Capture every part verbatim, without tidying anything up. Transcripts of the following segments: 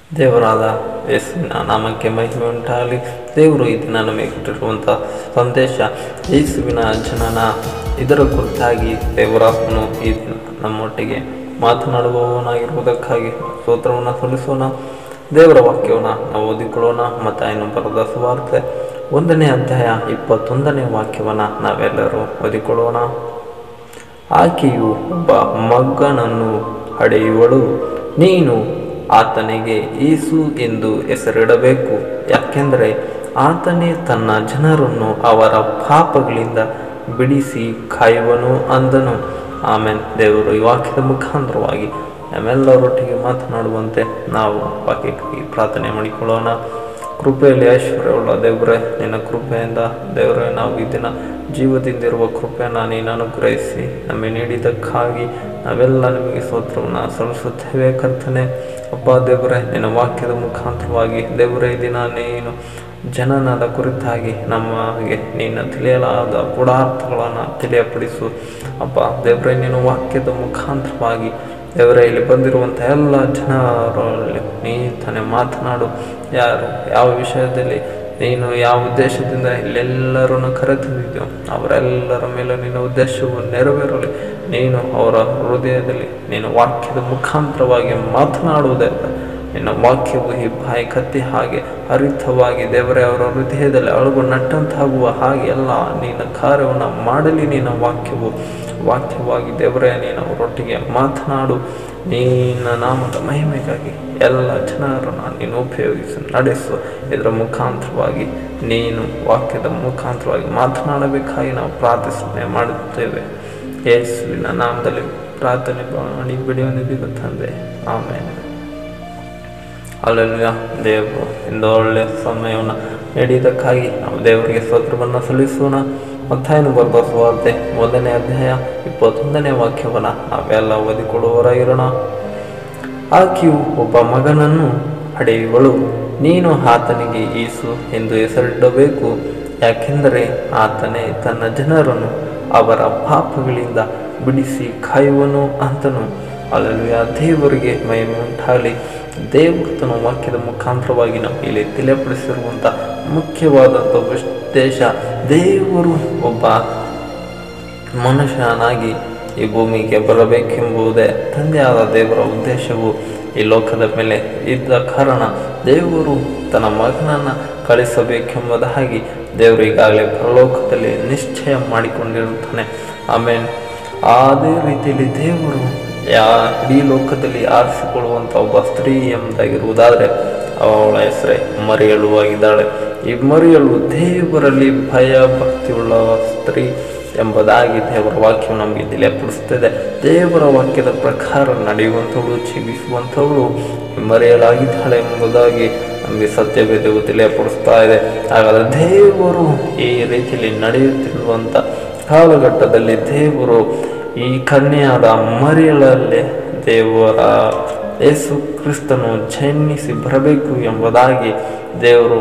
ದೇವರಾದ ಯೇಸುವಿನ ನಾಮಕ್ಕೆ ಮಹಿಮೆ ಉಂಟಾಗಲಿ. ದೇವರು ಈ ದಿನ ನಮಗೆ ಕೊಟ್ಟಿರುವಂಥ ಸಂದೇಶ ಯೇಸುವಿನ ಜನನ, ಇದರ ಕುರಿತಾಗಿ ದೇವರಾತ್ಮನು ಈ ದಿನ ನಮ್ಮೊಟ್ಟಿಗೆ ಮಾತನಾಡುವವನಾಗಿರುವುದಕ್ಕಾಗಿ ಸ್ತೋತ್ರವನ್ನು ಸಲ್ಲಿಸೋಣ. ದೇವರ ವಾಕ್ಯವನ್ನು ನಾವು ಓದಿಕೊಳ್ಳೋಣ. ಮತ್ತಾಯನು ಬರೆದ ಸುವಾರ್ತೆ ಒಂದನೇ ಅಧ್ಯಾಯ ಇಪ್ಪತ್ತೊಂದನೇ ವಾಕ್ಯವನ್ನು ನಾವೆಲ್ಲರೂ ಓದಿಕೊಳ್ಳೋಣ. ಆಕೆಯು ಒಬ್ಬ ಮಗನನ್ನು ಹಡೆಯುವಳು, ನೀನು ಆತನಿಗೆ ಯೇಸು ಎಂದು ಹೆಸರಿಡಬೇಕು, ಯಾಕೆಂದರೆ ಆತನೇ ತನ್ನ ಜನರನ್ನು ಅವರ ಪಾಪಗಳಿಂದ ಬಿಡಿಸಿ ಕಾಯುವನು ಅಂದನು. ಆಮೇಲೆ ದೇವರು ಈ ವಾಕ್ಯದ ಮುಖಾಂತರವಾಗಿ ನಮ್ಮೆಲ್ಲರೊಟ್ಟಿಗೆ ಮಾತನಾಡುವಂತೆ ನಾವು ವಾಕ್ಯಕ್ಕಾಗಿ ಪ್ರಾರ್ಥನೆ ಮಾಡಿಕೊಳ್ಳೋಣ. ಕೃಪೆಯಲ್ಲಿ ಐಶ್ವರ್ಯವುಳ್ಳ ದೇವರೇ, ನಿನ್ನ ಕೃಪೆಯಿಂದ ದೇವರೇ ನಾವು ಈ ದಿನ ಜೀವದಿಂದಿರುವ ಕೃಪೆಯನ್ನು ನೀನು ಅನುಗ್ರಹಿಸಿ ನಮಗೆ ನೀಡಿದ್ದಕ್ಕಾಗಿ ನಾವೆಲ್ಲ ನಿಮಗೆ ಸ್ತೋತ್ರವನ್ನು ಸಲ್ಲಿಸುತ್ತೇವೆ. ಕರ್ತನೆ ಅಪ್ಪ ದೇವರೇ, ನಿನ್ನ ವಾಕ್ಯದ ಮುಖಾಂತರವಾಗಿ ದೇವರೇ ಈ ದಿನ ನೀನು ಜನನದ ಕುರಿತಾಗಿ ನಮಗೆ ನೀನು ತಿಳಿಯಲಾದ ಗೂಢಾರ್ಥಗಳನ್ನು ತಿಳಿಯಪಡಿಸು. ಅಪ್ಪ ದೇವರೇ, ನೀನು ವಾಕ್ಯದ ಮುಖಾಂತರವಾಗಿ ದೇವರೇ ಇಲ್ಲಿ ಬಂದಿರುವಂಥ ಎಲ್ಲ ಜನರಲ್ಲಿ ನೀ ತಾನೇ ಮಾತನಾಡು. ಯಾರು ಯಾವ ವಿಷಯದಲ್ಲಿ ನೀನು ಯಾವ ಉದ್ದೇಶದಿಂದ ಇಲ್ಲೆಲ್ಲರನ್ನು ಕರೆತಂದಿದ್ದೆಯೋ ಅವರೆಲ್ಲರ ಮೇಲೆ ನಿನ್ನ ಉದ್ದೇಶವು ನೆರವೇರಲಿ. ನೀನು ಅವರ ಹೃದಯದಲ್ಲಿ ನೀನು ವಾಕ್ಯದ ಮುಖಾಂತರವಾಗಿ ಮಾತನಾಡುವುದರಿಂದ ನಿನ್ನ ವಾಕ್ಯವು ಈ ಬಾಯಿ ಕತ್ತಿ ಹಾಗೆ ಹರಿತವಾಗಿ ದೇವರೇ ಅವರ ಹೃದಯದಲ್ಲಿ ಅಳುಗು ನಟ್ಟಂತಾಗುವ ಹಾಗೆ ಎಲ್ಲ ನಿನ್ನ ಕಾರ್ಯವನ್ನು ಮಾಡಲಿ. ನಿನ್ನ ವಾಕ್ಯವು ವಾಕ್ಯವಾಗಿ ದೇವರೇ ನೀನು ಅವರೊಟ್ಟಿಗೆ ಮಾತನಾಡು. ನಿನ್ನ ನಾಮದ ಮಹಿಮೆಗಾಗಿ ಎಲ್ಲ ಜನರನ್ನು ನೀನು ಉಪಯೋಗಿಸಿ ನಡೆಸು. ಇದರ ಮುಖಾಂತರವಾಗಿ ನೀನು ವಾಕ್ಯದ ಮುಖಾಂತರವಾಗಿ ಮಾತನಾಡಬೇಕಾಗಿ ನಾವು ಪ್ರಾರ್ಥನೆ ಮಾಡುತ್ತೇವೆ. ಯೇಸುವಿನ ನಾಮದಲ್ಲಿ ಪ್ರಾರ್ಥನೆ ಮಾಡಿ ಬಿಡಿಯೊಂದಿಗೆ ತಂದೆ, ಆಮೇಲೆ. ಅಲ್ಲೆಲ್ಲ ದೇವರು ಇಂದು ಒಳ್ಳೆಯ ಸಮಯವನ್ನು ನೀಡಿದ್ದಕ್ಕಾಗಿ ನಾವು ದೇವರಿಗೆ ಸ್ತೋತ್ರವನ್ನು ಸಲ್ಲಿಸೋಣ. ಮತ್ತಾಯನು ಬರೆದ ಸುವಾರ್ತೆ ಮೊದಲನೇ ಅಧ್ಯಾಯ ಇಪ್ಪತ್ತೊಂದನೇ ವಾಕ್ಯವನ್ನು ನಾವೆಲ್ಲ ಓದಿಕೊಳ್ಳುವವರಾಗಿರೋಣ. ಆಕೆಯು ಒಬ್ಬ ಮಗನನ್ನು ಹಡೆಯುವಳು, ನೀನು ಆತನಿಗೆ ಯೇಸು ಎಂದು ಹೆಸರಿಡಬೇಕು, ಯಾಕೆಂದರೆ ಆತನೇ ತನ್ನ ಜನರನ್ನು ಅವರ ಪಾಪಗಳಿಂದ ಬಿಡಿಸಿ ಕಾಯುವನು ಅಂತನು. ಅಲ್ಲೆಲ್ಲೂಯಾ, ದೇವರಿಗೆ ಮಹಿಮೆ ಉಂಟಾಗಲಿ. ದೇವರು ತನ್ನ ವಾಕ್ಯದ ಮುಖಾಂತರವಾಗಿ ನಮಗೆ ಇಲ್ಲಿ ತಿಳಿಯಪಡಿಸಿರುವಂಥ ಮುಖ್ಯವಾದಂಥ ಉದ್ದೇಶ, ದೇವರು ಒಬ್ಬ ಮನುಷ್ಯನಾಗಿ ಈ ಭೂಮಿಗೆ ಬರಬೇಕೆಂಬುದೇ ತಂದೆಯಾದ ದೇವರ ಉದ್ದೇಶವು ಈ ಲೋಕದ ಮೇಲೆ ಇದ್ದ ಕಾರಣ ದೇವರು ತನ್ನ ಮಗನನ್ನು ಕಳಿಸಬೇಕೆಂಬುದಾಗಿ ದೇವರು ಈಗಾಗಲೇ ಪರಲೋಕದಲ್ಲಿ ನಿಶ್ಚಯ ಮಾಡಿಕೊಂಡಿರುತ್ತಾನೆ. ಆಮೇಲೆ ಅದೇ ರೀತಿಯಲ್ಲಿ ದೇವರು ಯಾ ಇಡೀ ಲೋಕದಲ್ಲಿ ಆರಿಸಿಕೊಳ್ಳುವಂಥ ಒಬ್ಬ ಸ್ತ್ರೀ ಎಂಬುದಾಗಿರುವುದಾದರೆ ಅವಳ ಹೆಸರೇ ಮರಿಯಳು ಆಗಿದ್ದಾಳೆ. ಈ ಮರಿಯಳು ದೇವರಲ್ಲಿ ಭಯ ಭಕ್ತಿಯುಳ್ಳ ಸ್ತ್ರೀ ಎಂಬುದಾಗಿ ದೇವರ ವಾಕ್ಯವು ನಮಗೆ ತಿಳಿಯಪಡಿಸುತ್ತದೆ. ದೇವರ ವಾಕ್ಯದ ಪ್ರಕಾರ ನಡೆಯುವಂಥವಳು, ಜೀವಿಸುವಂಥವಳು ಮರೆಯಲಾಗಿದ್ದಾಳೆ ಎಂಬುದಾಗಿ ನಮಗೆ ಸತ್ಯವೇದವು ತಿಳಿಯಪಡಿಸ್ತಾ ಇದೆ. ಹಾಗಾದರೆ ದೇವರು ಈ ರೀತಿಯಲ್ಲಿ ನಡೆಯುತ್ತಿರುವಂಥ ಕಾಲಘಟ್ಟದಲ್ಲಿ ದೇವರು ಈ ಕನ್ಯೆಯಾದ ಮರಿಯಳಲ್ಲೇ ದೇವರ ಯೇಸು ಕ್ರಿಸ್ತನು ಜನ್ಮಿಸಿ ಬರಬೇಕು ಎಂಬುದಾಗಿ ದೇವರು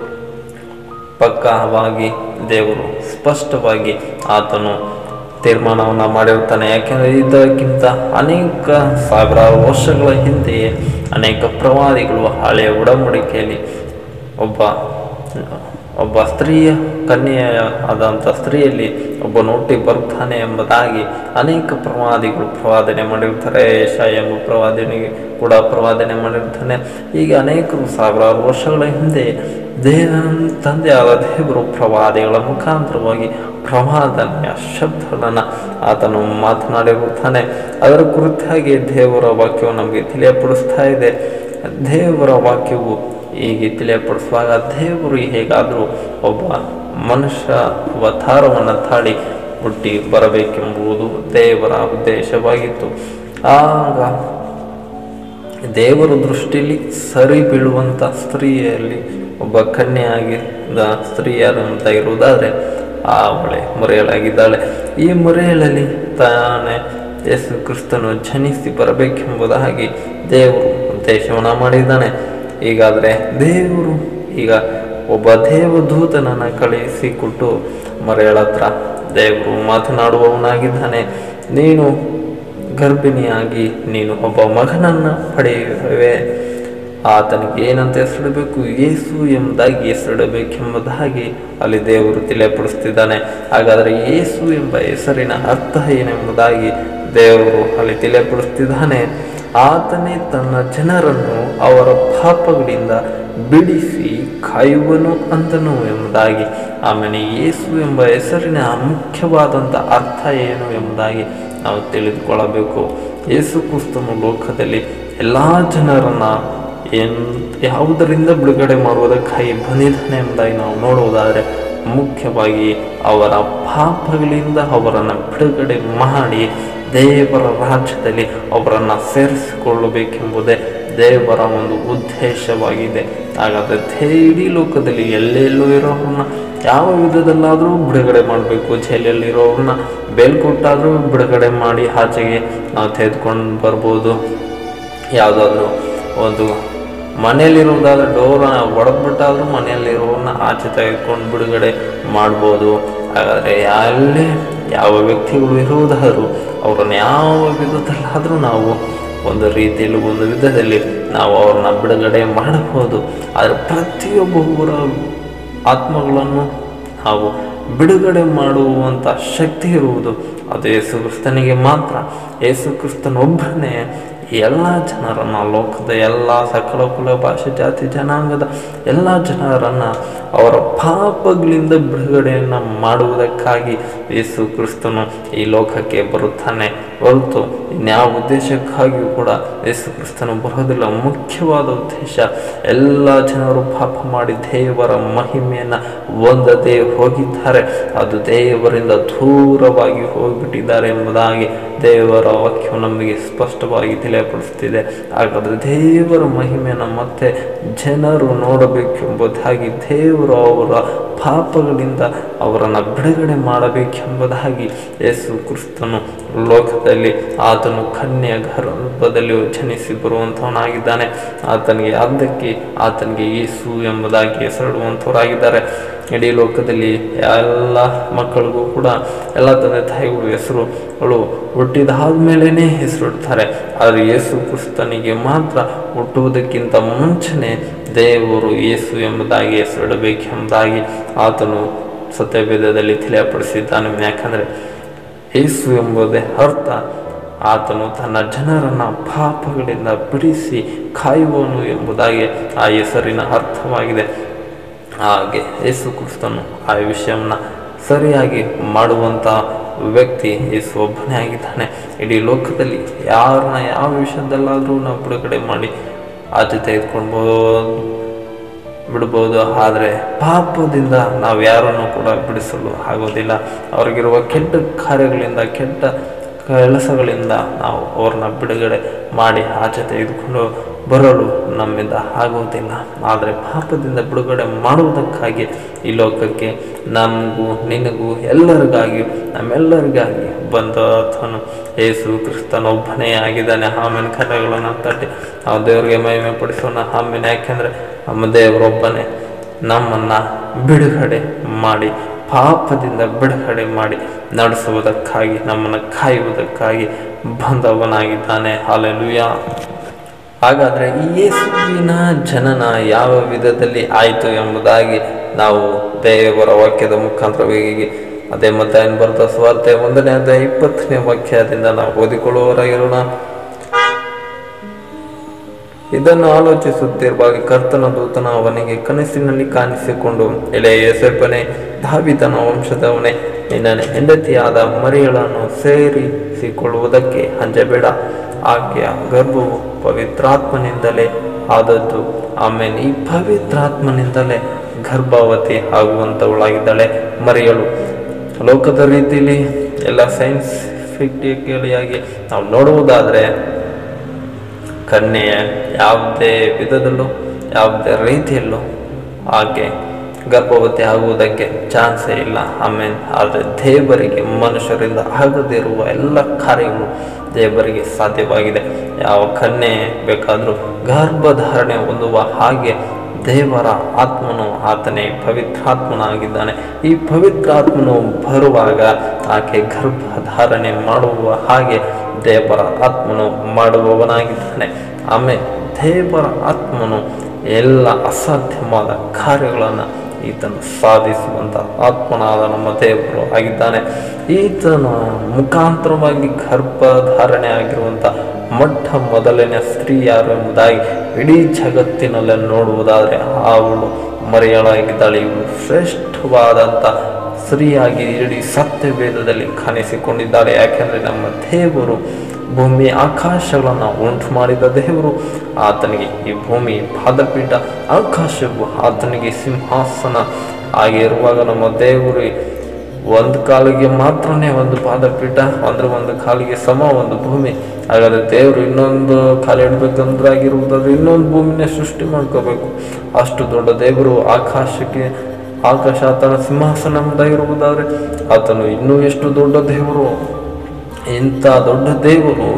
ಪಕ್ಕವಾಗಿ ದೇವರು ಸ್ಪಷ್ಟವಾಗಿ ಆತನು ತೀರ್ಮಾನವನ್ನು ಮಾಡಿರುತ್ತಾನೆ. ಯಾಕೆಂದರೆ ಇದಕ್ಕಿಂತ ಅನೇಕ ಸಾವಿರಾರು ವರ್ಷಗಳ ಹಿಂದೆಯೇ ಅನೇಕ ಪ್ರವಾದಿಗಳು ಹಳೆಯ ಒಡಂಬಡಿಕೆಯಲ್ಲಿ ಒಬ್ಬ ಒಬ್ಬ ಸ್ತ್ರೀಯ ಕನ್ಯೆಯ ಆದಂಥ ಸ್ತ್ರೀಯಲ್ಲಿ ಒಬ್ಬನು ಹುಟ್ಟಿ ಬರುತ್ತಾನೆ ಎಂಬುದಾಗಿ ಅನೇಕ ಪ್ರವಾದಿಗಳು ಪ್ರವಾದನೆ ಮಾಡಿರ್ತಾರೆ. ಯೆಶಾಯ ಎಂಬ ಪ್ರವಾದನೆಗೆ ಕೂಡ ಪ್ರವಾದನೆ ಮಾಡಿರ್ತಾನೆ. ಹೀಗೆ ಅನೇಕರು ಸಾವಿರಾರು ವರ್ಷಗಳ ಹಿಂದೆ ದೇವ ತಂದೆಯಾದ ದೇವರು ಪ್ರವಾದಿಗಳ ಮುಖಾಂತರವಾಗಿ ಪ್ರವಾದನೆಯ ಶಬ್ದಗಳನ್ನು ಆತನು ಮಾತನಾಡಿರುತ್ತಾನೆ. ಅದರ ಕುರಿತಾಗಿ ದೇವರ ವಾಕ್ಯವು ನಮಗೆ ತಿಳಿಯಪಡಿಸ್ತಾ ಇದೆ. ದೇವರ ವಾಕ್ಯವು ಹೀಗೆ ತಿಳಿಯಪಡಿಸುವಾಗ ದೇವರು ಹೇಗಾದರೂ ಒಬ್ಬ ಮನುಷ್ಯ ಅವತಾರವನ್ನು ತಾಳಿ ಹುಟ್ಟಿ ಬರಬೇಕೆಂಬುದು ದೇವರ ಉದ್ದೇಶವಾಗಿತ್ತು. ಆಗ ದೇವರ ದೃಷ್ಟಿಯಲ್ಲಿ ಸರಿ ಬೀಳುವಂಥ ಸ್ತ್ರೀಯಲ್ಲಿ ಒಬ್ಬ ಕನ್ಯೆಯಾಗಿದ್ದ ಸ್ತ್ರೀಯಾದಂತ ಇರುವುದಾದರೆ ಅವಳೆ ಮರೆಯಲಾಗಿದ್ದಾಳೆ. ಈ ಮರೆಯಲಲ್ಲಿ ತಾನೇ ಯೇಸು ಕ್ರಿಸ್ತನು ಜನಿಸಿ ಬರಬೇಕೆಂಬುದಾಗಿ ದೇವರು ಉದ್ದೇಶವನ್ನು ಮಾಡಿದ್ದಾನೆ. ಹೀಗಾದರೆ ದೇವರು ಈಗ ಒಬ್ಬ ದೇವದೂತನನ್ನು ಕಳುಹಿಸಿಕೊಟ್ಟು ಮರೆಯಳ ಹತ್ರ ದೇವರು ಮಾತನಾಡುವವನಾಗಿದ್ದಾನೆ. ನೀನು ಗರ್ಭಿಣಿಯಾಗಿ ನೀನು ಒಬ್ಬ ಮಗನನ್ನು ಪಡೆಯುವೆ, ಆತನಿಗೆ ಏನಂತ ಹೆಸರಿಡಬೇಕು? ಯೇಸು ಎಂಬುದಾಗಿ ಹೆಸರಿಡಬೇಕೆಂಬುದಾಗಿ ಅಲ್ಲಿ ದೇವರು ತಿಳಿಯಪಡಿಸ್ತಿದ್ದಾನೆ. ಹಾಗಾದರೆ ಯೇಸು ಎಂಬ ಹೆಸರಿನ ಅರ್ಥ ಏನೆಂಬುದಾಗಿ ದೇವರು ಅಲ್ಲಿ ತಿಳಿಯಪಡಿಸ್ತಿದ್ದಾನೆ. ಆತನೇ ತನ್ನ ಜನರನ್ನು ಅವರ ಪಾಪಗಳಿಂದ ಬಿಡಿಸಿ ಕಾಯುವನು ಅಂತನು ಎಂಬುದಾಗಿ. ಆಮೇಲೆ ಯೇಸು ಎಂಬ ಹೆಸರಿನ ಮುಖ್ಯವಾದಂಥ ಅರ್ಥ ಏನು ಎಂಬುದಾಗಿ ನಾವು ತಿಳಿದುಕೊಳ್ಳಬೇಕು. ಯೇಸು ಕ್ರಿಸ್ತನು ಲೋಕದಲ್ಲಿ ಎಲ್ಲ ಜನರನ್ನು ಏನು ಯಾವುದರಿಂದ ಬಿಡುಗಡೆ ಮಾಡುವುದಕ್ಕಾಗಿ ಬಂದಿದ್ದಾನೆ ಎಂಬುದಾಗಿ ನಾವು ನೋಡುವುದಾದರೆ ಮುಖ್ಯವಾಗಿ ಅವರ ಪಾಪಗಳಿಂದ ಅವರನ್ನು ಬಿಡುಗಡೆ ಮಾಡಿ ದೇವರ ರಾಜ್ಯದಲ್ಲಿ ಅವರನ್ನು ಸೇರಿಸಿಕೊಳ್ಳಬೇಕೆಂಬುದೇ ದೇವರ ಒಂದು ಉದ್ದೇಶವಾಗಿದೆ. ಹಾಗಾದರೆ ದೇ ಇಡೀ ಲೋಕದಲ್ಲಿ ಎಲ್ಲೆಲ್ಲೂ ಇರೋರನ್ನ ಯಾವ ವಿಧದಲ್ಲಾದರೂ ಬಿಡುಗಡೆ ಮಾಡಬೇಕು. ಜೈಲಲ್ಲಿರೋರನ್ನ ಬೇಲ್ ಕೊಟ್ಟಾದರೂ ಬಿಡುಗಡೆ ಮಾಡಿ ಆಚೆಗೆ ನಾವು ತೆಗೆದುಕೊಂಡು ಬರ್ಬೋದು. ಯಾವುದಾದ್ರೂ ಒಂದು ಮನೆಯಲ್ಲಿರೋದಾದ್ರೆ ಡೋರನ್ನ ಒಡೆದ್ಬಿಟ್ಟಾದ್ರೂ ಮನೆಯಲ್ಲಿರೋರನ್ನ ಆಚೆ ತೆಗೆದುಕೊಂಡು ಬಿಡುಗಡೆ ಮಾಡ್ಬೋದು. ಹಾಗಾದರೆ ಎಲ್ಲೇ ಯಾವ ವ್ಯಕ್ತಿಗಳು ಇರುವುದಾದರೂ ಅವರನ್ನು ಯಾವ ವಿಧದಲ್ಲಾದರೂ ನಾವು ಒಂದು ರೀತಿಯಲ್ಲಿ ಒಂದು ವಿಧದಲ್ಲಿ ನಾವು ಅವ್ರನ್ನ ಬಿಡುಗಡೆ ಮಾಡಬಹುದು. ಆದರೆ ಪ್ರತಿಯೊಬ್ಬರ ಆತ್ಮಗಳನ್ನು ನಾವು ಬಿಡುಗಡೆ ಮಾಡುವಂಥ ಶಕ್ತಿ ಇರುವುದು ಅದು ಯೇಸು ಕ್ರಿಸ್ತನಿಗೆ ಮಾತ್ರ. ಯೇಸು ಕ್ರಿಸ್ತನೊಬ್ಬನೇ ಎಲ್ಲ ಜನರನ್ನು, ಲೋಕದ ಎಲ್ಲ ಸಕಲ ಕುಲ ಭಾಷೆ ಜಾತಿ ಜನಾಂಗದ ಎಲ್ಲ ಜನರನ್ನು ಅವರ ಪಾಪಗಳಿಂದ ಬಿಡುಗಡೆಯನ್ನು ಮಾಡುವುದಕ್ಕಾಗಿ ಯೇಸು ಕ್ರಿಸ್ತನು ಈ ಲೋಕಕ್ಕೆ ಬರುತ್ತಾನೆ ಹೊರತು ಇನ್ಯಾವ ಉದ್ದೇಶಕ್ಕಾಗಿಯೂ ಕೂಡ ಯೇಸು ಕ್ರಿಸ್ತನು ಬರೋದಿಲ್ಲ. ಮುಖ್ಯವಾದ ಉದ್ದೇಶ ಎಲ್ಲ ಜನರು ಪಾಪ ಮಾಡಿ ದೇವರ ಮಹಿಮೆಯನ್ನು ಹೊಂದದೇ ಹೋಗಿದ್ದಾರೆ, ಅದು ದೇವರಿಂದ ದೂರವಾಗಿ ಹೋಗಿಬಿಟ್ಟಿದ್ದಾರೆ ಎಂಬುದಾಗಿ ದೇವರ ವಾಕ್ಯವು ನಮಗೆ ಸ್ಪಷ್ಟವಾಗಿ ತಿಳಿಯಪಡಿಸುತ್ತಿದೆ. ಹಾಗಾದರೆ ದೇವರ ಮಹಿಮೆಯನ್ನು ಮತ್ತೆ ಜನರು ನೋಡಬೇಕೆಂಬುದಾಗಿ ದೇವರು ಅವರ ಪಾಪಗಳಿಂದ ಅವರನ್ನು ಬಿಡುಗಡೆ ಮಾಡಬೇಕೆಂಬುದಾಗಿ ಯೇಸು ಕ್ರಿಸ್ತನು ಲೋಕದಲ್ಲಿ ಆತನು ಕನ್ಯೆಯ ಗರ್ಭದಲ್ಲಿ ಜನಿಸಿ ಬರುವಂಥವನಾಗಿದ್ದಾನೆ. ಆತನಿಗೆ ಅದಕ್ಕೆ ಆತನಿಗೆ ಯೇಸು ಎಂಬುದಾಗಿ ಹೆಸರಿಡುವಂಥವರಾಗಿದ್ದಾರೆ. ಇಡೀ ಲೋಕದಲ್ಲಿ ಎಲ್ಲ ಮಕ್ಕಳಿಗೂ ಕೂಡ ಎಲ್ಲ ತಂದೆ ತಾಯಿಗಳು ಹೆಸರುಗಳು ಹುಟ್ಟಿದಾದ ಮೇಲೇ ಹೆಸರಿಡ್ತಾರೆ. ಆದರೆ ಯೇಸು ಕ್ರಿಸ್ತನಿಗೆ ಮಾತ್ರ ಹುಟ್ಟುವುದಕ್ಕಿಂತ ಮುಂಚೆನೇ ದೇವರು ಯೇಸು ಎಂಬುದಾಗಿ ಹೆಸರಿಡಬೇಕೆಂಬುದಾಗಿ ಆತನು ಸತ್ಯವೇದದಲ್ಲಿ ತಿಳಿಯಪಡಿಸಿದ್ದಾನೆ. ಯಾಕಂದರೆ ಯೇಸು ಎಂಬುದೇ ಅರ್ಥ ಆತನು ತನ್ನ ಜನರನ್ನು ಪಾಪಗಳಿಂದ ಬಿಡಿಸಿ ಕಾಯುವನು ಎಂಬುದಾಗಿ ಆ ಹೆಸರಿನ ಅರ್ಥವಾಗಿದೆ. ಹಾಗೆ ಯೇಸು ಕ್ರಿಸ್ತನು ಆ ವಿಷಯವನ್ನು ಸರಿಯಾಗಿ ಮಾಡುವಂಥ ವ್ಯಕ್ತಿ ಯೇಸು ಒಬ್ಬನೇ ಆಗಿದ್ದಾನೆ. ಇಡೀ ಲೋಕದಲ್ಲಿ ಯಾರನ್ನ ಯಾವ ವಿಷಯದಲ್ಲಾದರೂ ನಾವು ಬಿಡುಗಡೆ ಮಾಡಿ ಆಚೆ ತೆಗೆದುಕೊಳ್ಬೋದು ಬಿಡ್ಬೋದು. ಆದರೆ ಪಾಪದಿಂದ ನಾವು ಯಾರನ್ನು ಕೂಡ ಬಿಡಿಸಲು ಆಗೋದಿಲ್ಲ. ಅವ್ರಿಗಿರುವ ಕೆಟ್ಟ ಕಾರ್ಯಗಳಿಂದ ಕೆಟ್ಟ ಕೆಲಸಗಳಿಂದ ನಾವು ಅವ್ರನ್ನ ಬಿಡುಗಡೆ ಮಾಡಿ ಆಚೆ ತೆಗೆದುಕೊಂಡು ಬರಲು ನಮ್ಮಿಂದ ಆಗುವುದಿಲ್ಲ. ಆದರೆ ಪಾಪದಿಂದ ಬಿಡುಗಡೆ ಮಾಡುವುದಕ್ಕಾಗಿ ಈ ಲೋಕಕ್ಕೆ ನಮಗೂ ನಿನಗೂ ಎಲ್ಲರಿಗಾಗಿ ನಮ್ಮೆಲ್ಲರಿಗಾಗಿ ಬಂದತನು ಯೇಸು ಕ್ರಿಸ್ತನೊಬ್ಬನೇ ಆಗಿದ್ದಾನೆ. ಆಮೇಲೆ ಕರೆಗಳನ್ನು ತಟ್ಟಿ ನಾವು ದೇವರಿಗೆ ಮಹಿಮೆ ಪಡಿಸೋಣ. ಆಮೇಲೆ ಯಾಕೆಂದರೆ ನಮ್ಮ ದೇವರೊಬ್ಬನೇ ನಮ್ಮನ್ನು ಬಿಡುಗಡೆ ಮಾಡಿ ಪಾಪದಿಂದ ಬಿಡುಗಡೆ ಮಾಡಿ ನಡೆಸುವುದಕ್ಕಾಗಿ ನಮ್ಮನ್ನು ಕಾಯುವುದಕ್ಕಾಗಿ ಬಂದವನಾಗಿದ್ದಾನೆ. ಹಲ್ಲೆಲೂಯಾ. ಹಾಗಾದರೆ ಈ ಯೇಸುವಿನ ಜನನ ಯಾವ ವಿಧದಲ್ಲಿ ಆಯಿತು ಎಂಬುದಾಗಿ ನಾವು ದೇವರ ವಾಕ್ಯದ ಮುಖಾಂತರವಾಗಿ ಅದೇ ಮತ್ತಾಯನು ಬರೆದ ಸುವಾರ್ತೆ ಒಂದನೇ ಅಧ್ಯಾಯ ಇಪ್ಪತ್ತನೇ ವಾಕ್ಯದಿಂದ ನಾವು ಓದಿಕೊಳ್ಳುವವರಾಗಿರೋಣ. ಇದನ್ನು ಆಲೋಚಿಸುತ್ತಿರುವಾಗ ಕರ್ತನ ದೂತನು ಅವನಿಗೆ ಕನಸಿನಲ್ಲಿ ಕಾಣಿಸಿಕೊಂಡು, ಎಳೆಯ ಯೋಸೇಫನೇ, ದಾವೀದನ ವಂಶದವನೇ, ನಿನ್ನ ಹೆಂಡತಿಯಾದ ಮರಿಯಳನ್ನು ಸೇರಿಸಿಕೊಳ್ಳುವುದಕ್ಕೆ ಅಂಜಬೇಡ. ಆಕೆಯ ಗರ್ಭವು ಪವಿತ್ರಾತ್ಮನಿಂದಲೇ ಆದದ್ದು. ಆಮೇಲೆ ಈ ಪವಿತ್ರಾತ್ಮನಿಂದಲೇ ಗರ್ಭವತಿ ಆಗುವಂಥವಳಾಗಿದ್ದಾಳೆ ಮರಿಯಳು. ಲೋಕದ ರೀತಿಯಲ್ಲಿ ಎಲ್ಲ ಸೈನ್ಸ್ಫಿಕ್ಟಿಕಲಿಯಾಗಿ ನಾವು ನೋಡುವುದಾದರೆ ಕನ್ಯೆಯ ಯಾವುದೇ ವಿಧದಲ್ಲೂ ಯಾವುದೇ ರೀತಿಯಲ್ಲೂ ಆಕೆ ಗರ್ಭವತಿ ಆಗುವುದಕ್ಕೆ ಚಾನ್ಸೇ ಇಲ್ಲ. ಆಮೇಲೆ ಆದರೆ ದೇವರಿಗೆ ಮನುಷ್ಯರಿಂದ ಆಗದಿರುವ ಎಲ್ಲ ಕಾರ್ಯಗಳು ದೇವರಿಗೆ ಸಾಧ್ಯವಾಗಿದೆ. ಯಾವ ಕನ್ಯೆ ಬೇಕಾದರೂ ಗರ್ಭಧಾರಣೆ ಹೊಂದುವ ಹಾಗೆ ದೇವರ ಆತ್ಮನು ಆತನೇ ಪವಿತ್ರಾತ್ಮನಾಗಿದ್ದಾನೆ. ಈ ಪವಿತ್ರಾತ್ಮನು ಬರುವಾಗ ಆಕೆ ಗರ್ಭಧಾರಣೆ ಮಾಡುವ ಹಾಗೆ ದೇವರ ಆತ್ಮನು ಮಾಡುವವನಾಗಿದ್ದಾನೆ. ಆಮೇಲೆ ದೇವರ ಆತ್ಮನು ಎಲ್ಲ ಅಸಾಧ್ಯವಾದ ಕಾರ್ಯಗಳನ್ನು ಈತನು ಸಾಧಿಸುವಂಥ ಆತ್ಮನಾದ ನಮ್ಮ ದೇವರು ಆಗಿದ್ದಾನೆ. ಈತನ ಮುಖಾಂತರವಾಗಿ ಗರ್ಭಧಾರಣೆ ಆಗಿರುವಂಥ ಮೊಟ್ಟ ಮೊದಲನೇ ಸ್ತ್ರೀ ಯಾರು ಎಂಬುದಾಗಿ ಇಡೀ ಜಗತ್ತಿನಲ್ಲೇ ನೋಡುವುದಾದರೆ ಅವಳು ಮರಿಯಳಾಗಿದ್ದಾಳೆ. ಇವಳು ಶ್ರೇಷ್ಠವಾದಂಥ ಸ್ತ್ರೀಯಾಗಿ ಇಡೀ ಸತ್ಯವೇದದಲ್ಲಿ ಕಾಣಿಸಿಕೊಂಡಿದ್ದಾಳೆ. ಯಾಕೆಂದರೆ ನಮ್ಮ ದೇವರು ಭೂಮಿ ಆಕಾಶಗಳನ್ನು ಉಂಟು ಮಾಡಿದ ದೇವರು, ಆತನಿಗೆ ಈ ಭೂಮಿ ಪಾದಪೀಠ, ಆಕಾಶವು ಆತನಿಗೆ ಸಿಂಹಾಸನ ಆಗಿರುವಾಗ ನಮ್ಮ ದೇವರು ಒಂದು ಕಾಲಿಗೆ ಮಾತ್ರನೇ ಒಂದು ಪಾದಪೀಠ ಅಂದರೆ ಒಂದು ಕಾಲಿಗೆ ಸಮ ಒಂದು ಭೂಮಿ. ಹಾಗಾದರೆ ದೇವರು ಇನ್ನೊಂದು ಕಾಲು ಇಡಬೇಕಂದ್ರೆ ಆಗಿರುವುದಾದ್ರೆ ಇನ್ನೊಂದು ಭೂಮಿನೇ ಸೃಷ್ಟಿ ಮಾಡ್ಕೋಬೇಕು. ಅಷ್ಟು ದೊಡ್ಡ ದೇವರು ಆಕಾಶಕ್ಕೆ ಆಕಾಶ ಆತನ ಸಿಂಹಾಸನ ಎಂಬುದಾಗಿರುವುದಾದರೆ ಆತನು ಇನ್ನೂ ಎಷ್ಟು ದೊಡ್ಡ ದೇವರು. ಇಂಥ ದೊಡ್ಡ ದೇವರು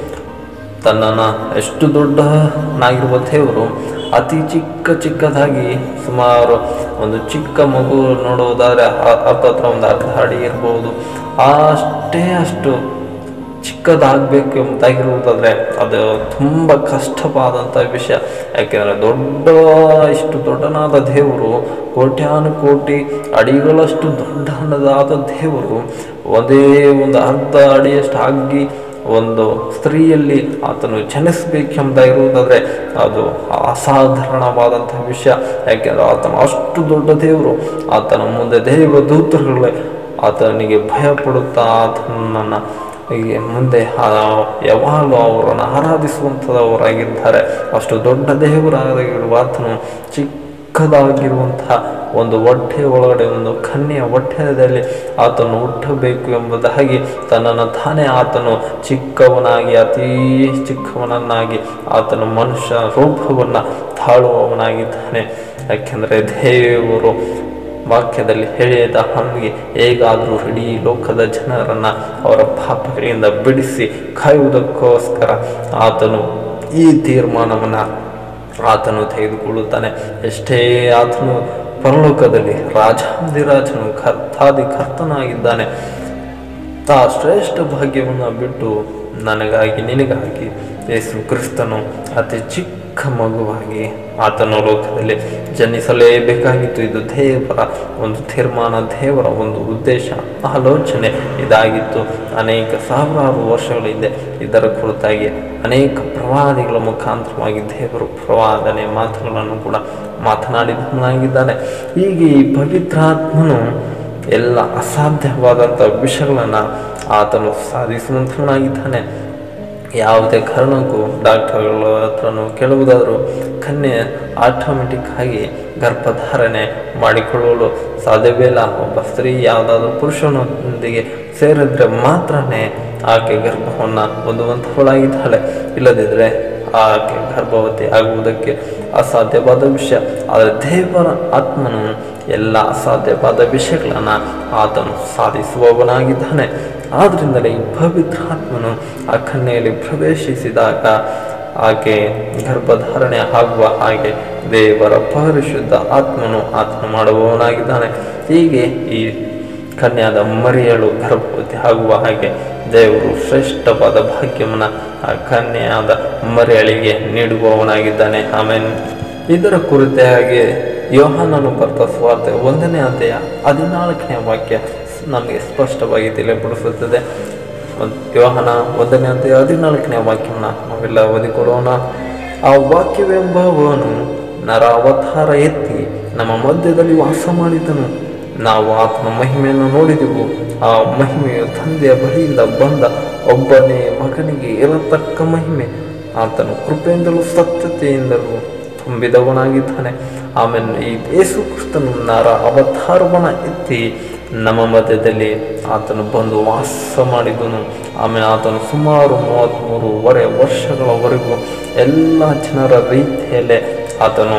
ತನ್ನನ್ನು ಎಷ್ಟು ದೊಡ್ಡನಾಗಿರುವ ದೇವರು ಅತಿ ಚಿಕ್ಕ ಚಿಕ್ಕದಾಗಿ ಸುಮಾರು ಒಂದು ಚಿಕ್ಕ ಮಗು ನೋಡುವುದಾದರೆ ಹತ್ತತ್ರ ಒಂದು ಅರ್ಧ ಅಡಿ ಇರ್ಬೋದು, ಅಷ್ಟೇ ಅಷ್ಟು ಚಿಕ್ಕದಾಗಬೇಕು ಎಂಬುದಾಗಿರುವುದಾದರೆ ಅದು ತುಂಬ ಕಷ್ಟವಾದಂಥ ವಿಷಯ. ಯಾಕೆಂದರೆ ದೊಡ್ಡ ಇಷ್ಟು ದೊಡ್ಡನಾದ ದೇವರು ಕೋಟ್ಯಾನುಕೋಟಿ ಅಡಿಗಳಷ್ಟು ದೊಡ್ಡದಾದ ದೇವರು ಒಂದೇ ಒಂದು ಅರ್ಧ ಅಡಿಯಷ್ಟು ಆಗಿ ಒಂದು ಸ್ತ್ರೀಯಲ್ಲಿ ಆತನು ಜನಿಸಬೇಕೆಂಬುದಾಗಿರುವುದಾದರೆ ಅದು ಅಸಾಧಾರಣವಾದಂಥ ವಿಷಯ. ಯಾಕೆಂದರೆ ಆತನು ಅಷ್ಟು ದೊಡ್ಡ ದೇವರು. ಆತನ ಮುಂದೆ ದೇವ ದೂತರುಗಳೇ ಆತನಿಗೆ ಭಯಪಡುತ್ತಾ ಆತನನ್ನು ಹೀಗೆ ಮುಂದೆ ಯಾವಾಗಲೂ ಅವರನ್ನು ಆರಾಧಿಸುವಂಥವರಾಗಿದ್ದಾರೆ. ಅಷ್ಟು ದೊಡ್ಡ ದೇವರಾಗಿರುವ ಆತನು ಚಿಕ್ಕದಾಗಿರುವಂತಹ ಒಂದು ಹೊಟ್ಟೆ ಒಳಗಡೆ ಒಂದು ಕನ್ಯೆಯ ಹೊಟ್ಟೆಯಲ್ಲಿ ಆತನು ಹುಟ್ಟಬೇಕು ಎಂಬುದಾಗಿ ತನ್ನನ್ನು ತಾನೇ ಆತನು ಚಿಕ್ಕವನಾಗಿ ಅತೀ ಚಿಕ್ಕವನನ್ನಾಗಿ ಆತನು ಮನುಷ್ಯ ರೂಪವನ್ನು ತಾಳುವವನಾಗಿದ್ದಾನೆ. ಯಾಕೆಂದರೆ ದೇವರು ವಾಕ್ಯದಲ್ಲಿ ಹೇಳಿದ ಹಾಗೆ ಹೇಗಾದರೂ ಇಡೀ ಲೋಕದ ಜನರನ್ನು ಅವರ ಪಾಪಗಳಿಂದ ಬಿಡಿಸಿ ಕಾಯುವುದಕ್ಕೋಸ್ಕರ ಆತನು ಈ ತೀರ್ಮಾನವನ್ನು ಆತನು ತೆಗೆದುಕೊಳ್ಳುತ್ತಾನೆ. ಎಷ್ಟೇ ಆತನು ಪರಲೋಕದಲ್ಲಿ ರಾಜಾಧಿರಾಜನು ಕರ್ತಾದಿ ಕರ್ತನಾಗಿದ್ದಾನೆ. ಆ ಶ್ರೇಷ್ಠ ಭಾಗ್ಯವನ್ನು ಬಿಟ್ಟು ನನಗಾಗಿ ನಿನಗಾಗಿ ಯೇಸು ಕ್ರಿಸ್ತನು ಅತಿ ಚಿಕ್ಕ ಮಗುವಾಗಿ ಆತನ ಲೋಕದಲ್ಲಿ ಜನಿಸಲೇಬೇಕಾಗಿತ್ತು. ಇದು ದೇವರ ಒಂದು ತೀರ್ಮಾನ, ದೇವರ ಒಂದು ಉದ್ದೇಶ, ಆಲೋಚನೆ ಇದಾಗಿತ್ತು. ಅನೇಕ ಸಾವಿರಾರು ವರ್ಷಗಳ ಹಿಂದೆ ಇದರ ಕುರಿತಾಗಿ ಅನೇಕ ಪ್ರವಾದಿಗಳ ಮುಖಾಂತರವಾಗಿ ದೇವರು ಪ್ರವಾದನೆ ಮಾತುಗಳನ್ನು ಕೂಡ ಮಾತನಾಡಿದವನಾಗಿದ್ದಾನೆ. ಹೀಗೆ ಈ ಪವಿತ್ರಾತ್ಮನು ಎಲ್ಲ ಅಸಾಧ್ಯವಾದಂಥ ವಿಷಯಗಳನ್ನು ಆತನು ಸಾಧಿಸುವಂಥವನಾಗಿದ್ದಾನೆ. ಯಾವುದೇ ಕಾರಣಕ್ಕೂ ಡಾಕ್ಟರ್ಗಳ ಹತ್ರನೂ ಕೇಳುವುದಾದರೂ ಕನ್ಯೆ ಆಟೋಮೆಟಿಕ್ ಆಗಿ ಗರ್ಭಧಾರಣೆ ಮಾಡಿಕೊಳ್ಳಲು ಸಾಧ್ಯವೇ ಇಲ್ಲ. ಒಬ್ಬ ಸ್ತ್ರೀ ಯಾವುದಾದ್ರೂ ಪುರುಷನೊಂದಿಗೆ ಸೇರಿದ್ರೆ ಮಾತ್ರನೇ ಆಕೆ ಗರ್ಭವನ್ನು ಹೊಂದುವಂಥವಳಾಗಿದ್ದಾಳೆ. ಇಲ್ಲದಿದ್ದರೆ ಆಕೆ ಗರ್ಭವತಿ ಆಗುವುದಕ್ಕೆ ಅಸಾಧ್ಯವಾದ ವಿಷಯ. ಆದರೆ ದೇವರ ಆತ್ಮನು ಎಲ್ಲ ಅಸಾಧ್ಯವಾದ ವಿಷಯಗಳನ್ನು ಆತನು ಸಾಧಿಸುವವನಾಗಿದ್ದಾನೆ. ಆದ್ದರಿಂದಲೇ ಈ ಪವಿತ್ರಾತ್ಮನು ಆ ಕನ್ಯೆಯಲ್ಲಿ ಪ್ರವೇಶಿಸಿದಾಗ ಆಕೆ ಗರ್ಭಧಾರಣೆ ಆಗುವ ಹಾಗೆ ದೇವರ ಪರಿಶುದ್ಧ ಆತ್ಮನು ಆತನು ಮಾಡುವವನಾಗಿದ್ದಾನೆ. ಹೀಗೆ ಈ ಕನ್ಯಾದ ಮರಿಯಳು ಗರ್ಭವತಿ ಆಗುವ ಹಾಗೆ ದೇವರು ಶ್ರೇಷ್ಠವಾದ ಭಾಗ್ಯವನ್ನು ಆ ಕನ್ಯೆಯಾದ ಮರಿಯಳಿಗೆ ನೀಡುವವನಾಗಿದ್ದಾನೆ. ಆಮೇಲೆ ಇದರ ಕುರಿತಾಗಿ ಯೋಹಾನನು ಬರೆದ ಸುವಾರ್ತೆ ಒಂದನೇ ಅಧ್ಯಾಯ ಹದಿನಾಲ್ಕನೇ ವಾಕ್ಯ ನಮಗೆ ಸ್ಪಷ್ಟವಾಗಿ ತಿಳಿಯಪಡಿಸುತ್ತದೆ. ಯೋಹಾನ ಒಂದನೇ ಅಧ್ಯಾಯ ಹದಿನಾಲ್ಕನೇ ವಾಕ್ಯವನ್ನು ನಾವೆಲ್ಲ ಓದಿಕೊಳ್ಳೋಣ. ಆ ವಾಕ್ಯವೆಂಬವನು ನರ ಅವತಾರ ಎತ್ತಿ ನಮ್ಮ ಮಧ್ಯದಲ್ಲಿ ವಾಸ ಮಾಡಿದನು. ನಾವು ಆತನ ಮಹಿಮೆಯನ್ನು ನೋಡಿದೆವು. ಆ ಮಹಿಮೆಯು ತಂದೆಯ ಬಳಿಯಿಂದ ಬಂದ ಒಬ್ಬನೇ ಮಗನಿಗೆ ಇರತಕ್ಕ ಮಹಿಮೆ. ಆತನು ಕೃಪೆಯಿಂದಲೂ ಸತ್ಯತೆಯಿಂದಲೂ ತುಂಬಿದವನಾಗಿದ್ದಾನೆ. ಆಮೇಲೆ ಈ ಯೇಸು ಕ್ರಿಸ್ತನು ನರ ಅವತಾರವನ್ನು ಎತ್ತಿ ನಮ್ಮ ಮಧ್ಯದಲ್ಲಿ ಆತನು ಬಂದು ವಾಸ ಮಾಡಿದನು. ಆಮೇಲೆ ಆತನು ಸುಮಾರು ಮೂವತ್ತ್ಮೂರುವರೆ ವರ್ಷಗಳವರೆಗೂ ಎಲ್ಲ ಜನರ ರೀತಿಯಲ್ಲೇ ಆತನು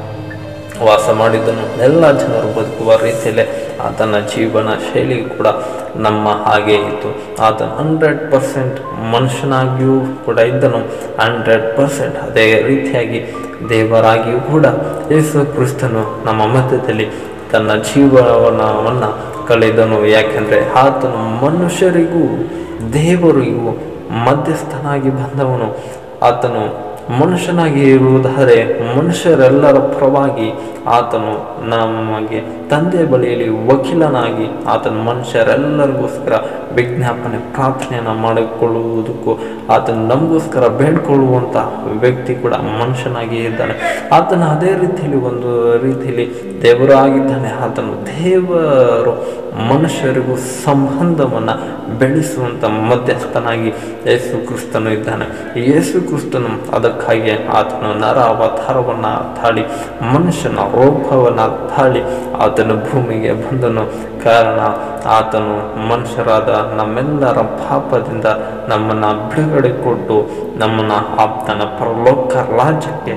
ವಾಸ ಮಾಡಿದನು. ಎಲ್ಲ ಜನರು ಬದುಕುವ ರೀತಿಯಲ್ಲೇ ಆತನ ಜೀವನ ಶೈಲಿ ಕೂಡ ನಮ್ಮ ಹಾಗೆ ಇತ್ತು. ಆತನ ಹಂಡ್ರೆಡ್ ಪರ್ಸೆಂಟ್ ಮನುಷ್ಯನಾಗಿಯೂ ಕೂಡ ಇದ್ದನು, ಹಂಡ್ರೆಡ್ ಪರ್ಸೆಂಟ್ ಅದೇ ರೀತಿಯಾಗಿ ದೇವರಾಗಿಯೂ ಕೂಡ ಯೇಸು ಕ್ರಿಸ್ತನು ನಮ್ಮ ಮಧ್ಯದಲ್ಲಿ ತನ್ನ ಜೀವನವನ್ನು ಕಳೆದನು. ಯಾಕೆಂದರೆ ಆತನು ಮನುಷ್ಯರಿಗೂ ದೇವರಿಗೂ ಮಧ್ಯಸ್ಥನಾಗಿ ಬಂದವನು. ಆತನು ಮನುಷ್ಯನಾಗಿ ಇರುವುದಾದರೆ ಮನುಷ್ಯರೆಲ್ಲರ ಪರವಾಗಿ ಆತನು ನಮಗೆ ತಂದೆ ಬಳಿಯಲ್ಲಿ ವಕೀಲನಾಗಿ ಆತನು ಮನುಷ್ಯರೆಲ್ಲರಿಗೋಸ್ಕರ ವಿಜ್ಞಾಪನೆ ಪ್ರಾರ್ಥನೆಯನ್ನು ಮಾಡಿಕೊಳ್ಳುವುದಕ್ಕೂ ಆತನು ನಮಗೋಸ್ಕರ ಬೇಡ್ಕೊಳ್ಳುವಂಥ ವ್ಯಕ್ತಿ ಕೂಡ ಮನುಷ್ಯನಾಗಿ ಇದ್ದಾನೆ. ಆತನು ಅದೇ ರೀತಿಯಲ್ಲಿ ಒಂದು ರೀತಿಯಲ್ಲಿ ದೇವರು ಆಗಿದ್ದಾನೆ. ಆತನು ದೇವರು ಮನುಷ್ಯರಿಗೂ ಸಂಬಂಧವನ್ನು ಬೆಳೆಸುವಂಥ ಮಧ್ಯಸ್ಥನಾಗಿ ಯೇಸು ಕ್ರಿಸ್ತನು ಇದ್ದಾನೆ. ಯೇಸು ಕ್ರಿಸ್ತನು ಅದಕ್ಕಾಗಿ ಆತನು ನರ ಅವತಾರವನ್ನು ತಾಳಿ ಮನುಷ್ಯನ ರೂಪವನ್ನು ತಾಳಿ ಆತನು ಭೂಮಿಗೆ ಬಂದನು. ಕಾರಣ ಆತನು ಮನುಷ್ಯರಾದ ನಮ್ಮೆಲ್ಲರ ಪಾಪದಿಂದ ನಮ್ಮನ್ನು ಬಿಡುಗಡೆ ಕೊಟ್ಟು ನಮ್ಮನ್ನು ಆತನ ಪರಲೋಕ ರಾಜ್ಯಕ್ಕೆ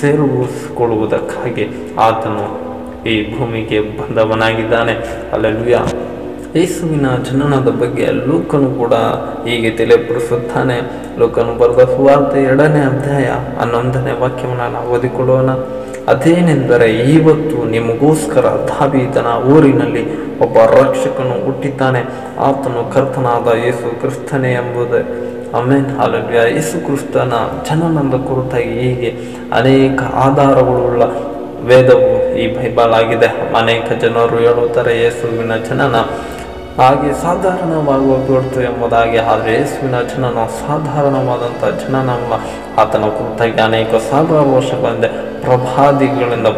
ಸೇರಿಸಿಕೊಳ್ಳುವುದಕ್ಕಾಗಿ ಆತನು ಈ ಭೂಮಿಗೆ ಬಂದವನಾಗಿದ್ದಾನೆ. ಹಲ್ಲೆಲೂಯಾ. ಯೇಸುವಿನ ಜನನದ ಬಗ್ಗೆ ಲೂಕನು ಕೂಡ ಹೀಗೆ ತಿಳಿಯಪಡಿಸುತ್ತಾನೆ. ಲೂಕನು ಬರೆದ ಸುವಾರ್ತೆ ಎರಡನೇ ಅಧ್ಯಾಯ ಹನ್ನೊಂದನೇ ವಾಕ್ಯವನ್ನು ನಾವು ಓದಿಕೊಳ್ಳೋಣ. ಅದೇನೆಂದರೆ, ಇವತ್ತು ನಿಮಗೋಸ್ಕರ ದಾವೀದನ ಊರಿನಲ್ಲಿ ಒಬ್ಬ ರಕ್ಷಕನು ಹುಟ್ಟಿದ್ದಾನೆ, ಆತನು ಕರ್ತನಾದ ಯೇಸು ಕ್ರಿಸ್ತನೇ ಎಂಬುದೇ. ಆಮೆನ್. ಹಲ್ಲೆಲೂಯಾ. ಯೇಸು ಕ್ರಿಸ್ತನ ಜನನದ ಕುರಿತಾಗಿ ಹೀಗೆ ಅನೇಕ ಆಧಾರಗಳುಳ್ಳ ವೇದವು ಈ ಬೈಬಲ್ ಆಗಿದೆ. ಅನೇಕ ಜನರು ಹೇಳುತ್ತಾರೆ ಯೇಸುವಿನ ಜನನ ಹಾಗೆ ಸಾಧಾರಣವಾಗಬಹುದು ಎಂಬುದಾಗಿ. ಆದರೆ ಯೇಸುವಿನ ಜನನ ಸಾಧಾರಣವಾದಂಥ ಜನನವಲ್ಲ. ಆತನ ಕುರಿತಾಗಿ ಅನೇಕ ಸಾವಿರ ವರ್ಷಗಳಿಂದ ಪ್ರವಾದಿಗಳಿಂದ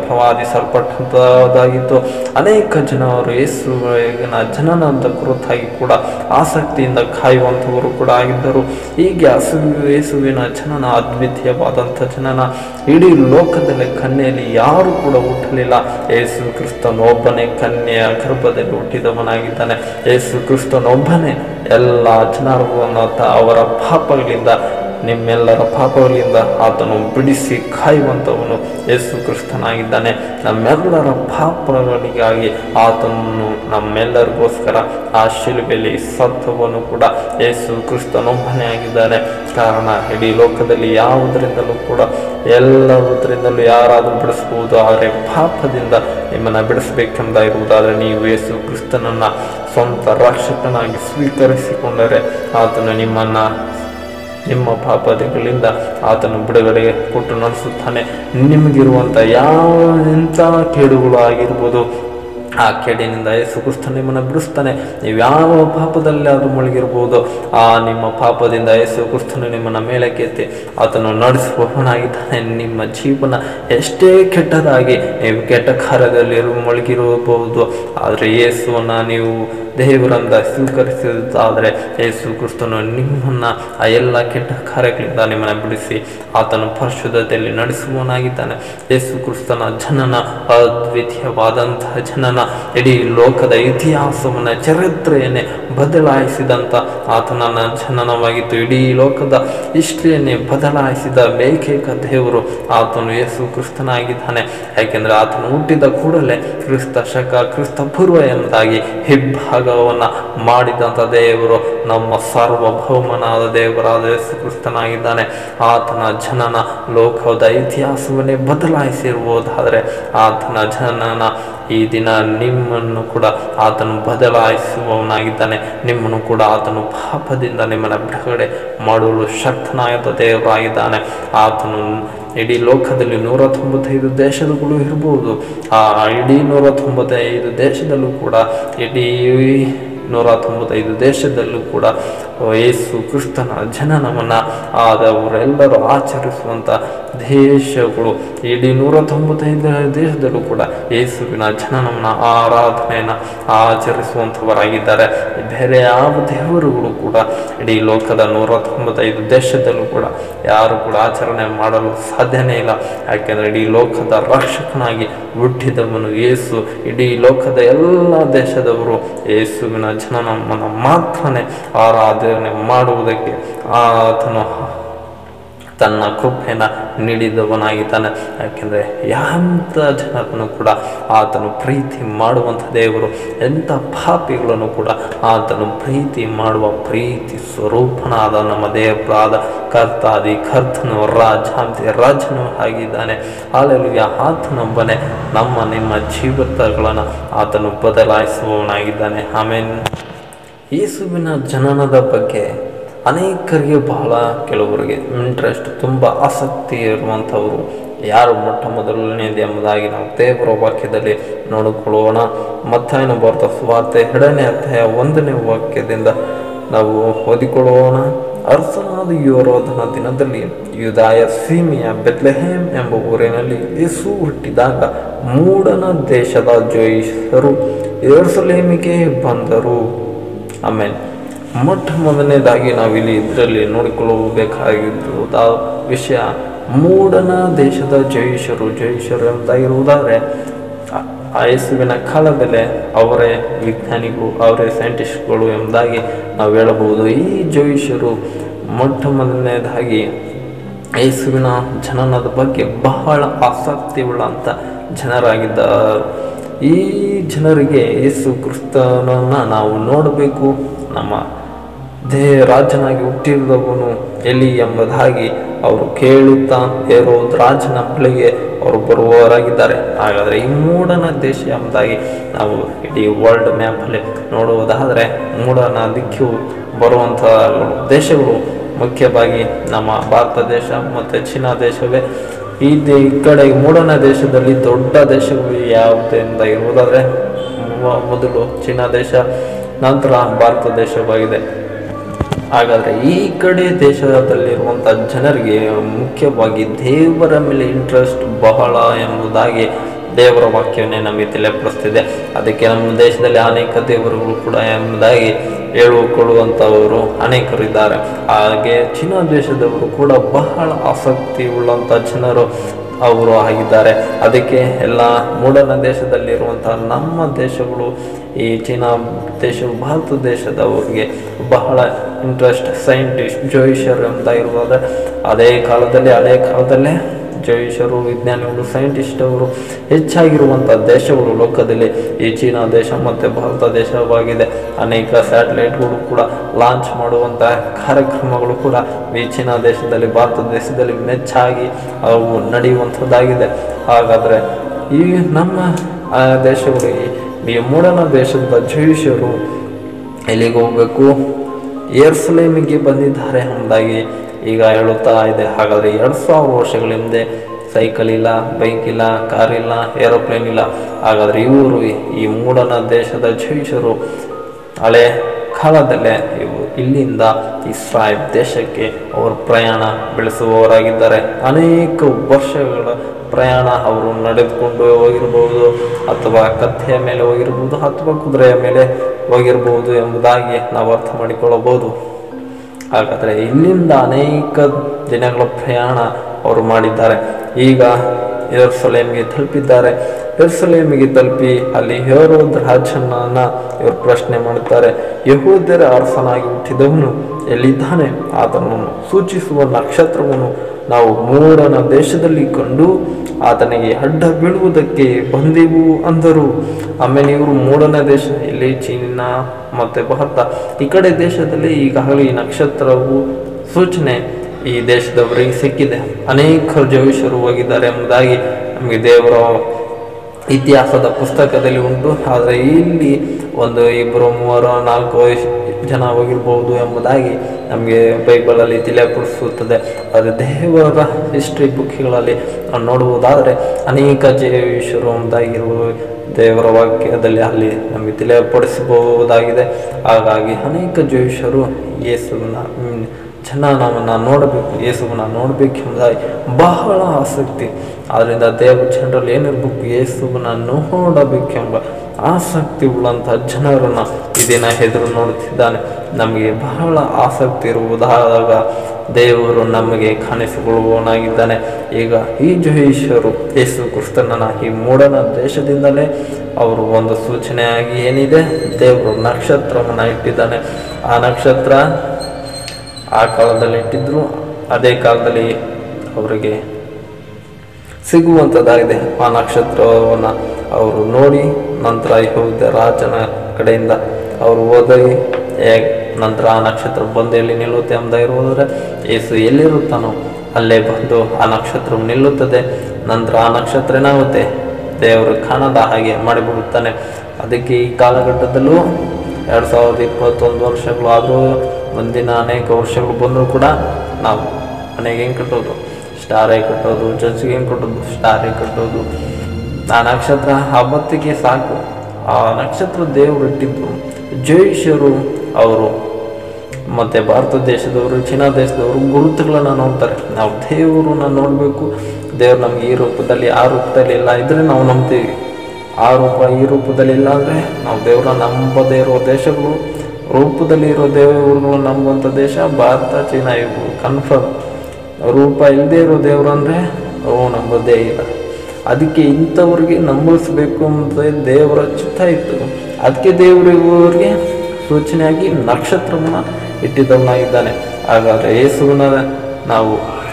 ಪ್ರವಾದಿಸಲ್ಪಟ್ಟಂಥದ್ದಾಗಿತ್ತು. ಅನೇಕ ಜನರು ಯೇಸುವಿನ ಜನನದ ಕುರಿತಾಗಿ ಕೂಡ ಆಸಕ್ತಿಯಿಂದ ಕಾಯುವಂಥವರು ಕೂಡ ಆಗಿದ್ದರು. ಹೀಗೆ ಹಸು ಯೇಸುವಿನ ಜನನ ಅದ್ವಿತೀಯವಾದಂಥ ಜನನ. ಇಡೀ ಲೋಕದಲ್ಲಿ ಕನ್ಯೆಯಲ್ಲಿ ಯಾರು ಕೂಡ ಹುಟ್ಟಲಿಲ್ಲ. ಯೇಸು ಕ್ರಿಸ್ತನು ಒಬ್ಬನೇ ಕನ್ಯೆಯ ಗರ್ಭದಲ್ಲಿ ಹುಟ್ಟಿದವನಾಗಿದ್ದಾನೆ. ಯೇಸು ಕ್ರಿಸ್ತನೊಬ್ಬನೇ ಎಲ್ಲ ಜನರನ್ನು ಅವರ ಪಾಪಗಳಿಂದ ನಿಮ್ಮೆಲ್ಲರ ಪಾಪಗಳಿಂದ ಆತನು ಬಿಡಿಸಿ ಕಾಯುವಂಥವನು ಯೇಸು ಕ್ರಿಸ್ತನಾಗಿದ್ದಾನೆ. ನಮ್ಮೆಲ್ಲರ ಪಾಪಗಳಿಗಾಗಿ ಆತನನ್ನು ನಮ್ಮೆಲ್ಲರಿಗೋಸ್ಕರ ಆ ಶಿಲುಬೆಯಲ್ಲಿ ಸತ್ತವನು ಕೂಡ ಯೇಸು ಕ್ರಿಸ್ತನೊಬ್ಬನೇ ಆಗಿದ್ದಾನೆ. ಕಾರಣ ಇಡೀ ಲೋಕದಲ್ಲಿ ಯಾವುದರಿಂದಲೂ ಕೂಡ ಎಲ್ಲದರಿಂದಲೂ ಯಾರಾದರೂ ಬಿಡಿಸ್ಬೋದು. ಆದರೆ ಪಾಪದಿಂದ ನಿಮ್ಮನ್ನು ಬಿಡಿಸಬೇಕೆಂದ ಇರುವುದಾದರೆ ನೀವು ಯೇಸು ಕ್ರಿಸ್ತನನ್ನು ಸ್ವಂತ ರಕ್ಷಕನಾಗಿ ಸ್ವೀಕರಿಸಿಕೊಂಡರೆ ಆತನು ನಿಮ್ಮನ್ನು ನಿಮ್ಮ ಪಾಪಗಳಿಂದ ಆತನು ಬಿಡುಗಡೆಗೆ ಕೊಟ್ಟು ನಡೆಸುತ್ತಾನೆ. ನಿಮಗಿರುವಂಥ ಯಾವ ಎಂಥ ಕೇಡುಗಳು ಆಗಿರ್ಬೋದು, ಆ ಕೇಡಿನಿಂದ ಯೇಸು ಕ್ರಿಸ್ತನು ನಿಮ್ಮನ್ನು ಬಿಡಿಸ್ತಾನೆ. ನೀವು ಯಾವ ಪಾಪದಲ್ಲಿ ಅದು ಮುಳುಗಿರ್ಬೋದು, ಆ ನಿಮ್ಮ ಪಾಪದಿಂದ ಯೇಸು ಕ್ರಿಸ್ತನು ನಿಮ್ಮನ್ನು ಮೇಲಕ್ಕೆತ್ತಿ ಆತನು ನಡೆಸುವವನಾಗಿದ್ದಾನೆ. ನಿಮ್ಮ ಜೀವನ ಎಷ್ಟೇ ಕೆಟ್ಟದಾಗಿ ನೀವು ಕೆಟ್ಟ ಕಾರ್ಯದಲ್ಲಿ ಮುಳುಗಿರಬಹುದು, ಆದರೆ ಯೇಸುವನ್ನು ನೀವು ದೇವರಿಂದ ಸ್ವೀಕರಿಸಿದ್ದಾದರೆ ಯೇಸು ಕ್ರಿಸ್ತನು ನಿಮ್ಮನ್ನು ಆ ಎಲ್ಲ ಕೆಟ್ಟ ಕಾರ್ಯಗಳಿಂದ ನಿಮ್ಮನ್ನು ಬಿಡಿಸಿ ಆತನು ಪರಿಶುದ್ಧತೆಯಲ್ಲಿ ನಡೆಸುವವನಾಗಿದ್ದಾನೆ. ಯೇಸು ಕ್ರಿಸ್ತನ ಜನನ ಅದ್ವಿತೀಯವಾದಂತಹ ಜನನ ಇಡೀ ಲೋಕದ ಇತಿಹಾಸವನ್ನು ಚರಿತ್ರೆಯನ್ನೇ ಬದಲಾಯಿಸಿದಂಥ ಆತನ ಜನನವಾಗಿತ್ತು. ಇಡೀ ಲೋಕದ ಹಿಸ್ಟ್ರಿಯನ್ನೇ ಬದಲಾಯಿಸಿದ ಏಕೈಕ ದೇವರು ಆತನು ಯೇಸು ಕ್ರಿಸ್ತನಾಗಿದ್ದಾನೆ. ಯಾಕೆಂದರೆ ಆತನು ಹುಟ್ಟಿದ ಕೂಡಲೇ ಕ್ರಿಸ್ತ ಶಕ ಕ್ರಿಸ್ತ ಪೂರ್ವ ಎಂಬುದಾಗಿ ಇಬ್ಬಾಗವನ್ನು ಮಾಡಿದಂಥ ದೇವರು ನಮ್ಮ ಸಾರ್ವಭೌಮನಾದ ದೇವರಾದ ಯೇಸು ಕ್ರಿಸ್ತನಾಗಿದ್ದಾನೆ. ಆತನ ಜನನ ಲೋಕದ ಇತಿಹಾಸವನ್ನೇ ಬದಲಾಯಿಸಿರುವುದಾದರೆ ಆತನ ಜನನ ಈ ದಿನ ನಿಮ್ಮನ್ನು ಕೂಡ ಆತನು ಬದಲಾಯಿಸುವವನಾಗಿದ್ದಾನೆ. ನಿಮ್ಮನ್ನು ಕೂಡ ಆತನು ಪಾಪದಿಂದ ನಿಮ್ಮನ್ನು ಬಿಡುಗಡೆ ಮಾಡಲು ಶಕ್ತನಾದ ದೇವರಾಗಿದ್ದಾನೆ. ಆತನು ಇಡೀ ಲೋಕದಲ್ಲಿ ನೂರ ತೊಂಬತ್ತೈದು ದೇಶಗಳು ಇರ್ಬೋದು. ಆ ಇಡೀ ನೂರ ತೊಂಬತ್ತೈದು ದೇಶದಲ್ಲೂ ಕೂಡ ಇಡೀ ನೂರ ತೊಂಬತ್ತೈದು ದೇಶದಲ್ಲೂ ಕೂಡ ಯೇಸು ಕ್ರಿಸ್ತನ ಜನನವನ್ನು ಆದವರೆಲ್ಲರೂ ಆಚರಿಸುವಂಥ ದೇಶಗಳು ಇಡೀ ನೂರ ತೊಂಬತ್ತೈದು ದೇಶದಲ್ಲೂ ಕೂಡ ಯೇಸುವಿನ ಜನನವನ್ನು ಆರಾಧನೆಯನ್ನು ಆಚರಿಸುವಂಥವರಾಗಿದ್ದಾರೆ. ಬೇರೆ ಯಾವ ದೇವರುಗಳು ಕೂಡ ಇಡೀ ಲೋಕದ ನೂರ ತೊಂಬತ್ತೈದು ದೇಶದಲ್ಲೂ ಕೂಡ ಯಾರು ಕೂಡ ಆಚರಣೆ ಮಾಡಲು ಸಾಧ್ಯನೇ ಇಲ್ಲ. ಯಾಕೆಂದರೆ ಇಡೀ ಲೋಕದ ರಕ್ಷಕನಾಗಿ ಹುಟ್ಟಿದವನು ಯೇಸು. ಇಡೀ ಲೋಕದ ಎಲ್ಲ ದೇಶದವರು ಯೇಸುವಿನ ಜನನವನ್ನು ಮಾತ್ರನೇ ಆರಾಧನೆ ಮಾಡುವುದಕ್ಕೆ ಆತನು ತನ್ನ ಕೃಪೆಯನ್ನು ನೀಡಿದವನಾಗಿದ್ದಾನೆ. ಯಾಕೆಂದರೆ ಎಂಥ ಜನರನ್ನು ಕೂಡ ಆತನು ಪ್ರೀತಿ ಮಾಡುವಂಥ ದೇವರು, ಎಂಥ ಪಾಪಿಗಳನ್ನು ಕೂಡ ಆತನು ಪ್ರೀತಿ ಮಾಡುವ ಪ್ರೀತಿ ಸ್ವರೂಪನಾದ ನಮ್ಮ ದೇವರಾದ ಕರ್ತಾದಿ ಕರ್ತನು ರಾಜಾಂತಿ ರಾಜನು ಆಗಿದ್ದಾನೆ. ಹಲ್ಲೆಲೂಯಾ. ಆತನೊಬ್ಬನೇ ನಮ್ಮ ನಿಮ್ಮ ಜೀವಿತಗಳನ್ನು ಆತನು ಬದಲಾಯಿಸುವವನಾಗಿದ್ದಾನೆ. ಆಮೇನ್. ಯೇಸುವಿನ ಜನನದ ಬಗ್ಗೆ ಅನೇಕರಿಗೆ ಬಹಳ ಕೆಲವರಿಗೆ ಇಂಟ್ರೆಸ್ಟ್ ತುಂಬ ಆಸಕ್ತಿ ಇರುವಂಥವರು ಯಾರು ಮೊಟ್ಟ ಮೊದಲನೇದು ಎಂಬುದಾಗಿ ನಾವು ದೇವರ ವಾಕ್ಯದಲ್ಲಿ ನೋಡಿಕೊಳ್ಳೋಣ. ಮತ್ತಾಯನ ಬರೆದ ಸುವಾರ್ತೆ ಎರಡನೇ ಅಧ್ಯಾಯ ಒಂದನೇ ವಾಕ್ಯದಿಂದ ನಾವು ಓದಿಕೊಳ್ಳೋಣ. ಅರಸನಾದ ಯೋರೋಧನ ದಿನದಲ್ಲಿ ಯೂದಾಯ ಸೀಮೆಯ ಬೆತ್ಲೆಹೇಮ್ ಎಂಬ ಊರಿನಲ್ಲಿ ಯೇಸು ಹುಟ್ಟಿದಾಗ ಮೂಡನ ದೇಶದ ಜೋಯಿಸರು ಯೆರೂಸಲೇಮಿಗೆ ಬಂದರು. ಆಮೇಲೆ ಮೊಟ್ಟ ಮೊದಲನೇದಾಗಿ ನಾವಿಲ್ಲಿ ಇದರಲ್ಲಿ ನೋಡಿಕೊಳ್ಳಬೇಕಾಗಿದ್ದ ವಿಷಯ ಮೂಡನ ದೇಶದ ಜೋಯಿಸರು ಜೋಯಿಸರು ಎಂಬುದಾಗಿರುವುದಾದರೆ ಆ ಯೇಸುವಿನ ಕಾಲದಲ್ಲೇ ಅವರೇ ವಿಜ್ಞಾನಿಗಳು, ಅವರೇ ಸೈಂಟಿಸ್ಟ್ಗಳು ಎಂಬುದಾಗಿ ನಾವು ಹೇಳಬಹುದು. ಈ ಜೋಯಿಸರು ಮೊಟ್ಟ ಮೊದಲನೇದಾಗಿ ಯೇಸುವಿನ ಜನನದ ಬಗ್ಗೆ ಬಹಳ ಆಸಕ್ತಿ ಉಳ್ಳಂಥ ಜನರಾಗಿದ್ದಾರೆ. ಈ ಜನರಿಗೆ ಯೇಸು ಕ್ರಿಸ್ತನನ್ನು ನಾವು ನೋಡಬೇಕು, ನಮ್ಮ ದೇ ರಾಜನಾಗಿ ಹುಟ್ಟಿರುವವನು ಎಲ್ಲಿ ಎಂಬುದಾಗಿ ಅವರು ಕೇಳುತ್ತಾ ಹೇರೋದ್ ರಾಜನ ಬಳಿಗೆ ಅವರು ಬರುವವರಾಗಿದ್ದಾರೆ. ಹಾಗಾದರೆ ಈ ಮೂಡನ ದೇಶ ಎಂಬುದಾಗಿ ನಾವು ಇಡೀ ವರ್ಲ್ಡ್ ಮ್ಯಾಪಲ್ಲಿ ನೋಡುವುದಾದರೆ ಮೂಡನ ದಿಕ್ಕು ಬರುವಂಥ ದೇಶಗಳು ಮುಖ್ಯವಾಗಿ ನಮ್ಮ ಭಾರತ ದೇಶ ಮತ್ತು ಚೀನಾ ದೇಶವೇ. ಈ ಈ ಕಡೆ ಮೂಡನ ದೇಶದಲ್ಲಿ ದೊಡ್ಡ ದೇಶಗಳು ಯಾವುದೆಂದ ಇರುವುದಾದರೆ ಮೊದಲು ಚೀನಾ ದೇಶ, ನಂತರ ಭಾರತ ದೇಶವಾಗಿದೆ. ಹಾಗಾದರೆ ಈ ಕಡೆ ದೇಶದಲ್ಲಿರುವಂಥ ಜನರಿಗೆ ಮುಖ್ಯವಾಗಿ ದೇವರ ಮೇಲೆ ಇಂಟ್ರೆಸ್ಟ್ ಬಹಳ ಎಂಬುದಾಗಿ ದೇವರ ವಾಕ್ಯವನ್ನೇ ನಮಗೆ ತಿಳಿಯಪಡಿಸ್ತಿದೆ. ಅದಕ್ಕೆ ನಮ್ಮ ದೇಶದಲ್ಲಿ ಅನೇಕ ದೇವರುಗಳು ಕೂಡ ಎಂಬುದಾಗಿ ಹೇಳಿಕೊಳ್ಳುವಂಥವರು ಅನೇಕರಿದ್ದಾರೆ. ಹಾಗೆ ಚೀನಾ ದೇಶದವರು ಕೂಡ ಬಹಳ ಆಸಕ್ತಿ ಉಳ್ಳಂಥ ಜನರು ಅವರು ಆಗಿದ್ದಾರೆ. ಅದಕ್ಕೆ ಎಲ್ಲ ಮೂಡನ ದೇಶದಲ್ಲಿರುವಂಥ ನಮ್ಮ ದೇಶಗಳು ಈ ಚೀನಾ ದೇಶ ಭಾರತ ದೇಶದವರಿಗೆ ಬಹಳ ಇಂಟ್ರೆಸ್ಟ್ ಸೈಂಟಿಸ್ಟ್ ಜೋಯಿಸರು ಎಂಬುದಾಗಿರುವಾಗ ಅದೇ ಕಾಲದಲ್ಲಿ ಹಳೆಯ ಕಾಲದಲ್ಲೇ ಜೋಯಿಸರು ವಿಜ್ಞಾನಿಗಳು ಸೈಂಟಿಸ್ಟ್ ಅವರು ಹೆಚ್ಚಾಗಿರುವಂಥ ದೇಶಗಳು ಲೋಕದಲ್ಲಿ ಈ ಚೀನಾ ದೇಶ ಮತ್ತು ಭಾರತ ದೇಶವಾಗಿದೆ. ಅನೇಕ ಸ್ಯಾಟಲೈಟ್ಗಳು ಕೂಡ ಲಾಂಚ್ ಮಾಡುವಂಥ ಕಾರ್ಯಕ್ರಮಗಳು ಕೂಡ ಈ ಚೀನಾ ದೇಶದಲ್ಲಿ ಭಾರತ ದೇಶದಲ್ಲಿ ಹೆಚ್ಚಾಗಿ ಅವು ನಡೆಯುವಂಥದ್ದಾಗಿದೆ. ಹಾಗಾದರೆ ಈ ನಮ್ಮ ದೇಶಗಳು ಈ ಮೂಡನ ದೇಶದ ಜೋಯಿಸರು ಎಲ್ಲಿಗೆ ಹೋಗಬೇಕು, ಯೆರೂಸಲೇಮಿಗೆ ಬಂದಿದ್ದಾರೆ ಎಂಬುದಾಗಿ ಈಗ ಹೇಳುತ್ತಾ ಇದೆ. ಹಾಗಾದರೆ ಎರಡು ಸಾವಿರ ವರ್ಷಗಳ ಹಿಂದೆ ಸೈಕಲ್ ಇಲ್ಲ, ಬೈಕ್ ಇಲ್ಲ, ಕಾರ್ ಇಲ್ಲ, ಏರೋಪ್ಲೇನ್ ಇಲ್ಲ. ಹಾಗಾದರೆ ಇವರು ಈ ಮೂಡನ ದೇಶದ ಜೋಯಿಸರು ಹಳೆ ಕಾಲದಲ್ಲೇ ಇವು ಇಲ್ಲಿಂದ ಇಸ್ರಾಯೇಲ್ ದೇಶಕ್ಕೆ ಅವರು ಪ್ರಯಾಣ ಬೆಳೆಸುವವರಾಗಿದ್ದಾರೆ. ಅನೇಕ ವರ್ಷಗಳ ಪ್ರಯಾಣ ಅವರು ನಡೆದುಕೊಂಡು ಹೋಗಿರಬಹುದು, ಅಥವಾ ಕತ್ತೆಯ ಮೇಲೆ ಹೋಗಿರ್ಬೋದು, ಅಥವಾ ಕುದುರೆಯ ಮೇಲೆ ಹೋಗಿರಬಹುದು ಎಂಬುದಾಗಿ ನಾವು ಅರ್ಥ ಮಾಡಿಕೊಳ್ಳಬಹುದು. ಹಾಗಾದರೆ ಇಲ್ಲಿಂದ ಅನೇಕ ದಿನಗಳ ಪ್ರಯಾಣ ಅವರು ಮಾಡಿದ್ದಾರೆ. ಈಗ ಯೆರೂಸಲೇಮಿಗೆ ತಲುಪಿದ್ದಾರೆ. ಯೆರೂಸಲೇಮಿಗೆ ತಲುಪಿ ಅಲ್ಲಿ ಹೇರೋದ್ ರಾಜನನ್ನ ಇವರು ಪ್ರಶ್ನೆ ಮಾಡುತ್ತಾರೆ. ಯೆಹೂದ್ಯರ ಅರಸನಾಗಿ ಹುಟ್ಟಿದವನು ಎಲ್ಲಿದ್ದಾನೆ? ಆತನನ್ನು ಸೂಚಿಸುವ ನಕ್ಷತ್ರವನ್ನು ನಾವು ಮೂಡನ ದೇಶದಲ್ಲಿ ಕಂಡು ಆತನಿಗೆ ಅಡ್ಡ ಬೀಳುವುದಕ್ಕೆ ಬಂದೆವು ಅಂದರು. ಆಮೇಲೆ ಇವರು ಮೂಡನ ದೇಶ ಇಲ್ಲಿ ಚೀನಾ ಮತ್ತು ಭಾರತ ಈ ಕಡೆ ದೇಶದಲ್ಲಿ ಈಗಾಗಲೇ ಈ ನಕ್ಷತ್ರವು ಸೂಚನೆ ಈ ದೇಶದವರಿಗೆ ಸಿಕ್ಕಿದೆ. ಅನೇಕ ಜೋಯಿಸರು ಹೋಗಿದ್ದಾರೆ ಎಂಬುದಾಗಿ ನಮಗೆ ದೇವರ ಇತಿಹಾಸದ ಪುಸ್ತಕದಲ್ಲಿ ಉಂಟು. ಆದರೆ ಇಲ್ಲಿ ಒಂದು ಇಬ್ಬರು ಮೂವರು ನಾಲ್ಕು ಜನ ಹೋಗಿರ್ಬೋದು ಎಂಬುದಾಗಿ ನಮಗೆ ಬೈಬಲಲ್ಲಿ ತಿಳಿಯಪಡಿಸುತ್ತದೆ. ಆದರೆ ದೇವರ ಹಿಸ್ಟ್ರಿ ಬುಕ್ಗಳಲ್ಲಿ ನಾವು ನೋಡುವುದಾದರೆ ಅನೇಕ ಜೋಯಿಸರು ಎಂಬುದಾಗಿರುವ ದೇವರ ವಾಕ್ಯದಲ್ಲಿ ಅಲ್ಲಿ ನಮಗೆ ತಿಳಿಯಪಡಿಸಬಹುದಾಗಿದೆ. ಹಾಗಾಗಿ ಅನೇಕ ಜೋಯಿಸರು ಯೇಸುವಿನ ಜನನವನ್ನು ನೋಡಬೇಕು, ಯೇಸುವನ್ನು ನೋಡಬೇಕೆಂಬುದಾಗಿ ಬಹಳ ಆಸಕ್ತಿ. ಆದ್ದರಿಂದ ದೇವ ಜನರಲ್ಲಿ ಏನಿರಬೇಕು, ಯೇಸುವನ್ನು ನೋಡಬೇಕೆಂಬ ಆಸಕ್ತಿ ಉಳ್ಳಂಥ ಜನರನ್ನು ಈ ದಿನ ಎದುರು ನೋಡುತ್ತಿದ್ದಾನೆ. ನಮಗೆ ಬಹಳ ಆಸಕ್ತಿ ಇರುವುದಾದಾಗ ದೇವರು ನಮಗೆ ಕಾಣಿಸಿಕೊಳ್ಳುವವನಾಗಿದ್ದಾನೆ. ಈಗ ಈ ಜೋಯಿಸರು ಯೇಸು ಕ್ರಿಸ್ತನ ಈ ಮೂಡನ ದೇಶದಿಂದಲೇ ಅವರು ಒಂದು ಸೂಚನೆಯಾಗಿ ಏನಿದೆ, ದೇವರು ನಕ್ಷತ್ರವನ್ನು ಇಟ್ಟಿದ್ದಾನೆ. ಆ ನಕ್ಷತ್ರ ಆ ಕಾಲದಲ್ಲಿ ಇಟ್ಟಿದ್ರು, ಅದೇ ಕಾಲದಲ್ಲಿ ಅವರಿಗೆ ಸಿಗುವಂಥದ್ದಾಗಿದೆ. ಆ ನಕ್ಷತ್ರವನ್ನು ಅವರು ನೋಡಿ ನಂತರ ಯೆಹೂದ ರಾಜನ ಕಡೆಯಿಂದ ಅವರು ಹೋದಲ್ಲಿ ಹೇಗೆ ನಂತರ ಆ ನಕ್ಷತ್ರ ಬಂದು ಎಲ್ಲಿ ನಿಲ್ಲುತ್ತೆ ಎಂಬುದಾಗಿರುವುದಾದರೆ ಯೇಸು ಎಲ್ಲಿರುತ್ತಾನೋ ಅಲ್ಲೇ ಬಂದು ಆ ನಕ್ಷತ್ರ ನಿಲ್ಲುತ್ತದೆ. ನಂತರ ಆ ನಕ್ಷತ್ರ ಏನಾಗುತ್ತೆ, ದೇವರು ಕಾಣದ ಹಾಗೆ ಮಾಡಿಬಿಡುತ್ತಾನೆ. ಅದಕ್ಕೆ ಈ ಕಾಲಘಟ್ಟದಲ್ಲೂ ಎರಡು ಸಾವಿರದ ಇಪ್ಪತ್ತೊಂದು ವರ್ಷಗಳು ಆದರೂ ಮುಂದಿನ ಅನೇಕ ವರ್ಷಗಳು ಬಂದರೂ ಕೂಡ ನಾವು ಮನೆಗೆ ಹೆಂಗೆ ಕಟ್ಟೋದು, ಸ್ಟಾರೇ ಕಟ್ಟೋದು, ಚರ್ಚ್ಗೆ ಹೆಂಗೆ ಕಟ್ಟೋದು, ಸ್ಟಾರೇ ಕಟ್ಟೋದು. ಆ ನಕ್ಷತ್ರ ಹಬ್ಬತ್ತಿಗೆ ಸಾಕು. ಆ ನಕ್ಷತ್ರ ದೇವರು ಇಟ್ಟಿದ್ದು. ಜೋಯಿಷರು ಅವರು ಮತ್ತು ಭಾರತ ದೇಶದವರು, ಚೀನಾ ದೇಶದವರು ಗುರುತುಗಳನ್ನು ನೋಡ್ತಾರೆ. ನಾವು ದೇವರನ್ನ ನೋಡಬೇಕು, ದೇವ್ರು ನಮ್ಗೆ ಈ ರೂಪದಲ್ಲಿ ಆ ರೂಪದಲ್ಲಿ ಇಲ್ಲ ಇದ್ದರೆ ನಾವು ನಂಬ್ತೀವಿ. ಆ ರೂಪ ಈ ರೂಪದಲ್ಲಿ ಇಲ್ಲ ಅಂದರೆ ನಾವು ದೇವ್ರನ್ನ ನಂಬದೇ ಇರೋ ದೇಶಗಳು, ರೂಪದಲ್ಲಿ ಇರೋ ದೇವರುಗಳು ನಂಬುವಂಥ ದೇಶ ಭಾರತ, ಚೀನಾ. ಇವು ಕನ್ಫರ್ಮ್. ರೂಪ ಇಲ್ಲದೆ ಇರೋ ದೇವರು ಅಂದರೆ ಅವು ನಂಬೋದೇ ಇಲ್ಲ. ಅದಕ್ಕೆ ಇಂಥವ್ರಿಗೆ ನಂಬಿಸ್ಬೇಕು ಅಂತ ದೇವರ ಚಿತ್ತ ಇತ್ತು. ಅದಕ್ಕೆ ದೇವರು ಇವರಿಗೆ ಸೂಚನೆಯಾಗಿ ನಕ್ಷತ್ರವನ್ನು ಇಟ್ಟಿದ್ದವನಾಗಿದ್ದಾನೆ. ಹಾಗಾದರೆ ಯೇಸುವಿನ ನಾವು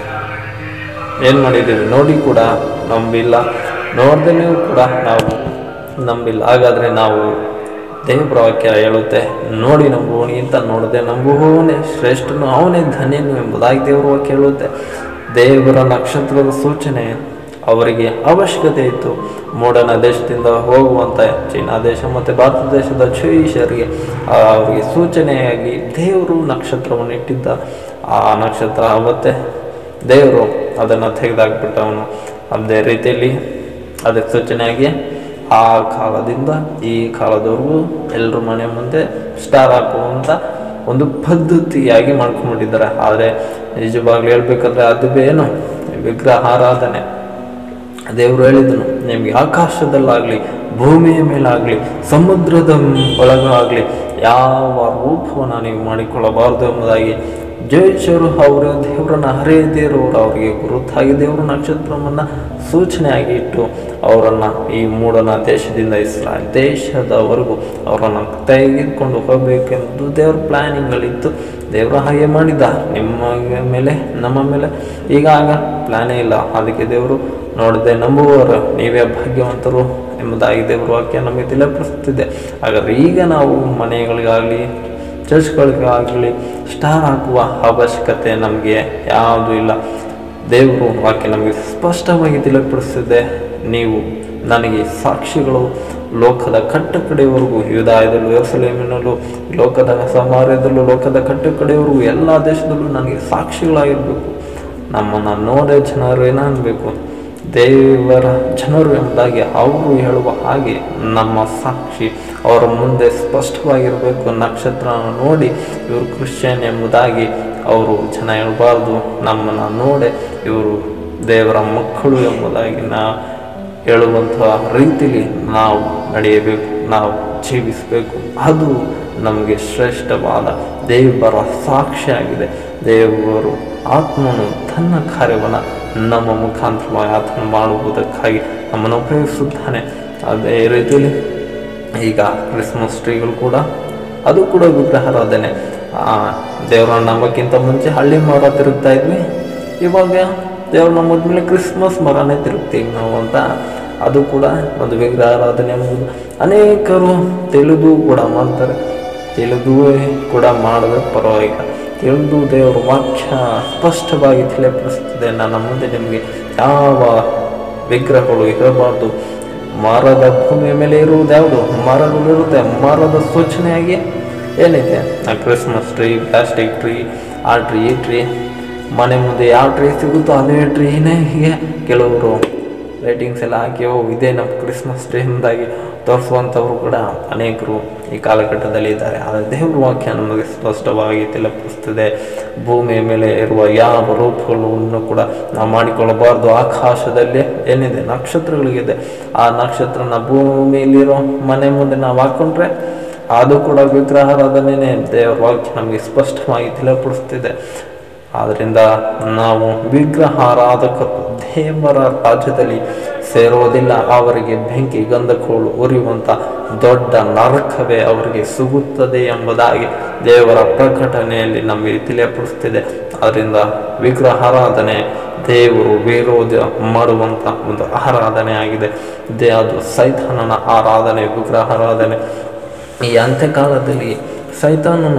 ಏನು ಮಾಡಿದ್ದೀವಿ ನೋಡಿ ಕೂಡ ನಂಬಿಲ್ಲ, ನೋಡ್ದೇನೆ ಕೂಡ ನಾವು ನಂಬಿಲ್ಲ. ಹಾಗಾದರೆ ನಾವು ದೇವರ ವಾಕ್ಯ ಹೇಳುತ್ತೆ, ನೋಡಿ ನಂಬುವನಿಗಿಂತ ನೋಡದೆ ನಂಬುವವನೇ ಶ್ರೇಷ್ಠನು, ಅವನೇ ಧನ್ಯನು ಎಂಬುದಾಗಿ ದೇವರ ವಾಕ್ಯ ಹೇಳುತ್ತೆ. ದೇವರ ನಕ್ಷತ್ರದ ಸೂಚನೆ ಅವರಿಗೆ ಅವಶ್ಯಕತೆ ಇತ್ತು. ಮೂಡನ ದೇಶದಿಂದ ಹೋಗುವಂಥ ಚೀನಾ ದೇಶ ಮತ್ತು ಭಾರತ ದೇಶದ ಜೋಯಿಷರಿಗೆ ಅವರಿಗೆ ಸೂಚನೆಯಾಗಿ ದೇವರು ನಕ್ಷತ್ರವನ್ನು ಇಟ್ಟಿದ್ದ. ಆ ನಕ್ಷತ್ರ ಅವತ್ತೆ ದೇವರು ಅದನ್ನು ತೆಗೆದಾಕ್ಬಿಟ್ಟವನು. ಅದೇ ರೀತಿಯಲ್ಲಿ ಅದಕ್ಕೆ ಸೂಚನೆಯಾಗಿ ಆ ಕಾಲದಿಂದ ಈ ಕಾಲದವರೆಗೂ ಎಲ್ಲರ ಮನೆ ಮುಂದೆ ಸ್ಟಾರ್ ಹಾಕುವಂಥ ಒಂದು ಪದ್ಧತಿಯಾಗಿ ಮಾಡ್ಕೊಂಡ್ಬಿಟ್ಟಿದ್ದಾರೆ. ಆದರೆ ನಿಜವಾಗ್ಲೂ ಹೇಳ್ಬೇಕಂದ್ರೆ ಅದು ಏನು ವಿಗ್ರಹ ಆರಾಧನೆ. ದೇವರು ಹೇಳಿದನು, ನಿಮಗೆ ಆಕಾಶದಲ್ಲಾಗಲಿ, ಭೂಮಿಯ ಮೇಲಾಗಲಿ, ಸಮುದ್ರದ ಒಳಗಾಗಲಿ ಯಾವ ರೂಪವನ್ನು ನೀವು ಮಾಡಿಕೊಳ್ಳಬಾರದು ಎಂಬುದಾಗಿ ಜೋಯಿಷರು ಅವರು ದೇವರನ್ನು ಹರಿಯದೇ ಇರೋರು ಅವರಿಗೆ ಗುರುತಾಗಿ ದೇವರ ನಕ್ಷತ್ರವನ್ನು ಸೂಚನೆಯಾಗಿ ಇಟ್ಟು ಅವರನ್ನು ಈ ಮೂಡನ ದೇಶದಿಂದ ಇಸ್ರಾಯೇಲ್ ದೇಶದವರೆಗೂ ಅವರನ್ನು ತೆಗೆದುಕೊಂಡು ಹೋಗಬೇಕೆಂದು ದೇವರ ಪ್ಲ್ಯಾನಿಂಗ್ಗಳಿತ್ತು. ದೇವರು ಹಾಗೆ ಮಾಡಿದ್ದ. ನಿಮ್ಮ ಮೇಲೆ ನಮ್ಮ ಮೇಲೆ ಈಗ ಆಗ ಪ್ಲ್ಯಾನೇ ಇಲ್ಲ. ಅದಕ್ಕೆ ದೇವರು ನೋಡದೆ ನಂಬುವವರು ನೀವೇ ಭಾಗ್ಯವಂತರು ಎಂಬುದಾಗಿ ದೇವರ ವಾಕ್ಯ ನಮಗೆ ತಿಳಿಪಡಿಸ್ತಿದೆ. ಹಾಗಾದರೆ ಈಗ ನಾವು ಮನೆಗಳಿಗಾಗಲಿ ಚರ್ಚ್ಗಳಿಗಾಗಲಿ ಸ್ಟಾರ್ ಹಾಕುವ ಅವಶ್ಯಕತೆ ನಮಗೆ ಯಾವುದೂ ಇಲ್ಲ. ದೇವರು ವಾಕ್ಯ ನಮಗೆ ಸ್ಪಷ್ಟವಾಗಿ ತಿಳಿಪಡಿಸ್ತಿದೆ. ನೀವು ನನಗೆ ಸಾಕ್ಷಿಗಳು ಲೋಕದ ಕಟ್ಟ ಕಡೆಯವರೆಗೂ, ಯೂದಾಯದಲ್ಲೂ ಯೆರೂಸಲೇಮಿನಲ್ಲೂ, ಲೋಕದ ಸಮಾರ್ಯದಲ್ಲೂ, ಲೋಕದ ಕಟ್ಟ ಕಡೆಯವರೆಗೂ ಎಲ್ಲ ದೇಶದಲ್ಲೂ ನನಗೆ ಸಾಕ್ಷಿಗಳಾಗಿರಬೇಕು. ನಮ್ಮನ್ನು ನೋಡೇ ಜನರು ಏನಬೇಕು, ದೇವರ ಜನರು ಎಂಬುದಾಗಿ ಅವರು ಹೇಳುವ ಹಾಗೆ ನಮ್ಮ ಸಾಕ್ಷಿ ಅವರ ಮುಂದೆ ಸ್ಪಷ್ಟವಾಗಿರಬೇಕು. ನಕ್ಷತ್ರ ನೋಡಿ ಇವರು ಕ್ರಿಶ್ಚಿಯನ್ ಎಂಬುದಾಗಿ ಅವರು ಜನ ಹೇಳಬಾರ್ದು. ನಮ್ಮನ್ನು ನೋಡೆ ಇವರು ದೇವರ ಮಕ್ಕಳು ಎಂಬುದಾಗಿ ನಾ ಹೇಳುವಂತಹ ರೀತಿಯಲ್ಲಿ ನಾವು ನಡೆಯಬೇಕು, ನಾವು ಜೀವಿಸಬೇಕು. ಅದು ನಮಗೆ ಶ್ರೇಷ್ಠವಾದ ದೇವರ ಸಾಕ್ಷಿಯಾಗಿದೆ. ದೇವರು ಆತ್ಮನು ತನ್ನ ಕಾರ್ಯವನ್ನು ನಮ್ಮ ಮುಖಾಂತರವಾಗಿ ಆತ್ಮ ಮಾಡುವುದಕ್ಕಾಗಿ ನಮ್ಮನ್ನು ಉಪಯೋಗಿಸುತ್ತಾನೆ. ಅದೇ ರೀತಿಯಲ್ಲಿ ಈಗ ಕ್ರಿಸ್ಮಸ್ ಟ್ರೀಗಳು ಕೂಡ ಅದು ಕೂಡ ವಿಗ್ರಹಾರಾಧನೆ. ದೇವರ ನಂಬಕ್ಕಿಂತ ಮುಂಚೆ ಹಳ್ಳಿ ಮರ ತಿರುಗ್ತಾ ಇದ್ವಿ, ಇವಾಗ ದೇವ್ರ ನಂಬದ್ಮೇಲೆ ಕ್ರಿಸ್ಮಸ್ ಮರನೇ ತಿರುಗ್ತೀವಿ ನಾವು ಅಂತ. ಅದು ಕೂಡ ಒಂದು ವಿಗ್ರಹಾರಾಧನೆ ಎಂಬುದು ಅನೇಕರು ತಿಳಿದು ಕೂಡ ಮಾಡ್ತಾರೆ. ತಿಳಿದು ಕೂಡ ಮಾಡಿದ್ರೆ ಪರವಾಗಿಲ್ಲ. ತಿಳಿದು ದೇವರ ವಾಕ್ಯ ಸ್ಪಷ್ಟವಾಗಿ ತಿಳಿಪಡಿಸ್ತದೆ. ನನ್ನ ಮುಂದೆ ನಿಮಗೆ ಯಾವ ವಿಗ್ರಹಗಳು ಇರಬಾರ್ದು. ಮರದ ಭೂಮಿಯ ಮೇಲೆ ಇರುವುದು ಯಾವುದು? ಮರಗಳು ಇರುತ್ತೆ. ಮರದ ಸೂಚನೆಯಾಗಿ ಏನಿದೆ, ಆ ಕ್ರಿಸ್ಮಸ್ ಟ್ರೀ, ಪ್ಲಾಸ್ಟಿಕ್ ಟ್ರೀ, ಆ ಟ್ರೀ ಈ ಟ್ರೀ, ಮನೆ ಮುಂದೆ ಯಾವ ಟ್ರೀ ಸಿಗುತ್ತೋ ಅದೇ ಟ್ರೀನೇ ಹೀಗೆ ಕೆಲವರು ಲೈಟಿಂಗ್ಸ್ ಎಲ್ಲ ಹಾಕಿ ಓ ಇದೇ ನಮ್ಮ ಕ್ರಿಸ್ಮಸ್ ಟ್ರೀ ಎಂಬುದಾಗಿ ತೋರಿಸುವಂಥವ್ರು ಕೂಡ ಅನೇಕರು ಈ ಕಾಲಘಟ್ಟದಲ್ಲಿ ಇದ್ದಾರೆ. ಆದರೆ ದೇವ್ರ ವಾಕ್ಯ ನಮಗೆ ಸ್ಪಷ್ಟವಾಗಿ ತಿಳಿಪಡಿಸ್ತದೆ. ಭೂಮಿಯ ಮೇಲೆ ಇರುವ ಯಾವ ರೂಪಗಳನ್ನು ಕೂಡ ನಾವು ಮಾಡಿಕೊಳ್ಳಬಾರ್ದು. ಆಕಾಶದಲ್ಲಿ ಏನಿದೆ, ನಕ್ಷತ್ರಗಳಿಗಿದೆ. ಆ ನಕ್ಷತ್ರನ ಭೂಮಿಯಲ್ಲಿರೋ ಮನೆ ಮುಂದೆ ನಾವು ಹಾಕ್ಕೊಂಡ್ರೆ ಅದು ಕೂಡ ವಿಗ್ರಹಾರಾಧನೆಯೇ. ದೇವರ ವಾಕ್ಯ ನಮಗೆ ಸ್ಪಷ್ಟವಾಗಿ ತಿಳಿಪಡಿಸ್ತಿದೆ. ಆದ್ದರಿಂದ ನಾವು ವಿಗ್ರಹಾರಾಧಕರು ದೇವರ ರಾಜ್ಯದಲ್ಲಿ ಸೇರೋದಿಲ್ಲ. ಅವರಿಗೆ ಬೆಂಕಿ ಗಂಧಕೋಳು ಉರಿಯುವಂಥ ದೊಡ್ಡ ನರಕವೇ ಅವರಿಗೆ ಸಿಗುತ್ತದೆ ಎಂಬುದಾಗಿ ದೇವರ ಪ್ರಕಟಣೆಯಲ್ಲಿ ನಮಗೆ ತಿಳಿಯಪಡಿಸ್ತಿದೆ. ಅದರಿಂದ ವಿಗ್ರಹಾರಾಧನೆ ದೇವರು ವಿರೋಧ ಮಾಡುವಂಥ ಒಂದು ಆರಾಧನೆ ಆಗಿದೆ. ದೇ ಅದು ಸೈತಾನನ ಆರಾಧನೆ, ವಿಗ್ರಹಾರಾಧನೆ. ಈ ಅಂತ್ಯಕಾಲದಲ್ಲಿ ಸೈತಾನನು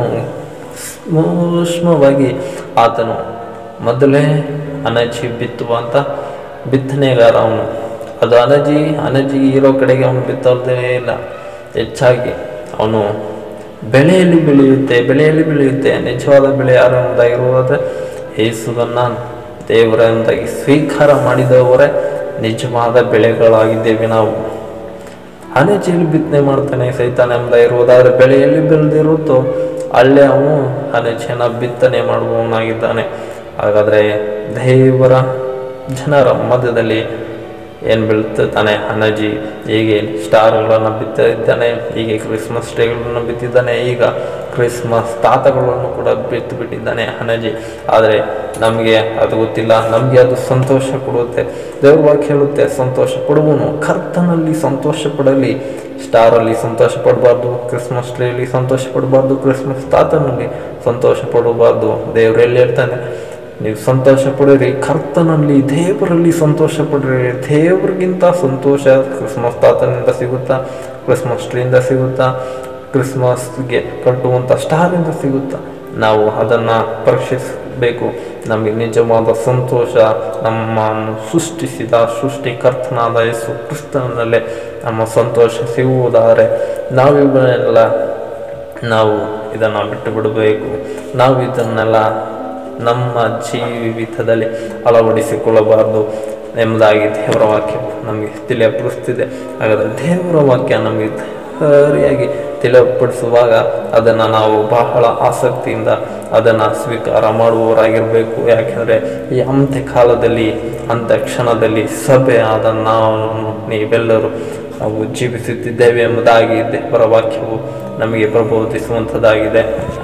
ಸೂಕ್ಷ್ಮವಾಗಿ ಆತನು ಮೊದಲೇ ಅನಜಿ ಬಿತ್ತುವಂಥ ಬಿತ್ತನೆಗಾರ ಅವನು. ಅದು ಅನಜಿ ಅನಜಿ ಇರೋ ಕಡೆಗೆ ಅವನು ಬಿತ್ತೋದೇ ಇಲ್ಲ. ಹೆಚ್ಚಾಗಿ ಅವನು ಬೆಳೆಯಲ್ಲಿ ಬೆಳೆಯುತ್ತೆ ಬೆಳೆಯಲ್ಲಿ ಬೆಳೆಯುತ್ತೆ ನಿಜವಾದ ಬೆಳೆ ಯಾರು ಎಂಬುದಾಗಿರುವುದಾದರೆ ಯೇಸುವನ್ನು ದೇವರೆಂದಾಗಿ ಸ್ವೀಕಾರ ಮಾಡಿದವರೇ ನಿಜವಾದ ಬೆಳೆಗಳಾಗಿದ್ದೇವೆ. ನಾವು ಅನೆಚೆಯಲ್ಲಿ ಬಿತ್ತನೆ ಮಾಡ್ತಾನೆ ಸೈತಾನ ಎಂಬುದಾಗಿರುವುದಾದರೆ ಬೆಳೆ ಎಲ್ಲಿ ಬೆಳೆದಿರುತ್ತೋ ಅಲ್ಲೇ ಅವನು ಅನೆಚೆನ ಬಿತ್ತನೆ ಮಾಡುವವನಾಗಿದ್ದಾನೆ. ಹಾಗಾದರೆ ದೇವರ ಜನರ ಮಧ್ಯದಲ್ಲಿ ಏನು ಬೀಳ್ತಾನೆ ಅನಜಿ, ಹೀಗೆ ಸ್ಟಾರ್ಗಳನ್ನು ಬಿತ್ತಿದ್ದಾನೆ, ಹೀಗೆ ಕ್ರಿಸ್ಮಸ್ ಟ್ರೀಗಳನ್ನು ಬಿತ್ತಿದ್ದಾನೆ, ಈಗ ಕ್ರಿಸ್ಮಸ್ ತಾತಗಳನ್ನು ಕೂಡ ಬಿತ್ತು ಬಿಟ್ಟಿದ್ದಾನೆ ಅನಜಿ. ಆದರೆ ನಮಗೆ ಅದು ಗೊತ್ತಿಲ್ಲ, ನಮಗೆ ಅದು ಸಂತೋಷ ಕೊಡುತ್ತೆ. ದೇವ್ರ ವಾಕ್ಯ ಹೇಳುತ್ತೆ, ಸಂತೋಷ ಪಡುವನು ಕರ್ತನಲ್ಲಿ ಸಂತೋಷ ಪಡಲಿ. ಸ್ಟಾರಲ್ಲಿ ಸಂತೋಷ ಪಡಬಾರ್ದು, ಕ್ರಿಸ್ಮಸ್ ಟ್ರೀಯಲ್ಲಿ ಸಂತೋಷ ಪಡಬಾರ್ದು, ಕ್ರಿಸ್ಮಸ್ ತಾತನಲ್ಲಿ ಸಂತೋಷ ಪಡಬಾರ್ದು. ದೇವ್ರು ಎಲ್ಲಿ ಹೇಳ್ತಾನೆ, ನೀವು ಸಂತೋಷ ಪಡಿರಿ ಕರ್ತನಲ್ಲಿ, ದೇವರಲ್ಲಿ ಸಂತೋಷ ಪಡಿರಿ. ದೇವರಿಗಿಂತ ಸಂತೋಷ ಕ್ರಿಸ್ಮಸ್ ತಾತನಿಂದ ಸಿಗುತ್ತಾ, ಕ್ರಿಸ್ಮಸ್ ಟ್ರೀಯಿಂದ ಸಿಗುತ್ತಾ, ಕ್ರಿಸ್ಮಸ್ಗೆ ಕಟ್ಟುವಂಥ ಸ್ಟಾರಿಂದ ಸಿಗುತ್ತಾ? ನಾವು ಅದನ್ನು ಪರೀಕ್ಷಿಸಬೇಕು. ನಮಗೆ ನಿಜವಾದ ಸಂತೋಷ ನಮ್ಮನ್ನು ಸೃಷ್ಟಿಸಿದ ಸೃಷ್ಟಿಕರ್ತನಾದ ಯೇಸು ಕ್ರಿಸ್ತನಲ್ಲೇ ನಮ್ಮ ಸಂತೋಷ ಸಿಗುವುದಾದರೆ ನಾವಿವನ್ನೆಲ್ಲ ನಾವು ಇದನ್ನು ಬಿಟ್ಟು ಬಿಡಬೇಕು. ನಾವು ಇದನ್ನೆಲ್ಲ ನಮ್ಮ ಜೀವಿತದಲ್ಲಿ ಅಳವಡಿಸಿಕೊಳ್ಳಬಾರ್ದು ಎಂಬುದಾಗಿ ದೇವರ ವಾಕ್ಯವು ನಮಗೆ ತಿಳಿಯಪಡಿಸ್ತಿದೆ. ಹಾಗಾದರೆ ದೇವರ ವಾಕ್ಯ ನಮಗೆ ಸರಿಯಾಗಿ ತಿಳಿಯಪಡಿಸುವಾಗ ಅದನ್ನು ನಾವು ಬಹಳ ಆಸಕ್ತಿಯಿಂದ ಅದನ್ನು ಸ್ವೀಕಾರ ಮಾಡುವವರಾಗಿರಬೇಕು. ಯಾಕೆಂದರೆ ಈ ಅಂತ್ಯ ಕಾಲದಲ್ಲಿ ಅಂತ್ಯ ಕ್ಷಣದಲ್ಲಿ ಸಭೆ ಆದ ನಾವು ನೀವೆಲ್ಲರೂ ನಾವು ಜೀವಿಸುತ್ತಿದ್ದೇವೆ ಎಂಬುದಾಗಿ ದೇವರ ವಾಕ್ಯವು ನಮಗೆ ಪ್ರಬೋಧಿಸುವಂಥದ್ದಾಗಿದೆ.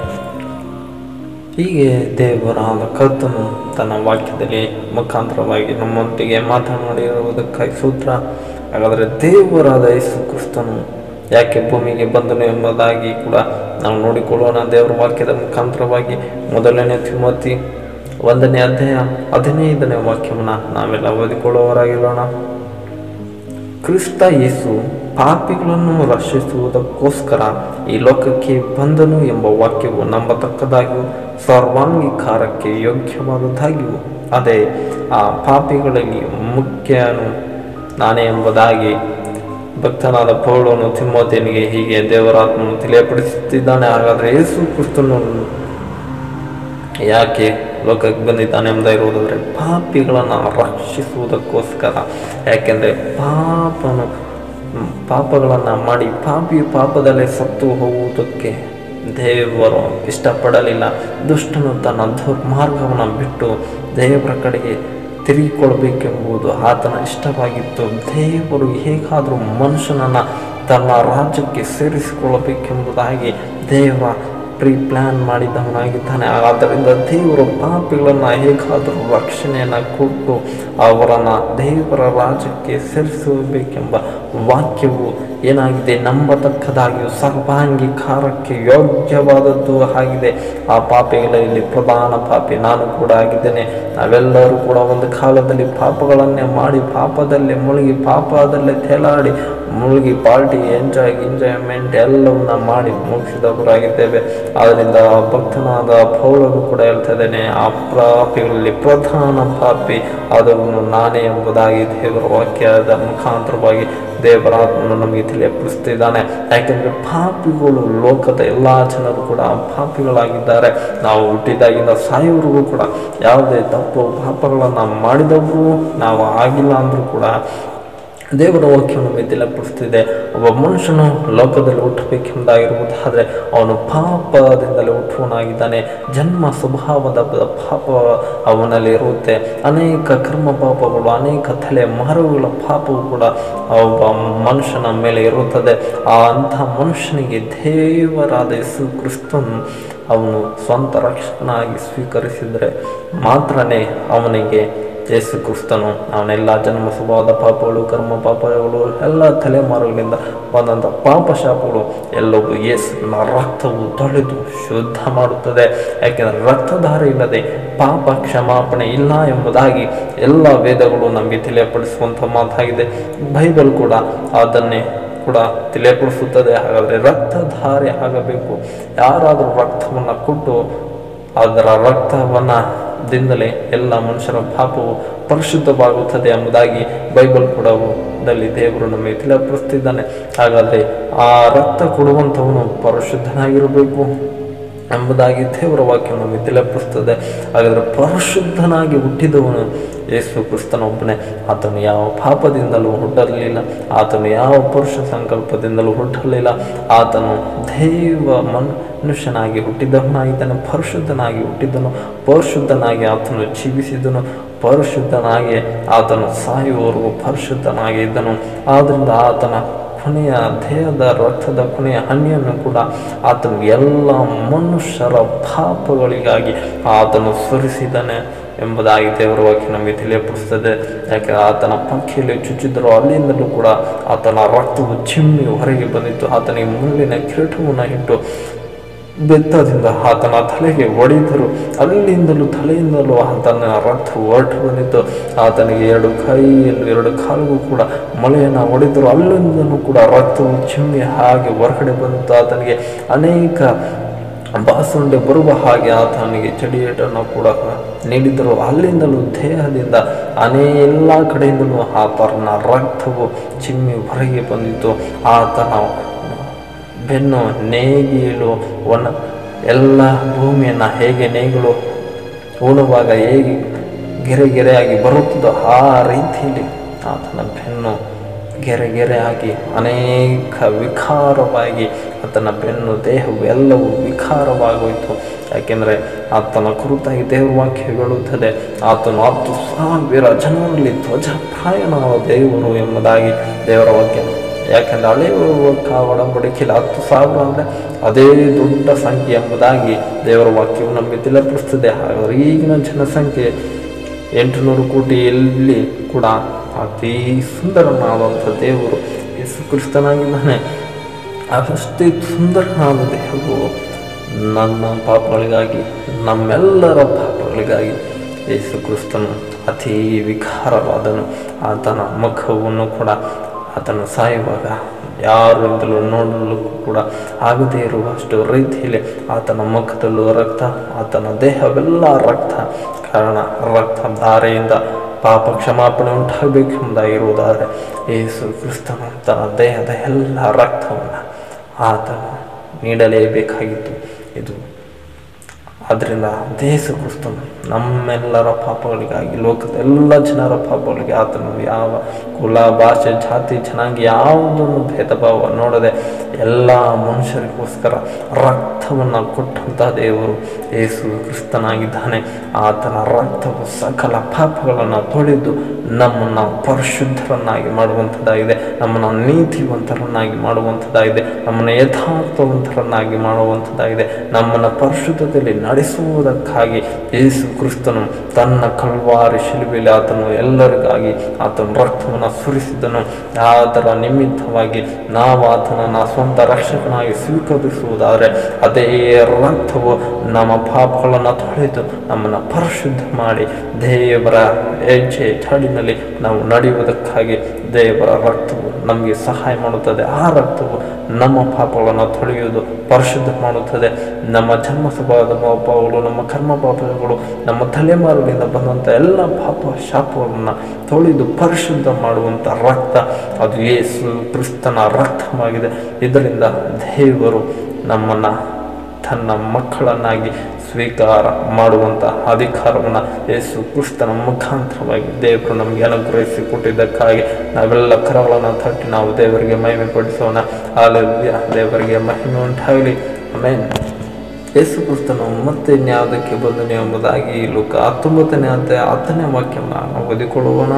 ಹೀಗೆ ದೇವರಾದ ಕರ್ತನು ತನ್ನ ವಾಕ್ಯದಲ್ಲಿ ಮುಖಾಂತರವಾಗಿ ನಮ್ಮೊಂದಿಗೆ ಮಾತನಾಡಿರುವುದಕ್ಕಾಗಿ ಸೂತ್ರ. ಹಾಗಾದರೆ ದೇವರಾದ ಯೇಸು ಕ್ರಿಸ್ತನು ಯಾಕೆ ಭೂಮಿಗೆ ಬಂದನು ಎಂಬುದಾಗಿ ಕೂಡ ನಾವು ನೋಡಿಕೊಳ್ಳೋಣ. ದೇವರ ವಾಕ್ಯದ ಮುಖಾಂತರವಾಗಿ ಮೊದಲನೇ ತಿಮೋತಿ ಒಂದನೇ ಅಧ್ಯಾಯ ಹದಿನೈದನೇ ವಾಕ್ಯವನ್ನು ನಾವೆಲ್ಲ ಓದಿಕೊಳ್ಳುವವರಾಗಿರೋಣ. ಕ್ರಿಸ್ತ ಯೇಸು ಪಾಪಿಗಳನ್ನು ರಕ್ಷಿಸುವುದಕ್ಕೋಸ್ಕರ ಈ ಲೋಕಕ್ಕೆ ಬಂದನು ಎಂಬ ವಾಕ್ಯವು ನಂಬತಕ್ಕದಾಗಿಯೂ ಸರ್ವಾಂಗೀಕಾರಕ್ಕೆ ಯೋಗ್ಯವಾದದ್ದಾಗಿಯೂ ಅದೇ ಆ ಪಾಪಿಗಳಲ್ಲಿ ಮುಖ್ಯನು ನಾನೇ ಎಂಬುದಾಗಿ ಭಕ್ತನಾದ ಪೌಲನು ತಿಮೋಥೆಯನಿಗೆ ಹೀಗೆ ದೇವರಾತ್ಮನು ತಿಳಿಯಪಡಿಸುತ್ತಿದ್ದಾನೆ. ಹಾಗಾದರೆ ಯೇಸು ಕ್ರಿಸ್ತನು ಯಾಕೆ ಲೋಕಕ್ಕೆ ಬಂದಿದ್ದಾನೆ ಎಂಬುದಾಗಿರುವುದಾದರೆ ಪಾಪಿಗಳನ್ನು ರಕ್ಷಿಸುವುದಕ್ಕೋಸ್ಕರ. ಯಾಕೆಂದರೆ ಪಾಪನು ಪಾಪಗಳನ್ನು ಮಾಡಿ ಪಾಪಿ ಪಾಪದಲ್ಲೇ ಸತ್ತು ಹೋಗುವುದಕ್ಕೆ ದೇವರು ಇಷ್ಟಪಡಲಿಲ್ಲ. ದುಷ್ಟನು ತನ್ನ ದುರ್ಮಾರ್ಗವನ್ನು ಬಿಟ್ಟು ದೇವರ ಕಡೆಗೆ ತಿರುಗಿಕೊಳ್ಬೇಕೆಂಬುದು ಆತನ ಇಷ್ಟವಾಗಿತ್ತು. ದೇವರು ಹೇಗಾದರೂ ಮನುಷ್ಯನನ್ನು ತನ್ನ ರಾಜ್ಯಕ್ಕೆ ಸೇರಿಸಿಕೊಳ್ಳಬೇಕೆಂಬುದಾಗಿ ದೇವರ ಪ್ರೀ ಪ್ಲ್ಯಾನ್ ಮಾಡಿದವನಾಗಿದ್ದಾನೆ. ಆದ್ದರಿಂದ ದೇವರು ಪಾಪಿಗಳನ್ನು ಹೇಗಾದರೂ ರಕ್ಷಣೆಯನ್ನು ಕೊಟ್ಟು ಅವರನ್ನು ದೇವರ ರಾಜ್ಯಕ್ಕೆ ಸೇರಿಸಬೇಕೆಂಬ ವಾಕ್ಯವು ಏನಾಗಿದೆ, ನಂಬತಕ್ಕದಾಗಿಯೂ ಸರ್ವಾಂಗೀಕಾರಕ್ಕೆ ಯೋಗ್ಯವಾದದ್ದು ಆಗಿದೆ. ಆ ಪಾಪಿಗಳಲ್ಲಿ ಪ್ರಧಾನ ಪಾಪಿ ನಾನು ಕೂಡ ಆಗಿದ್ದೇನೆ. ನಾವೆಲ್ಲರೂ ಕೂಡ ಒಂದು ಕಾಲದಲ್ಲಿ ಪಾಪಗಳನ್ನೇ ಮಾಡಿ ಪಾಪದಲ್ಲೇ ಮುಳುಗಿ ಪಾಪದಲ್ಲೇ ತೇಲಾಡಿ ಮುಳುಗಿ ಪಾರ್ಟಿ ಎಂಜಾಯ್ ಎಂಜಾಯ್ಮೆಂಟ್ ಎಲ್ಲವನ್ನ ಮಾಡಿ ಮುಗಿಸಿದವರಾಗಿದ್ದೇವೆ. ಆದ್ದರಿಂದ ಭಕ್ತನಾದ ಪೌಲನು ಕೂಡ ಹೇಳ್ತಾ ಇದ್ದೇನೆ, ಆ ಪಾಪಿಗಳಲ್ಲಿ ಪ್ರಧಾನ ಪಾಪಿ ಅದನ್ನು ನಾನೇ ಎಂಬುದಾಗಿ ದೇವರ ವಾಕ್ಯದ ಮುಖಾಂತರವಾಗಿ ದೇವರ ಆತ್ಮನು ನಮಗೆ ತಿಳಿಯಪಡಿಸ್ತಿದ್ದಾನೆ. ಯಾಕೆಂದರೆ ಪಾಪಿಗಳು ಲೋಕದ ಎಲ್ಲ ಜನರು ಕೂಡ ಪಾಪಿಗಳಾಗಿದ್ದಾರೆ. ನಾವು ಹುಟ್ಟಿದಾಗಿಂದ ಸಾಯೋವರೆಗೂ ಕೂಡ ಯಾವುದೇ ತಪ್ಪು ಪಾಪಗಳನ್ನು ಮಾಡಿದವರು ನಾವು ಆಗಿಲ್ಲ ಅಂದರೂ ಕೂಡ ದೇವರ ವಾಕ್ಯವನ್ನು ನಮಗೆ ತಿಳಿಯಪಡಿಸ್ತಿದೆ. ಒಬ್ಬ ಮನುಷ್ಯನು ಲೋಕದಲ್ಲಿ ಹುಟ್ಟಬೇಕೆಂಬುದಾಗಿರುವುದಾದರೆ ಅವನು ಪಾಪದಿಂದಲೇ ಹುಟ್ಟುವನಾಗಿದ್ದಾನೆ. ಜನ್ಮ ಸ್ವಭಾವದ ಪಾಪ ಅವನಲ್ಲಿ ಇರುತ್ತೆ. ಅನೇಕ ಕರ್ಮ ಪಾಪಗಳು, ಅನೇಕ ತಲೆ ಮಾರುಗಳ ಪಾಪವು ಕೂಡ ಒಬ್ಬ ಮನುಷ್ಯನ ಮೇಲೆ ಇರುತ್ತದೆ. ಆ ಅಂಥ ಮನುಷ್ಯನಿಗೆ ದೇವರಾದ ಯೇಸು ಕ್ರಿಸ್ತನು ಅವನು ಸ್ವಂತ ರಕ್ಷಕನಾಗಿ ಸ್ವೀಕರಿಸಿದರೆ ಮಾತ್ರನೇ ಅವನಿಗೆ ಯೇಸು ಕ್ರಿಸ್ತನು ಅವನೆಲ್ಲ ಜನ್ಮ ಸ್ವಭಾವದ ಪಾಪಗಳು, ಕರ್ಮ ಪಾಪಗಳು, ಎಲ್ಲ ತಲೆಮಾರುಗಳಿಂದ ಬಂದಂಥ ಪಾಪ ಶಾಪಗಳು ಎಲ್ಲವೂ ಯೇಸುವಿನ ರಕ್ತವು ತೊಳೆದು ಶುದ್ಧ ಮಾಡುತ್ತದೆ. ಯಾಕೆಂದರೆ ರಕ್ತಧಾರ ಇಲ್ಲದೆ ಪಾಪ ಕ್ಷಮಾಪಣೆ ಇಲ್ಲ ಎಂಬುದಾಗಿ ಎಲ್ಲ ವೇದಗಳು ನಮಗೆ ತಿಳಿಯಪಡಿಸುವಂಥ ಮಾತಾಗಿದೆ. ಬೈಬಲ್ ಕೂಡ ಅದನ್ನೇ ಕೂಡ ತಿಳಿಯಪಡಿಸುತ್ತದೆ. ಹಾಗಾದರೆ ರಕ್ತಧಾರೆ ಆಗಬೇಕು. ಯಾರಾದರೂ ರಕ್ತವನ್ನು ಕೊಟ್ಟು ಅದರ ರಕ್ತವನ್ನು ದಿಂದಲೇ ಎಲ್ಲ ಮನುಷ್ಯರ ಪಾಪವು ಪರಿಶುದ್ಧವಾಗುತ್ತದೆ ಎಂಬುದಾಗಿ ಬೈಬಲ್ ಕೊಡದಲ್ಲಿ ದೇವರು ನಮಗೆ ತಿಳಿಯಪಡಿಸ್ತಿದ್ದಾನೆ. ಹಾಗಾದರೆ ಆ ರಕ್ತ ಕೊಡುವಂಥವನು ಪರಿಶುದ್ಧನಾಗಿರಬೇಕು ಎಂಬುದಾಗಿ ದೇವರ ವಾಕ್ಯ ನಮಗೆ ತಿಳಿಯಪಡಿಸ್ತದೆ. ಹಾಗಾದರೆ ಪರಿಶುದ್ಧನಾಗಿ ಹುಟ್ಟಿದವನು ಯೇಸು ಕ್ರಿಸ್ತನೊಬ್ಬನೇ. ಆತನು ಯಾವ ಪಾಪದಿಂದಲೂ ಹುಟ್ಟಲಿಲ್ಲ, ಆತನು ಯಾವ ಪುರುಷ ಸಂಕಲ್ಪದಿಂದಲೂ ಹುಟ್ಟಲಿಲ್ಲ. ಆತನು ದೈವ ಮನುಷ್ಯನಾಗಿ ಹುಟ್ಟಿದವನಾಗಿದ್ದಾನೆ, ಪರಿಶುದ್ಧನಾಗಿ ಹುಟ್ಟಿದ್ದನು, ಪರಿಶುದ್ಧನಾಗಿ ಆತನು ಜೀವಿಸಿದನು, ಪರಿಶುದ್ಧನಾಗಿ ಆತನು ಸಾಯುವವರೆಗೂ ಪರಿಶುದ್ಧನಾಗಿ ಇದ್ದನು. ಆದ್ದರಿಂದ ಆತನ ಕೊನೆಯ ದೇಹದ ರಕ್ತದ ಕೊನೆಯ ಹನಿಯನ್ನು ಕೂಡ ಆತನು ಎಲ್ಲ ಮನುಷ್ಯರ ಪಾಪಗಳಿಗಾಗಿ ಆತನು ಸುರಿಸಿದನೆ ಎಂಬುದಾಗಿ ದೇವರ ವಾಕ್ಯ ನಮಗೆ ತಿಳಿಯಪಡಿಸ್ತದೆ. ಯಾಕೆ ಆತನ ಪಕ್ಕೆಯಲ್ಲಿ ಚುಚ್ಚಿದ್ರು ಅಲ್ಲಿಂದಲೂ ಕೂಡ ಆತನ ರಕ್ತವು ಚಿಮ್ಮಿ ಹೊರಗೆ ಬಂದಿತ್ತು. ಆತನಿಗೆ ಮುಳ್ಳಿನ ಕಿರೀಟವನ್ನು ಇಟ್ಟು ಬೆತ್ತದಿಂದ ಆತನ ತಲೆಗೆ ಹೊಡೆದರು, ಅಲ್ಲಿಂದಲೂ ತಲೆಯಿಂದಲೂ ಆತನ ರಕ್ತ ಹೊರಟು ಬಂದಿತ್ತು. ಆತನಿಗೆ ಎರಡು ಕೈಯಲ್ಲೂ ಎರಡು ಕಾಲಿಗೂ ಕೂಡ ಮೊಳೆಯನ್ನು ಹೊಡೆದರು, ಅಲ್ಲಿಂದಲೂ ಕೂಡ ರಕ್ತವು ಚಿಮ್ಮಿ ಹಾಗೆ ಹೊರಗಡೆ ಬಂದಿತ್ತು. ಆತನಿಗೆ ಅನೇಕ ಬಾಸುಂಡೆ ಬರುವ ಹಾಗೆ ಆತನಿಗೆ ಚಡಿಯೇಟನ್ನು ಕೂಡ ನೀಡಿದರು, ಅಲ್ಲಿಂದಲೂ ದೇಹದಿಂದ ಅನೇ ಎಲ್ಲ ಕಡೆಯಿಂದಲೂ ಆತನ ರಕ್ತವು ಚಿಮ್ಮಿ ಹೊರಗೆ ಬಂದಿತ್ತು. ಆತನ ಬೆನ್ನು ನೇಗಿಲು ಒಣ ಎಲ್ಲ ಭೂಮಿಯನ್ನು ಹೇಗೆ ನೇಗಿಲು ಉಳುವಾಗ ಹೇಗೆ ಗೆರೆ ಗೆರೆಯಾಗಿ ಬರುತ್ತದೋ ಆ ರೀತಿಯಲ್ಲಿ ಆತನ ಬೆನ್ನು ಗೆರೆ ಗೆರೆಯಾಗಿ ಅನೇಕ ವಿಕಾರವಾಗಿ ಆತನ ಬೆನ್ನು ದೇಹವು ಎಲ್ಲವೂ ವಿಕಾರವಾಗೋಯಿತು. ಯಾಕೆಂದರೆ ಆತನ ಕುರಿತಾಗಿ ದೇವರ ವಾಕ್ಯ ಹೇಳುತ್ತದೆ, ಆತನು ಹತ್ತು ಸಾವಿರ ಜನರಲ್ಲಿ ಧ್ವಜಪ್ರಾಯನಾದ ದೇವರು ಎಂಬುದಾಗಿ ದೇವರ ವಾಕ್ಯ. ಯಾಕೆಂದರೆ ಹಳೆಯ ಒಡಂಬಡಿಕೆಯಲ್ಲಿ ಹತ್ತು ಸಾವಿರ ಅಂದರೆ ಅದೇ ದೊಡ್ಡ ಸಂಖ್ಯೆ ಎಂಬುದಾಗಿ ದೇವರ ವಾಕ್ಯವು ನಮಗೆ ತಿಳಿಯಪಡಿಸ್ತದೆ. ಹಾಗಾದರೆ ಈಗಿನ ಜನಸಂಖ್ಯೆ ಎಂಟುನೂರು ಕೋಟಿಯಲ್ಲಿ ಕೂಡ ಅತಿ ಸುಂದರನಾದಂಥ ದೇವರು ಯೇಸು ಕ್ರಿಸ್ತನಾಗಿದ್ದಾನೆ. ಅಷ್ಟೇ ಸುಂದರನಾದ ದೇವರು ನನ್ನ ಪಾಪಗಳಿಗಾಗಿ, ನಮ್ಮೆಲ್ಲರ ಪಾಪಗಳಿಗಾಗಿ ಯೇಸು ಕ್ರಿಸ್ತನು ಅತಿ ವಿಕಾರವಾದನು. ಆತನ ಮುಖವನ್ನು ಕೂಡ ಆತನು ಸಾಯುವಾಗ ಯಾರಿಂದಲೂ ನೋಡಲು ಕೂಡ ಆಗದೇ ಇರುವಷ್ಟು ರೀತಿಯಲ್ಲಿ ಆತನ ಮುಖದಲ್ಲೂ ರಕ್ತ, ಆತನ ದೇಹವೆಲ್ಲ ರಕ್ತ. ಕಾರಣ ರಕ್ತ ಧಾರೆಯಿಂದ ಪಾಪ ಕ್ಷಮಾಪಣೆ ಉಂಟಾಗಬೇಕೆಂಬುದಾಗಿರುವುದಾದರೆ ಯೇಸು ಕ್ರಿಸ್ತನು ತನ್ನ ದೇಹದ ಎಲ್ಲ ರಕ್ತವನ್ನು ಆತನು ನೀಡಲೇಬೇಕಾಗಿತ್ತು. ಇದು ಆದ್ದರಿಂದ ಯೇಸು ಕ್ರಿಸ್ತನು ನಮ್ಮೆಲ್ಲರ ಪಾಪಗಳಿಗಾಗಿ, ಲೋಕದ ಎಲ್ಲ ಜನರ ಪಾಪಗಳಿಗೆ ಆತನು ಯಾವ ಕುಲ, ಭಾಷೆ, ಜಾತಿ, ಜನಾಂಗ ಯಾವುದನ್ನು ಭೇದ ಭಾವ ನೋಡದೆ ಎಲ್ಲ ಮನುಷ್ಯರಿಗೋಸ್ಕರ ರಕ್ತವನ್ನು ಕೊಟ್ಟಂಥ ದೇವರು ಯೇಸು ಕ್ರಿಸ್ತನಾಗಿದ್ದಾನೆ. ಆತನ ರಕ್ತವು ಸಕಲ ಪಾಪಗಳನ್ನು ತೊಳೆದು ನಮ್ಮನ್ನು ಪರಿಶುದ್ಧರನ್ನಾಗಿ ಮಾಡುವಂಥದ್ದಾಗಿದೆ, ನಮ್ಮನ್ನು ನೀತಿವಂತರನ್ನಾಗಿ ಮಾಡುವಂಥದ್ದಾಗಿದೆ, ನಮ್ಮನ್ನು ಯಥಾರ್ಥವಂತರನ್ನಾಗಿ ಮಾಡುವಂಥದ್ದಾಗಿದೆ, ನಮ್ಮನ್ನು ಪರಿಶುದ್ಧತೆಯಲ್ಲಿ ನಡೆಸುವುದಕ್ಕಾಗಿ ಯೇಸು ಕ್ರಿಸ್ತನು ತನ್ನ ಕಲ್ವಾರಿ ಶಿಲುಬೆಯಲ್ಲಿ ಆತನು ಎಲ್ಲರಿಗಾಗಿ ಆತನ ರಕ್ತವನ್ನು ಸುರಿಸಿದನು. ಅದರ ನಿಮಿತ್ತವಾಗಿ ನಾವು ಆತನನ್ನು ಸ್ವಂತ ರಕ್ಷಕನಾಗಿ ಸ್ವೀಕರಿಸುವುದಾದರೆ ಅದೇ ರಕ್ತವು ನಮ್ಮ ಪಾಪಗಳನ್ನು ತೊಳೆದು ನಮ್ಮನ್ನು ಪರಿಶುದ್ಧ ಮಾಡಿ ದೇವರ ಹೆಜ್ಜೆ ಚಾಡಿನಲ್ಲಿ ನಾವು ನಡೆಯುವುದಕ್ಕಾಗಿ ದೇವರ ರಕ್ತವು ನಮಗೆ ಸಹಾಯ ಮಾಡುತ್ತದೆ. ಆ ರಕ್ತವು ನಮ್ಮ ಪಾಪಗಳನ್ನು ತೊಳೆಯುವುದು, ಪರಿಶುದ್ಧ ಮಾಡುತ್ತದೆ. ನಮ್ಮ ಜನ್ಮ ಸ್ವಭಾವದ ಪಾಪಗಳು, ನಮ್ಮ ಕರ್ಮ ಪಾಪಗಳು, ನಮ್ಮ ತಲೆಮಾರುಗಳಿಂದ ಬಂದಂಥ ಎಲ್ಲ ಪಾಪ ಶಾಪಗಳನ್ನು ತೊಳೆದು ಪರಿಶುದ್ಧ ಮಾಡುವಂಥ ರಕ್ತ ಅದು ಯೇಸು ಕ್ರಿಸ್ತನ ರಕ್ತವಾಗಿದೆ. ಇದರಿಂದ ದೇವರು ನಮ್ಮನ್ನು ತನ್ನ ಮಕ್ಕಳನ್ನಾಗಿ ಸ್ವೀಕಾರ ಮಾಡುವಂಥ ಅಧಿಕಾರವನ್ನು ಯೇಸು ಕ್ರಿಸ್ತನ ಮುಖಾಂತರವಾಗಿ ದೇವರು ನಮಗೆ ಅನುಗ್ರಹಿಸಿ ಕೊಟ್ಟಿದ್ದಕ್ಕಾಗಿ ನಾವೆಲ್ಲ ಕರಗಳನ್ನು ತಟ್ಟಿ ನಾವು ದೇವರಿಗೆ ಮಹಿಮೆ ಪಡಿಸೋಣ. ಹಾಲೆಲೂಯಾ, ದೇವರಿಗೆ ಮಹಿಮೆ ಉಂಟಾಗಲಿ. ಆಮೆನ್. ಯೇಸು ಕ್ರಿಸ್ತನು ಮತ್ತೆ ನ್ಯಾಯಕ್ಕೆ ಬಂದನು ಎಂಬುದಾಗಿ ಲೋಕ ಹತ್ತೊಂಬತ್ತನೇ ಅಧ್ಯಾಯ ಹತ್ತನೇ ವಾಕ್ಯವನ್ನು ನಾವು ಓದಿಕೊಳ್ಳೋಣ.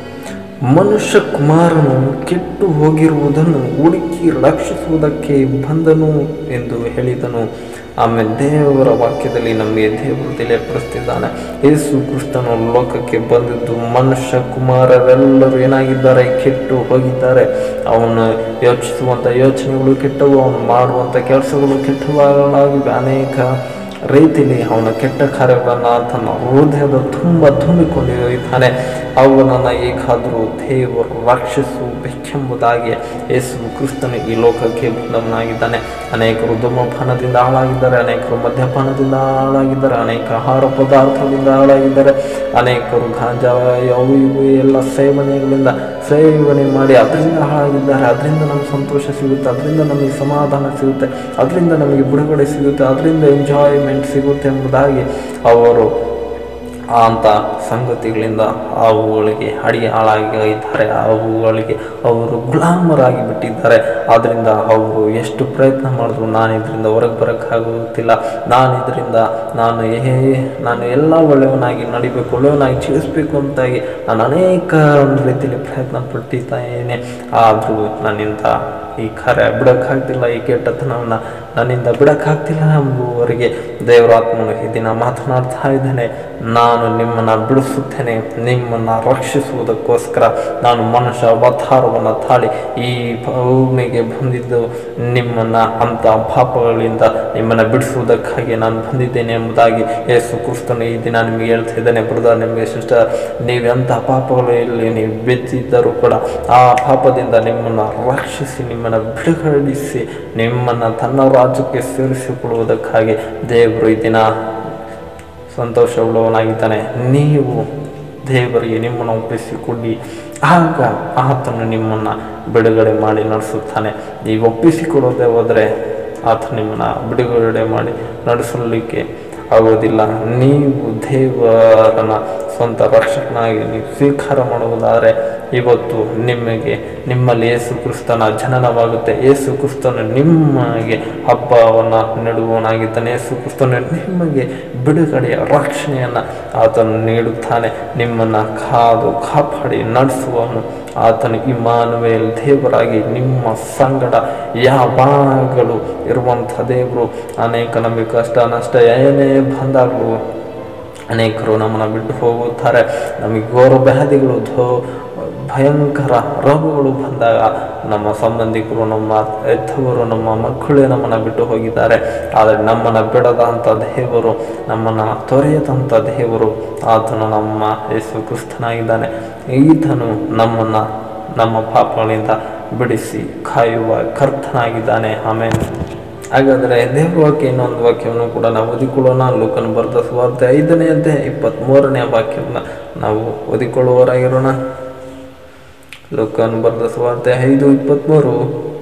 ಮನುಷ್ಯ ಕುಮಾರನು ಕೆಟ್ಟು ಹೋಗಿರುವುದನ್ನು ಹುಡುಕಿ ರಕ್ಷಿಸುವುದಕ್ಕೆ ಬಂದನು ಎಂದು ಹೇಳಿದನು. ಆಮೇಲೆ ದೇವರ ವಾಕ್ಯದಲ್ಲಿ ನಮಗೆ ದೇವರು ತಿಳಿಯಪಡಿಸ್ತಿದ್ದಾನೆ. ಯೇಸು ಕ್ರಿಸ್ತನು ಲೋಕಕ್ಕೆ ಬಂದಿದ್ದು ಮನುಷ್ಯ ಕುಮಾರರೆಲ್ಲರೂ ಏನಾಗಿದ್ದಾರೆ, ಕೆಟ್ಟು ಹೋಗಿದ್ದಾರೆ. ಅವನು ಯೋಚಿಸುವಂಥ ಯೋಚನೆಗಳು ಕೆಟ್ಟವು, ಅವನು ಮಾಡುವಂಥ ಕೆಲಸಗಳು ಕೆಟ್ಟವಾಗಿವೆ. ಅನೇಕ ರೀತಿಯಲ್ಲಿ ಅವನ ಕೆಟ್ಟ ಕಾರ್ಯಗಳನ್ನು ತನ್ನ ಹೃದಯದ ತುಂಬ ತುಂಬಿಕೊಂಡಿದ್ದಾನೆ. ಅವನನ್ನು ಏಕಾದರೂ ದೇವರು ರಕ್ಷಿಸಬೇಕೆಂಬುದಾಗಿ ಯೇಸು ಕ್ರಿಸ್ತನು ಈ ಲೋಕಕ್ಕೆ ಬಂದವನಾಗಿದ್ದಾನೆ. ಅನೇಕರು ಧೂಮಪಾನದಿಂದ ಹಾಳಾಗಿದ್ದಾರೆ, ಅನೇಕರು ಮದ್ಯಪಾನದಿಂದ ಹಾಳಾಗಿದ್ದಾರೆ, ಅನೇಕ ಆಹಾರ ಪದಾರ್ಥದಿಂದ ಹಾಳಾಗಿದ್ದಾರೆ, ಅನೇಕರು ಗಾಂಜಾ ಅವು ಇವು ಎಲ್ಲ ಸೇವನೆಗಳಿಂದ ಸೇವನೆ ಮಾಡಿ ಅದರಿಂದ ಹಾಳಾಗಿದ್ದಾರೆ. ಅದರಿಂದ ನಮಗೆ ಸಂತೋಷ ಸಿಗುತ್ತೆ, ಅದರಿಂದ ನಮಗೆ ಸಮಾಧಾನ ಸಿಗುತ್ತೆ, ಅದರಿಂದ ನಮಗೆ ಬಿಡುಗಡೆ ಸಿಗುತ್ತೆ, ಅದರಿಂದ ಎಂಜಾಯ್ಮೆಂಟ್ ಸಿಗುತ್ತೆ ಎಂಬುದಾಗಿ ಅವರು ಅಂಥ ಸಂಗತಿಗಳಿಂದ ಅವುಗಳಿಗೆ ಅಡಿಗೆ ಹಾಳಾಗಿದ್ದಾರೆ, ಅವುಗಳಿಗೆ ಅವರು ಗುಲಾಮರಾಗಿ ಬಿಟ್ಟಿದ್ದಾರೆ. ಆದ್ದರಿಂದ ಅವರು ಎಷ್ಟು ಪ್ರಯತ್ನ ಮಾಡಿದ್ರು ನಾನು ಇದರಿಂದ ಹೊರಗೆ ಬರೋಕ್ಕಾಗುತ್ತಿಲ್ಲ, ನಾನು ಇದರಿಂದ ನಾನು ಏ ನಾನು ಎಲ್ಲ ಒಳ್ಳೆಯವನಾಗಿ ನಡಿಬೇಕು, ಒಳ್ಳೆಯವನಾಗಿ ಜೀವಿಸಬೇಕು ಅಂತಾಗಿ ನಾನು ಅನೇಕ ಒಂದು ರೀತಿಯಲ್ಲಿ ಪ್ರಯತ್ನ ಪಟ್ಟಿದ್ದೇನೆ. ಆದರೂ ನನ್ನಿಂದ ಈ ಕಾರ್ಯ ಬಿಡೋಕ್ಕಾಗ್ತಿಲ್ಲ, ಈ ಕೆಟ್ಟತನವನ್ನು ನನ್ನಿಂದ ಬಿಡೋಕ್ಕಾಗ್ತಿಲ್ಲ ಎಂಬುವರೆಗೆ ದೇವರಾತ್ಮನು ಈ ದಿನ ಮಾತನಾಡ್ತಾ ಇದ್ದೇನೆ. ನಾನು ನಿಮ್ಮನ್ನು ಬಿಡಿಸುತ್ತೇನೆ, ನಿಮ್ಮನ್ನು ರಕ್ಷಿಸುವುದಕ್ಕೋಸ್ಕರ ನಾನು ಮನುಷ್ಯ ಅವತಾರವನ್ನು ತಾಳಿ ಈ ಭೂಮಿಗೆ ಬಂದಿದ್ದು ನಿಮ್ಮನ್ನು ಅಂಥ ಪಾಪಗಳಿಂದ ನಿಮ್ಮನ್ನು ಬಿಡಿಸುವುದಕ್ಕಾಗಿ ನಾನು ಬಂದಿದ್ದೇನೆ ಎಂಬುದಾಗಿ ಯೇಸು ಕ್ರಿಸ್ತನು ಈ ದಿನ ನಿಮಗೆ ಹೇಳ್ತಾ ಇದ್ದೇನೆ. ಬ್ರದರ್, ನಿಮಗೆ ಸಿಸ್ಟರ್, ನೀವು ಎಂಥ ಪಾಪಗಳಲ್ಲಿ ನೀವು ಬಿದ್ದಿದ್ದರೂ ಕೂಡ ಆ ಪಾಪದಿಂದ ನಿಮ್ಮನ್ನು ರಕ್ಷಿಸಿ ನಿಮ್ಮನ್ನು ಬಿಡುಗಡಿಸಿ ನಿಮ್ಮನ್ನು ತನ್ನ ರಾಜ್ಯಕ್ಕೆ ಸೇರಿಸಿಕೊಳ್ಳುವುದಕ್ಕಾಗಿ ದೇವರು ಈ ದಿನ ಸಂತೋಷವುಳ್ಳವನಾಗಿದ್ದಾನೆ. ನೀವು ದೇವರಿಗೆ ನಿಮ್ಮನ್ನು ಒಪ್ಪಿಸಿಕೊಡಿ, ಆಗ ಆತನು ನಿಮ್ಮನ್ನು ಬಿಡುಗಡೆ ಮಾಡಿ ನಡೆಸುತ್ತಾನೆ. ನೀವು ಒಪ್ಪಿಸಿಕೊಡೋದೇ ಹೋದರೆ ಆತ ನಿಮ್ಮನ್ನು ಬಿಡುಗಡೆ ಮಾಡಿ ನಡೆಸಲಿಕ್ಕೆ ಆಗೋದಿಲ್ಲ. ನೀವು ದೇವರನ್ನ ಸ್ವಂತ ರಕ್ಷಕನಾಗಿ ನೀವು ಸ್ವೀಕಾರ ಮಾಡುವುದಾದರೆ ಇವತ್ತು ನಿಮಗೆ ನಿಮ್ಮಲ್ಲಿ ಯೇಸು ಕ್ರಿಸ್ತನ ಜನನವಾಗುತ್ತೆ. ಯೇಸು ಕ್ರಿಸ್ತನು ನಿಮಗೆ ಹಬ್ಬವನ್ನು ನೆಡುವವನಾಗಿದ್ದಾನೆ. ಯೇಸು ಕ್ರಿಸ್ತನು ನಿಮಗೆ ಬಿಡುಗಡೆಯ ರಕ್ಷಣೆಯನ್ನು ಆತನು ನೀಡುತ್ತಾನೆ. ನಿಮ್ಮನ್ನು ಕಾದು ಕಾಪಾಡಿ ನಡೆಸುವವನು ಆತನು ಇಮ್ಮಾನುವೇಲ್, ದೇವರಾಗಿ ನಿಮ್ಮ ಸಂಗಡ ಯಾವಾಗಲೂ ಇರುವಂಥ ದೇವರು. ಅನೇಕ ನಮಗೆ ಕಷ್ಟ ನಷ್ಟ ಏನೇ ಬಂದಾಗಲೂ ಅನೇಕರು ನಮ್ಮನ್ನು ಬಿಟ್ಟು ಹೋಗುತ್ತಾರೆ. ನಮಗೆ ಘೋರ ವ್ಯಾಧಿಗಳು ಧೋ ಭಯಂಕರ ರೋಗಗಳು ಬಂದಾಗ ನಮ್ಮ ಸಂಬಂಧಿಕರು, ನಮ್ಮ ಹೆತ್ತವರು, ನಮ್ಮ ಮಕ್ಕಳೇ ನಮ್ಮನ್ನು ಬಿಟ್ಟು ಹೋಗಿದ್ದಾರೆ. ಆದರೆ ನಮ್ಮನ್ನು ಬಿಡದಂಥ ದೇವರು, ನಮ್ಮನ್ನು ತೊರೆಯದಂಥ ದೇವರು ಆತನು ನಮ್ಮ ಯೇಸು ಕ್ರಿಸ್ತನಾಗಿದ್ದಾನೆ. ಈತನು ನಮ್ಮನ್ನು ನಮ್ಮ ಪಾಪಗಳಿಂದ ಬಿಡಿಸಿ ಕಾಯುವ ಕರ್ತನಾಗಿದ್ದಾನೆ. ಆಮೇಲೆ ಹಾಗಾದರೆ ದೇವರ ವಾಕ್ಯ ಇನ್ನೊಂದು ವಾಕ್ಯವನ್ನು ಕೂಡ ನಾವು ಓದಿಕೊಳ್ಳೋಣ. ಲೂಕನ ಬರೆದ ಸುವಾರ್ತೆ ಐದನೇ ಅಧ್ಯಾಯ ಇಪ್ಪತ್ತ್ಮೂರನೇ ವಾಕ್ಯವನ್ನು ನಾವು ಓದಿಕೊಳ್ಳುವವರಾಗಿರೋಣ. ಲೂಕನ ಬರೆದ ಸುವಾರ್ತೆ ಐದು ಇಪ್ಪತ್ತ್ಮೂರು.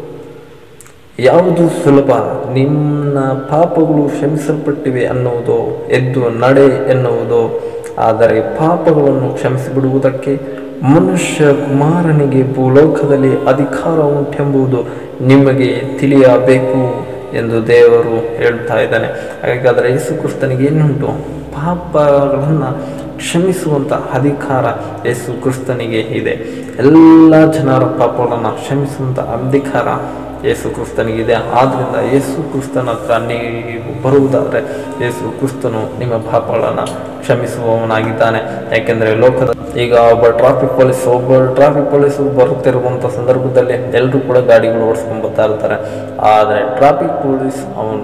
ಯಾವುದು ಸುಲಭ, ನಿನ್ನ ಪಾಪಗಳು ಕ್ಷಮಿಸಲ್ಪಟ್ಟಿವೆ ಅನ್ನುವುದೋ, ಎದ್ದು ನಡೆ ಎನ್ನುವುದೋ? ಆದರೆ ಪಾಪಗಳನ್ನು ಕ್ಷಮಿಸಿಬಿಡುವುದಕ್ಕೆ ಮನುಷ್ಯ ಕುಮಾರನಿಗೆ ಭೂಲೋಕದಲ್ಲಿ ಅಧಿಕಾರ ಉಂಟೆಂಬುದು ನಿಮಗೆ ತಿಳಿಯಬೇಕು ಎಂದು ದೇವರು ಹೇಳ್ತಾ ಇದ್ದಾನೆ. ಹಾಗಾದರೆ ಯೇಸು ಕ್ರಿಸ್ತನಿಗೆ ಏನುಂಟು? ಪಾಪಗಳನ್ನು ಕ್ಷಮಿಸುವಂಥ ಅಧಿಕಾರ ಯೇಸು ಕ್ರಿಸ್ತನಿಗೆ ಇದೆ. ಎಲ್ಲ ಜನರ ಪಾಪಗಳನ್ನು ಕ್ಷಮಿಸುವಂಥ ಅಧಿಕಾರ ಯೇಸು ಕ್ರಿಸ್ತನಿಗಿದೆ. ಆದ್ದರಿಂದ ಯೇಸು ಕ್ರಿಸ್ತನ ಹತ್ರ ನೀವು ಬರುವುದಾದರೆ ಯೇಸು ಕ್ರಿಸ್ತನು ನಿಮ್ಮ ಪಾಪಗಳನ್ನು ಕ್ಷಮಿಸುವವನಾಗಿದ್ದಾನೆ. ಯಾಕೆಂದರೆ ಲೋಕದ ಈಗ ಒಬ್ಬ ಟ್ರಾಫಿಕ್ ಪೊಲೀಸ್ ಒಬ್ಬ ಟ್ರಾಫಿಕ್ ಪೊಲೀಸು ಬರುತ್ತಿರುವಂಥ ಸಂದರ್ಭದಲ್ಲಿ ಎಲ್ಲರೂ ಕೂಡ ಗಾಡಿಗಳು ಓಡಿಸ್ಕೊಂಡು ಬರ್ತಾ ಇರ್ತಾರೆ. ಆದರೆ ಟ್ರಾಫಿಕ್ ಪೊಲೀಸ್ ಅವನು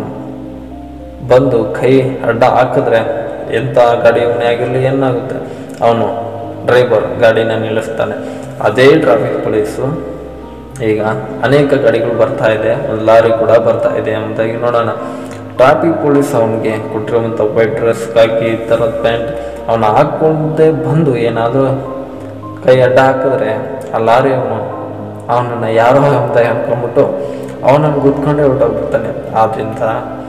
ಬಂದು ಕೈ ಅಡ್ಡ ಹಾಕಿದ್ರೆ ಎಂಥ ಗಾಡಿಯವನೇ ಆಗಿರಲಿ ಏನಾಗುತ್ತೆ, ಅವನು ಡ್ರೈವರ್ ಗಾಡಿನ ನಿಲ್ಲಿಸ್ತಾನೆ. ಅದೇ ಟ್ರಾಫಿಕ್ ಪೊಲೀಸು ಈಗ ಅನೇಕ ಗಾಡಿಗಳು ಬರ್ತಾ ಇದೆ, ಒಂದು ಲಾರಿ ಕೂಡ ಬರ್ತಾ ಇದೆ ಎಂಬುದಾಗಿ ನೋಡೋಣ. ಟ್ರಾಫಿಕ್ ಪೊಲೀಸ್ ಅವನಿಗೆ ಕೊಟ್ಟಿರುವಂಥ ವೈಟ್ ಡ್ರೆಸ್, ಕಾಕಿ ಈ ಥರದ ಪ್ಯಾಂಟ್ ಅವನು ಹಾಕ್ಕೊಂಡೇ ಬಂದು ಏನಾದರೂ ಕೈ ಅಡ್ಡ ಹಾಕಿದ್ರೆ ಆ ಲಾರಿ ಅವನು ಅವನನ್ನು ಯಾರೋ ಅಂತ ಅಂದ್ಕೊಂಡ್ಬಿಟ್ಟು ಅವನನ್ನು ಗುದ್ಕೊಂಡೇ ಹೊರಟೋಗ್ಬಿಡ್ತಾನೆ. ಆದ್ದರಿಂದ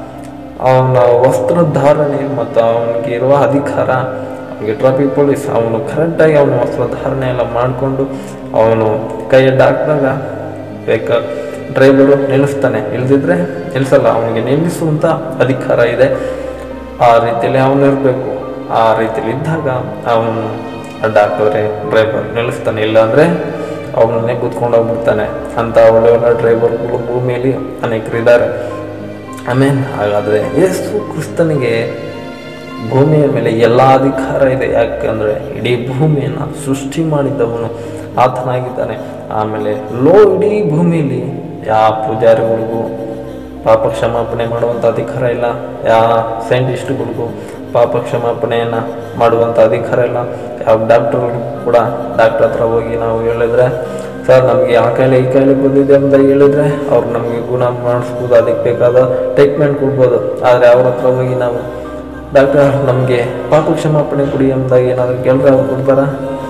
ಅವನ ವಸ್ತ್ರಧಾರಣೆ ಮತ್ತು ಅವನಿಗೆ ಇರುವ ಅಧಿಕಾರ, ಅವನಿಗೆ ಟ್ರಾಫಿಕ್ ಪೊಲೀಸ್ ಅವನು ಕರೆಕ್ಟಾಗಿ ಅವನ ವಸ್ತ್ರಧಾರಣೆ ಎಲ್ಲ ಮಾಡಿಕೊಂಡು ಅವನು ಕೈ ಅಡ್ಡ ಹಾಕಿದಾಗ ಬೇಕಾ ಡ್ರೈವರು ನಿಲ್ಲಿಸ್ತಾನೆ, ಇಲ್ದಿದ್ರೆ ನಿಲ್ಲಿಸಲ್ಲ. ಅವನಿಗೆ ನಿಲ್ಲಿಸುವಂಥ ಅಧಿಕಾರ ಇದೆ. ಆ ರೀತಿಯಲ್ಲಿ ಅವನು ಇರಬೇಕು. ಆ ರೀತಿಯಲ್ಲಿ ಇದ್ದಾಗ ಅವನು ಅಡ್ಡ ಹಾಕಿದ್ರೆ ಡ್ರೈವರ್ ನಿಲ್ಲಿಸ್ತಾನೆ, ಇಲ್ಲಾಂದರೆ ಅವನನ್ನೇ ಕೂತ್ಕೊಂಡು ಹೋಗ್ಬಿಡ್ತಾನೆ. ಅಂಥ ಒಳ್ಳೆ ಒಳ್ಳೆ ಡ್ರೈವರ್ಗಳು ಭೂಮಿಯಲ್ಲಿ ಅನೇಕರಿದ್ದಾರೆ. ಆಮೇಲೆ ಹಾಗಾದರೆ ಯೇಸು ಕ್ರಿಸ್ತನಿಗೆ ಭೂಮಿಯ ಮೇಲೆ ಎಲ್ಲ ಅಧಿಕಾರ ಇದೆ. ಯಾಕಂದರೆ ಇಡೀ ಭೂಮಿಯನ್ನು ಸೃಷ್ಟಿ ಮಾಡಿದ್ದವನು ಆತನಾಗಿದ್ದಾನೆ. ಆಮೇಲೆ ಲೋ ಇಡೀ ಭೂಮಿಯಲ್ಲಿ ಯಾವ ಪೂಜಾರಿಗಳಿಗೂ ಪಾಪ ಕ್ಷಮಾಪಣೆ ಮಾಡುವಂಥ ಅಧಿಕಾರ ಇಲ್ಲ, ಯಾವ ಸೈಂಟಿಸ್ಟ್ಗಳಿಗೂ ಪಾಪ ಕ್ಷಮಾಪಣೆಯನ್ನು ಮಾಡುವಂಥ ಅಧಿಕಾರ ಇಲ್ಲ. ಯಾವ ಡಾಕ್ಟರ್ ಕೂಡ ಡಾಕ್ಟರ್ ಹತ್ರ ಹೋಗಿ ನಾವು ಹೇಳಿದ್ರೆ, ಸರ್ ನಮಗೆ ಆ ಕಾಯಿಲೆ ಈ ಕಾಯಿಲೆ ಬಂದಿದೆ ಅಂತ ಹೇಳಿದರೆ ಅವ್ರು ನಮಗೆ ಗುಣ ಮಾಡಿಸ್ಬೋದು, ಅದಕ್ಕೆ ಬೇಕಾದ ಟ್ರೀಟ್ಮೆಂಟ್ ಕೊಡ್ಬೋದು. ಆದರೆ ಅವ್ರ ಹತ್ರ ಹೋಗಿ ನಾವು ಡಾಕ್ಟರ್ ನಮಗೆ ಪಾಪ ಕ್ಷಮಾಪಣೆ ಕೊಡಿ ಅಂದಾಗ ಏನಾದರೂ ಕೇಳಿದ್ರೆ ಅವ್ರು ಕೊಡ್ತಾರ?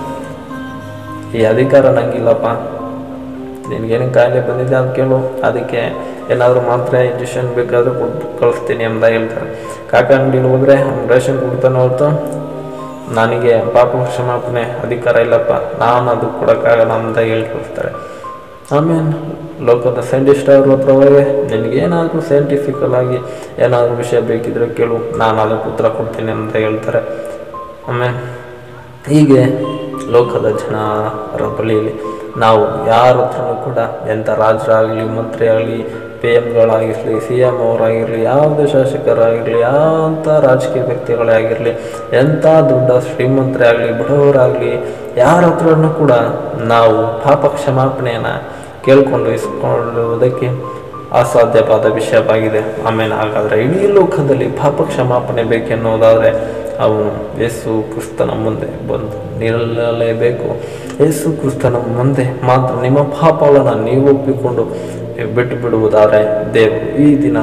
ಈ ಅಧಿಕಾರ ನಂಗಿಲ್ಲಪ್ಪ, ನಿನಗೇನು ಕಾಯಿಲೆ ಬಂದಿದೆ ಅದು ಕೇಳು, ಅದಕ್ಕೆ ಏನಾದರೂ ಮಾತ್ರೆ ಇಂಜೆಕ್ಷನ್ ಬೇಕಾದರೂ ಕೊಟ್ಟು ಕಳಿಸ್ತೀನಿ ಅಂತ ಹೇಳ್ತಾರೆ. ಕಾಕ ಅಂಗಡಿಲಿ ಹೋದರೆ ಅವ್ನು ರೇಷನ್ ಕೊಡ್ತಾನೆ ಹೊರತು ನನಗೆ ಪಾಪ ಕ್ಷಮಾಪಣೆ ಅಧಿಕಾರ ಇಲ್ಲಪ್ಪ, ನಾನು ಅದು ಕೊಡೋಕ್ಕಾಗಲ್ಲ ಅಂತ ಹೇಳಿ ಕಳಿಸ್ತಾರೆ. ಆಮೇಲೆ ಲೋಕದ ಸೈಂಟಿಸ್ಟ್ ಅವ್ರ ಹತ್ರ ಹೋಗಿ ನಿನಗೇನಾದರೂ ಸೈಂಟಿಫಿಕಲ್ ಆಗಿ ಏನಾದರೂ ವಿಷಯ ಬೇಕಿದ್ರೆ ಕೇಳು, ನಾನು ಅದಕ್ಕೆ ಉತ್ತರ ಕೊಡ್ತೀನಿ ಅಂತ ಹೇಳ್ತಾರೆ. ಆಮೇಲೆ ಹೀಗೆ ಲೋಕದ ಜನರ ಬಳಿಯಲ್ಲಿ ನಾವು ಯಾರ ಹತ್ರನೂ ಕೂಡ ಎಂಥ ರಾಜರಾಗಲಿ, ಮಂತ್ರಿ ಆಗಲಿ, ಪಿ ಎಮ್ಗಳಾಗಿರಲಿ, ಸಿ ಎಮ್ ಅವರಾಗಿರಲಿ, ಯಾವುದೇ ಶಾಸಕರಾಗಿರಲಿ, ಯಾವ ರಾಜಕೀಯ ವ್ಯಕ್ತಿಗಳೇ ಆಗಿರಲಿ, ಎಂಥ ದೊಡ್ಡ ಶ್ರೀಮಂತರೇ ಆಗಲಿ, ಬಡವರಾಗಲಿ, ಯಾರ ಹತ್ರನೂ ಕೂಡ ನಾವು ಪಾಪ ಕ್ಷಮಾಪಣೆಯನ್ನು ಕೇಳಿಕೊಂಡು ಇಸ್ಕೊಳ್ಳುವುದಕ್ಕೆ ಅಸಾಧ್ಯವಾದ ವಿಷಯವಾಗಿದೆ. ಆಮೇಲೆ ಹಾಗಾದರೆ ಇಡೀ ಲೋಕದಲ್ಲಿ ಪಾಪ ಕ್ಷಮಾಪಣೆ ಬೇಕೆನ್ನುವುದಾದರೆ ಅವನು ಯೇಸು ಕ್ರಿಸ್ತನ ಮುಂದೆ ಬಂದು ನಿಲ್ಲಲೇಬೇಕು. ಯೇಸು ಕ್ರಿಸ್ತನ ಮುಂದೆ ಮಾತ್ರ ನಿಮ್ಮ ಪಾಪಗಳನ್ನು ನೀವು ಒಪ್ಪಿಕೊಂಡು ಬಿಟ್ಟು ಬಿಡುವುದಾದರೆ ದೇವರು ಈ ದಿನ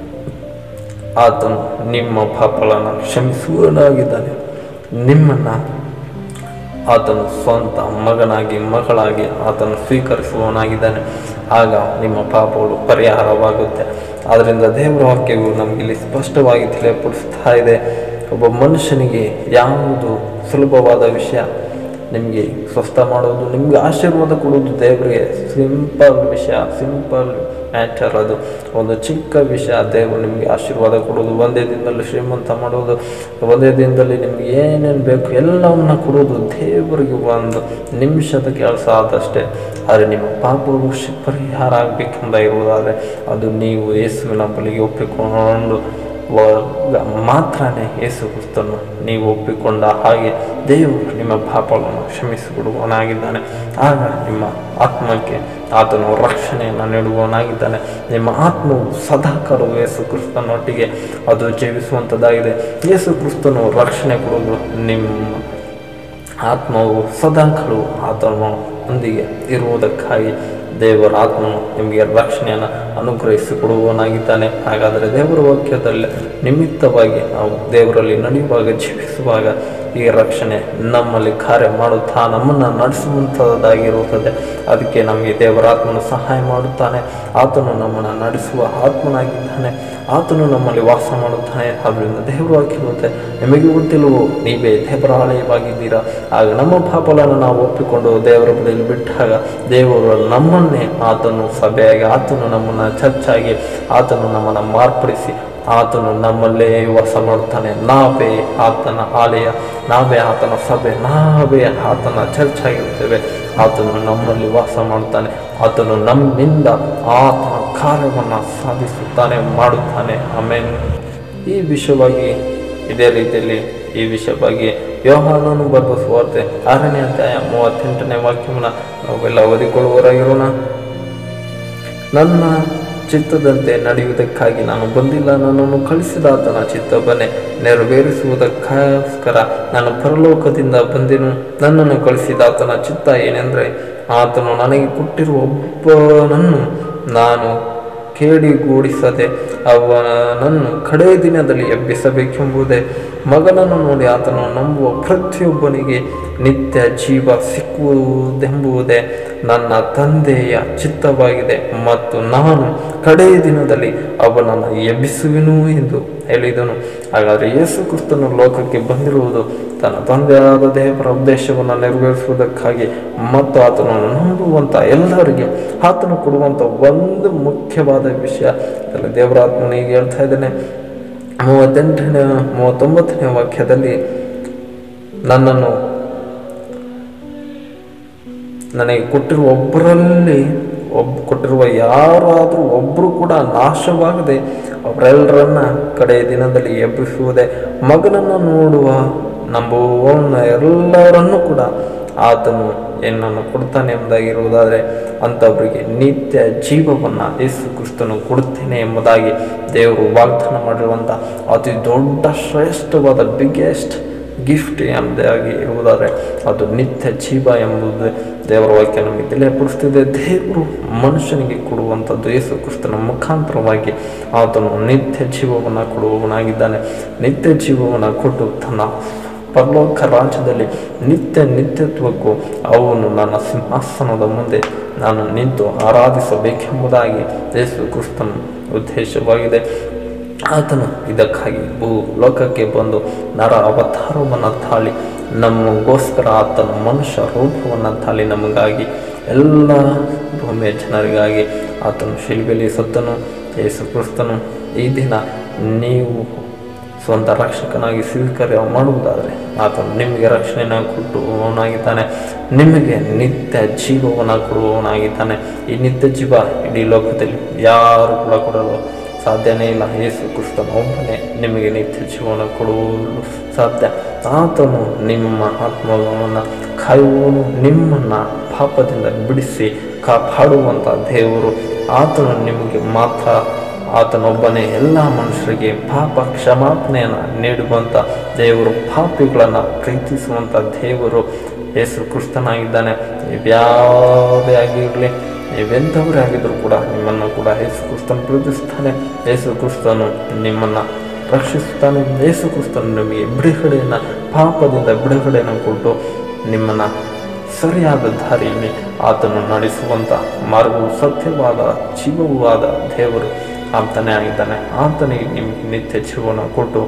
ಆತನು ನಿಮ್ಮ ಪಾಪಗಳನ್ನು ಕ್ಷಮಿಸುವನಾಗಿದ್ದಾನೆ. ನಿಮ್ಮನ್ನು ಆತನು ಸ್ವಂತ ಮಗನಾಗಿ ಮಗಳಾಗಿ ಆತನು ಸ್ವೀಕರಿಸುವವನಾಗಿದ್ದಾನೆ. ಆಗ ನಿಮ್ಮ ಪಾಪಗಳು ಪರಿಹಾರವಾಗುತ್ತೆ. ಆದ್ದರಿಂದ ದೇವರ ವಾಕ್ಯವು ನಮಗಿಲ್ಲಿ ಸ್ಪಷ್ಟವಾಗಿ ತಿಳಿಯಪಡಿಸ್ತಾ ಇದೆ. ಒಬ್ಬ ಮನುಷ್ಯನಿಗೆ ಯಾವುದು ಸುಲಭವಾದ ವಿಷಯ, ನಿಮಗೆ ಸ್ವಸ್ಥ ಮಾಡೋದು, ನಿಮಗೆ ಆಶೀರ್ವಾದ ಕೊಡೋದು ದೇವರಿಗೆ ಸಿಂಪಲ್ ವಿಷಯ, ಸಿಂಪಲ್ ಮ್ಯಾಟರ್. ಅದು ಒಂದು ಚಿಕ್ಕ ವಿಷಯ. ದೇವರು ನಿಮಗೆ ಆಶೀರ್ವಾದ ಕೊಡೋದು, ಒಂದೇ ದಿನದಲ್ಲಿ ಶ್ರೀಮಂತ ಮಾಡೋದು, ಒಂದೇ ದಿನದಲ್ಲಿ ನಿಮ್ಗೆ ಏನೇನು ಬೇಕು ಎಲ್ಲವನ್ನ ಕೊಡೋದು ದೇವರಿಗೆ ಒಂದು ನಿಮಿಷದ ಕೆಲಸ ಆದಷ್ಟೇ. ಆದರೆ ನಿಮ್ಮ ಪಾಪಗಳು ಪರಿಹಾರ ಆಗಬೇಕೆಂದ ಇರುವುದಾದರೆ ಅದು ನೀವು ಯೇಸುವಿನ ಬಳಿಗೆ ಒಪ್ಪಿಕೊಂಡು ಮಾತ್ರನೇ ಯೇಸು ಕ್ರಿಸ್ತನು ನೀವು ಒಪ್ಪಿಕೊಂಡ ಹಾಗೆ ದೇವರು ನಿಮ್ಮ ಪಾಪಗಳನ್ನು ಕ್ಷಮಿಸಿಬಿಡುವವನಾಗಿದ್ದಾನೆ. ಆಗ ನಿಮ್ಮ ಆತ್ಮಕ್ಕೆ ಆತನು ರಕ್ಷಣೆಯನ್ನು ನೀಡುವವನಾಗಿದ್ದಾನೆ. ನಿಮ್ಮ ಆತ್ಮವು ಸದಾಕಾಲವು ಯೇಸು ಕ್ರಿಸ್ತನೊಟ್ಟಿಗೆ ಅದು ಜೀವಿಸುವಂಥದ್ದಾಗಿದೆ. ಯೇಸು ಕ್ರಿಸ್ತನು ರಕ್ಷಣೆ ಕೊಡುವುದು ನಿಮ್ಮ ಆತ್ಮವು ಸದಾಕಾಲವು ಆತನೊಂದಿಗೆ ಇರುವುದಕ್ಕಾಗಿ ದೇವರ ಆತ್ಮನು ನಿಮಗೆ ರಕ್ಷಣೆಯನ್ನು ಅನುಗ್ರಹಿಸಿಕೊಡುವವನಾಗಿದ್ದಾನೆ. ಹಾಗಾದರೆ ದೇವರ ವಾಕ್ಯದಲ್ಲಿ ನಿಮಿತ್ತವಾಗಿ ನಾವು ದೇವರಲ್ಲಿ ನಡೆಯುವಾಗ, ಜೀವಿಸುವಾಗ ಈ ರಕ್ಷಣೆ ನಮ್ಮಲ್ಲಿ ಕಾರ್ಯ ಮಾಡುತ್ತಾ ನಮ್ಮನ್ನು ನಡೆಸುವಂಥದ್ದಾಗಿರುತ್ತದೆ. ಅದಕ್ಕೆ ನಮಗೆ ದೇವರ ಆತ್ಮನು ಸಹಾಯ ಮಾಡುತ್ತಾನೆ. ಆತನು ನಮ್ಮನ್ನು ನಡೆಸುವ ಆತ್ಮನಾಗಿದ್ದಾನೆ. ಆತನು ನಮ್ಮಲ್ಲಿ ವಾಸ ಮಾಡುತ್ತಾನೆ. ಆದ್ದರಿಂದ ದೇವರ ವಾಕ್ಯ ನಿಮಗೆ ಗೊತ್ತಿಲ್ಲವೋ ನೀವೇ ದೇವರ ಆಲಯವಾಗಿದ್ದೀರಾ. ಆಗ ನಮ್ಮ ಪಾಪಗಳನ್ನು ನಾವು ಒಪ್ಪಿಕೊಂಡು ದೇವರ ಬಳಿಯಲ್ಲಿ ಬಿಟ್ಟಾಗ ದೇವರು ನಮ್ಮನ್ನೇ ಆತನು ಸಭೆಯಾಗಿ, ಆತನು ನಮ್ಮನ್ನು ಚರ್ಚಾಗಿ, ಆತನು ನಮ್ಮನ್ನು ಮಾರ್ಪಡಿಸಿ ಆತನು ನಮ್ಮಲ್ಲೇ ವಾಸ ಮಾಡುತ್ತಾನೆ. ನಾವೇ ಆತನ ಆಲಯ, ನಾವೇ ಆತನ ಸಭೆ, ನಾವೇ ಆತನ ಚರ್ಚ್ ಆಗಿರ್ತೇವೆ. ಆತನು ನಮ್ಮಲ್ಲಿ ವಾಸ ಮಾಡುತ್ತಾನೆ. ಆತನು ನಮ್ಮಿಂದ ಆತನ ಕಾರ್ಯವನ್ನು ಸಾಧಿಸುತ್ತಾನೆ, ಮಾಡುತ್ತಾನೆ. ಆಮೇಲೆ ಈ ವಿಷಯವಾಗಿ ಇದೇ ರೀತಿಯಲ್ಲಿ ಈ ವಿಷಯವಾಗಿ ಯೋಹಾನನು ಬರೆದ ಸುವಾರ್ತೆ ಆರನೇ ಅಧ್ಯಾಯ ಮೂವತ್ತೆಂಟನೇ ವಾಕ್ಯವನ್ನು ನಾವೆಲ್ಲ ಓದಿಕೊಳ್ಳುವವರಾಗಿರೋಣ. ನನ್ನ ಚಿತ್ತದಂತೆ ನಡೆಯುವುದಕ್ಕಾಗಿ ನಾನು ಬಂದಿಲ್ಲ, ನನ್ನನ್ನು ಕಳಿಸಿದ ಆತನ ಚಿತ್ತವನ್ನೇ ನೆರವೇರಿಸುವುದಕ್ಕೋಸ್ಕರ ನಾನು ಪರಲೋಕದಿಂದ ಬಂದೆನು. ನನ್ನನ್ನು ಕಳಿಸಿದ ಆತನ ಚಿತ್ತ ಏನೆಂದರೆ, ಆತನು ನನಗೆ ಕೊಟ್ಟಿರುವ ಒಬ್ಬನನ್ನು ನಾನು ಕೇಡಿಗೂಡಿಸದೆ ಅವನನ್ನು ಕಡೇ ದಿನದಲ್ಲಿ ಎಬ್ಬಿಸಬೇಕೆಂಬುದೇ. ಮಗನನ್ನು ನೋಡಿ ಆತನು ನಂಬುವ ಪ್ರತಿಯೊಬ್ಬನಿಗೆ ನಿತ್ಯ ಜೀವ ಸಿಕ್ಕುವುದೆಂಬುದೇ ನನ್ನ ತಂದೆಯ ಚಿತ್ತವಾಗಿದೆ, ಮತ್ತು ನಾನು ಕಡೇ ದಿನದಲ್ಲಿ ಅವನನ್ನು ಎಬ್ಬಿಸುವೆನು ಎಂದು ಹೇಳಿದನು. ಹಾಗಾದರೆ ಯೇಸು ಕ್ರಿಸ್ತನು ಲೋಕಕ್ಕೆ ಬಂದಿರುವುದು ತನ್ನ ತಂದೆಯಾದ ದೇವರ ಉದ್ದೇಶವನ್ನು ನೆರವೇರಿಸುವುದಕ್ಕಾಗಿ ಮತ್ತು ಆತನು ನಂಬುವಂಥ ಎಲ್ಲರಿಗೆ ಆತನು ಕೊಡುವಂಥ ಒಂದು ಮುಖ್ಯವಾದ ವಿಷಯ. ಇದರಲ್ಲಿ ದೇವರ ಆತ್ಮನಿಗೆ ಹೇಳ್ತಾ ಇದ್ದೇನೆ, ಮೂವತ್ತೆಂಟನೇ ಮೂವತ್ತೊಂಬತ್ತನೇ ವಾಕ್ಯದಲ್ಲಿ, ನನ್ನನ್ನು ನನಗೆ ಕೊಟ್ಟಿರುವ ಒಬ್ಬರಲ್ಲಿ ಒಬ್ಬ ಕೊಟ್ಟಿರುವ ಯಾರಾದರೂ ಒಬ್ಬರು ಕೂಡ ನಾಶವಾಗದೆ ಅವರೆಲ್ಲರನ್ನ ಕಡೆಯ ದಿನದಲ್ಲಿ ಎಬ್ಬಿಸುವುದೇ. ಮಗನನ್ನು ನೋಡುವ ನಂಬುವವನ ಎಲ್ಲರನ್ನೂ ಕೂಡ ಆತನು ಏನನ್ನು ಕೊಡ್ತಾನೆ ಎಂಬುದಾಗಿರುವುದಾದರೆ ಅಂಥವರಿಗೆ ನಿತ್ಯ ಜೀವವನ್ನು ಯೇಸು ಕ್ರಿಸ್ತನು ಕೊಡುತ್ತೇನೆ ಎಂಬುದಾಗಿ ದೇವರು ವಾಗ್ದಾನ ಮಾಡಿರುವಂಥ ಅತಿ ದೊಡ್ಡ ಶ್ರೇಷ್ಠವಾದ ಬಿಗ್ಗೆಸ್ಟ್ ಗಿಫ್ಟ್ ಎಂಬುದಾಗಿ ಇರುವುದಾದರೆ ಅದು ನಿತ್ಯ ಜೀವ ಎಂಬುದು ದೇವರ ವಾಕ್ಯ ನಮಗೆ ತಿಳಿಯಪಡಿಸ್ತಿದೆ. ದೇವರು ಮನುಷ್ಯನಿಗೆ ಕೊಡುವಂಥದ್ದು ಯೇಸು ಕ್ರಿಸ್ತನ ಮುಖಾಂತರವಾಗಿ ಆತನು ನಿತ್ಯ ಜೀವವನ್ನು ಕೊಡುವವನಾಗಿದ್ದಾನೆ. ನಿತ್ಯ ಜೀವವನ್ನು ಕೊಟ್ಟು ತನ್ನ ಪರಲೋಕ ರಾಜ್ಯದಲ್ಲಿ ನಿತ್ಯ ನಿತ್ಯತ್ವಕ್ಕೂ ಅವನು ನನ್ನ ಸಿಂಹಾಸನದ ಮುಂದೆ ನಾನು ನಿಂತು ಆರಾಧಿಸಬೇಕೆಂಬುದಾಗಿ ಯೇಸು ಕ್ರಿಸ್ತನ ಉದ್ದೇಶವಾಗಿದೆ. ಆತನು ಇದಕ್ಕಾಗಿ ಭೂ ಲೋಕಕ್ಕೆ ಬಂದು ನರ ಅವತಾರವನ್ನು ತಾಳಿ ನಮಗೋಸ್ಕರ ಆತನು ಮನುಷ್ಯ ರೂಪವನ್ನು ತಾಳಿ ನಮಗಾಗಿ ಎಲ್ಲ ಭೂಮಿಯ ಜನರಿಗಾಗಿ ಆತನು ಶಿಲ್ಬೆಯಲ್ಲಿ ಸತ್ತನು. ಯೇಸು ಕ್ರಿಸ್ತನು ಈ ದಿನ ನೀವು ಸ್ವಂತ ರಕ್ಷಕನಾಗಿ ಸ್ವೀಕಾರ ಮಾಡುವುದಾದರೆ ಆತನು ನಿಮಗೆ ರಕ್ಷಣೆಯನ್ನು ಕೊಟ್ಟುವವನಾಗಿದ್ದಾನೆ, ನಿಮಗೆ ನಿತ್ಯ ಜೀವವನ್ನು ಕೊಡುವವನಾಗಿದ್ದಾನೆ. ಈ ನಿತ್ಯ ಜೀವ ಇಡೀ ಲೋಕದಲ್ಲಿ ಯಾರು ಕೂಡ ಕೊಡಲು ಸಾಧ್ಯನೇ ಇಲ್ಲ. ಯೇಸು ಕ್ರಿಸ್ತನು ಒಬ್ಬನೇ ನಿಮಗೆ ನಿತ್ಯ ಜೀವನ ಕೊಡುವುದು ಸಾಧ್ಯ. ಆತನು ನಿಮ್ಮ ಆತ್ಮವನ್ನು ಕಾಯುವನು, ನಿಮ್ಮನ್ನು ಪಾಪದಿಂದ ಬಿಡಿಸಿ ಕಾಪಾಡುವಂಥ ದೇವರು ಆತನು ನಿಮಗೆ ಮಾತ್ರ. ಆತನೊಬ್ಬನೇ ಎಲ್ಲ ಮನುಷ್ಯರಿಗೆ ಪಾಪ ಕ್ಷಮಾಪಣೆಯನ್ನು ನೀಡುವಂಥ ದೇವರು, ಪಾಪಿಗಳನ್ನು ಪ್ರೀತಿಸುವಂಥ ದೇವರು ಯೇಸು ಕ್ರಿಸ್ತನಾಗಿದ್ದಾನೆ. ನೀವ್ಯಾವುದೇ ಆಗಿರಲಿ, ನೀವೆಂಥವರೇ ಆಗಿದ್ದರೂ ಕೂಡ ನಿಮ್ಮನ್ನು ಕೂಡ ಯೇಸು ಕ್ರಿಸ್ತನು ಪ್ರೀತಿಸ್ತಾನೆ. ಯೇಸು ಕ್ರಿಸ್ತನು ನಿಮ್ಮನ್ನು ರಕ್ಷಿಸುತ್ತಾನೆ. ಯೇಸು ಕ್ರಿಸ್ತನು ನಿಮಗೆ ಬಿಡುಗಡೆಯನ್ನು, ಪಾಪದಿಂದ ಬಿಡುಗಡೆಯನ್ನು ಕೊಟ್ಟು ನಿಮ್ಮನ್ನು ಸರಿಯಾದ ದಾರಿಯಲ್ಲಿ ಆತನು ನಡೆಸುವಂಥ ಮಾರ್ಗವು ಸತ್ಯವಾದ ಜೀವವೂ ಆದ ದೇವರು ಆತನೇ ಆಗಿದ್ದಾನೆ. ಆತನಿಗೆ ನಿಮಗೆ ನಿತ್ಯ ಜೀವನ ಕೊಟ್ಟು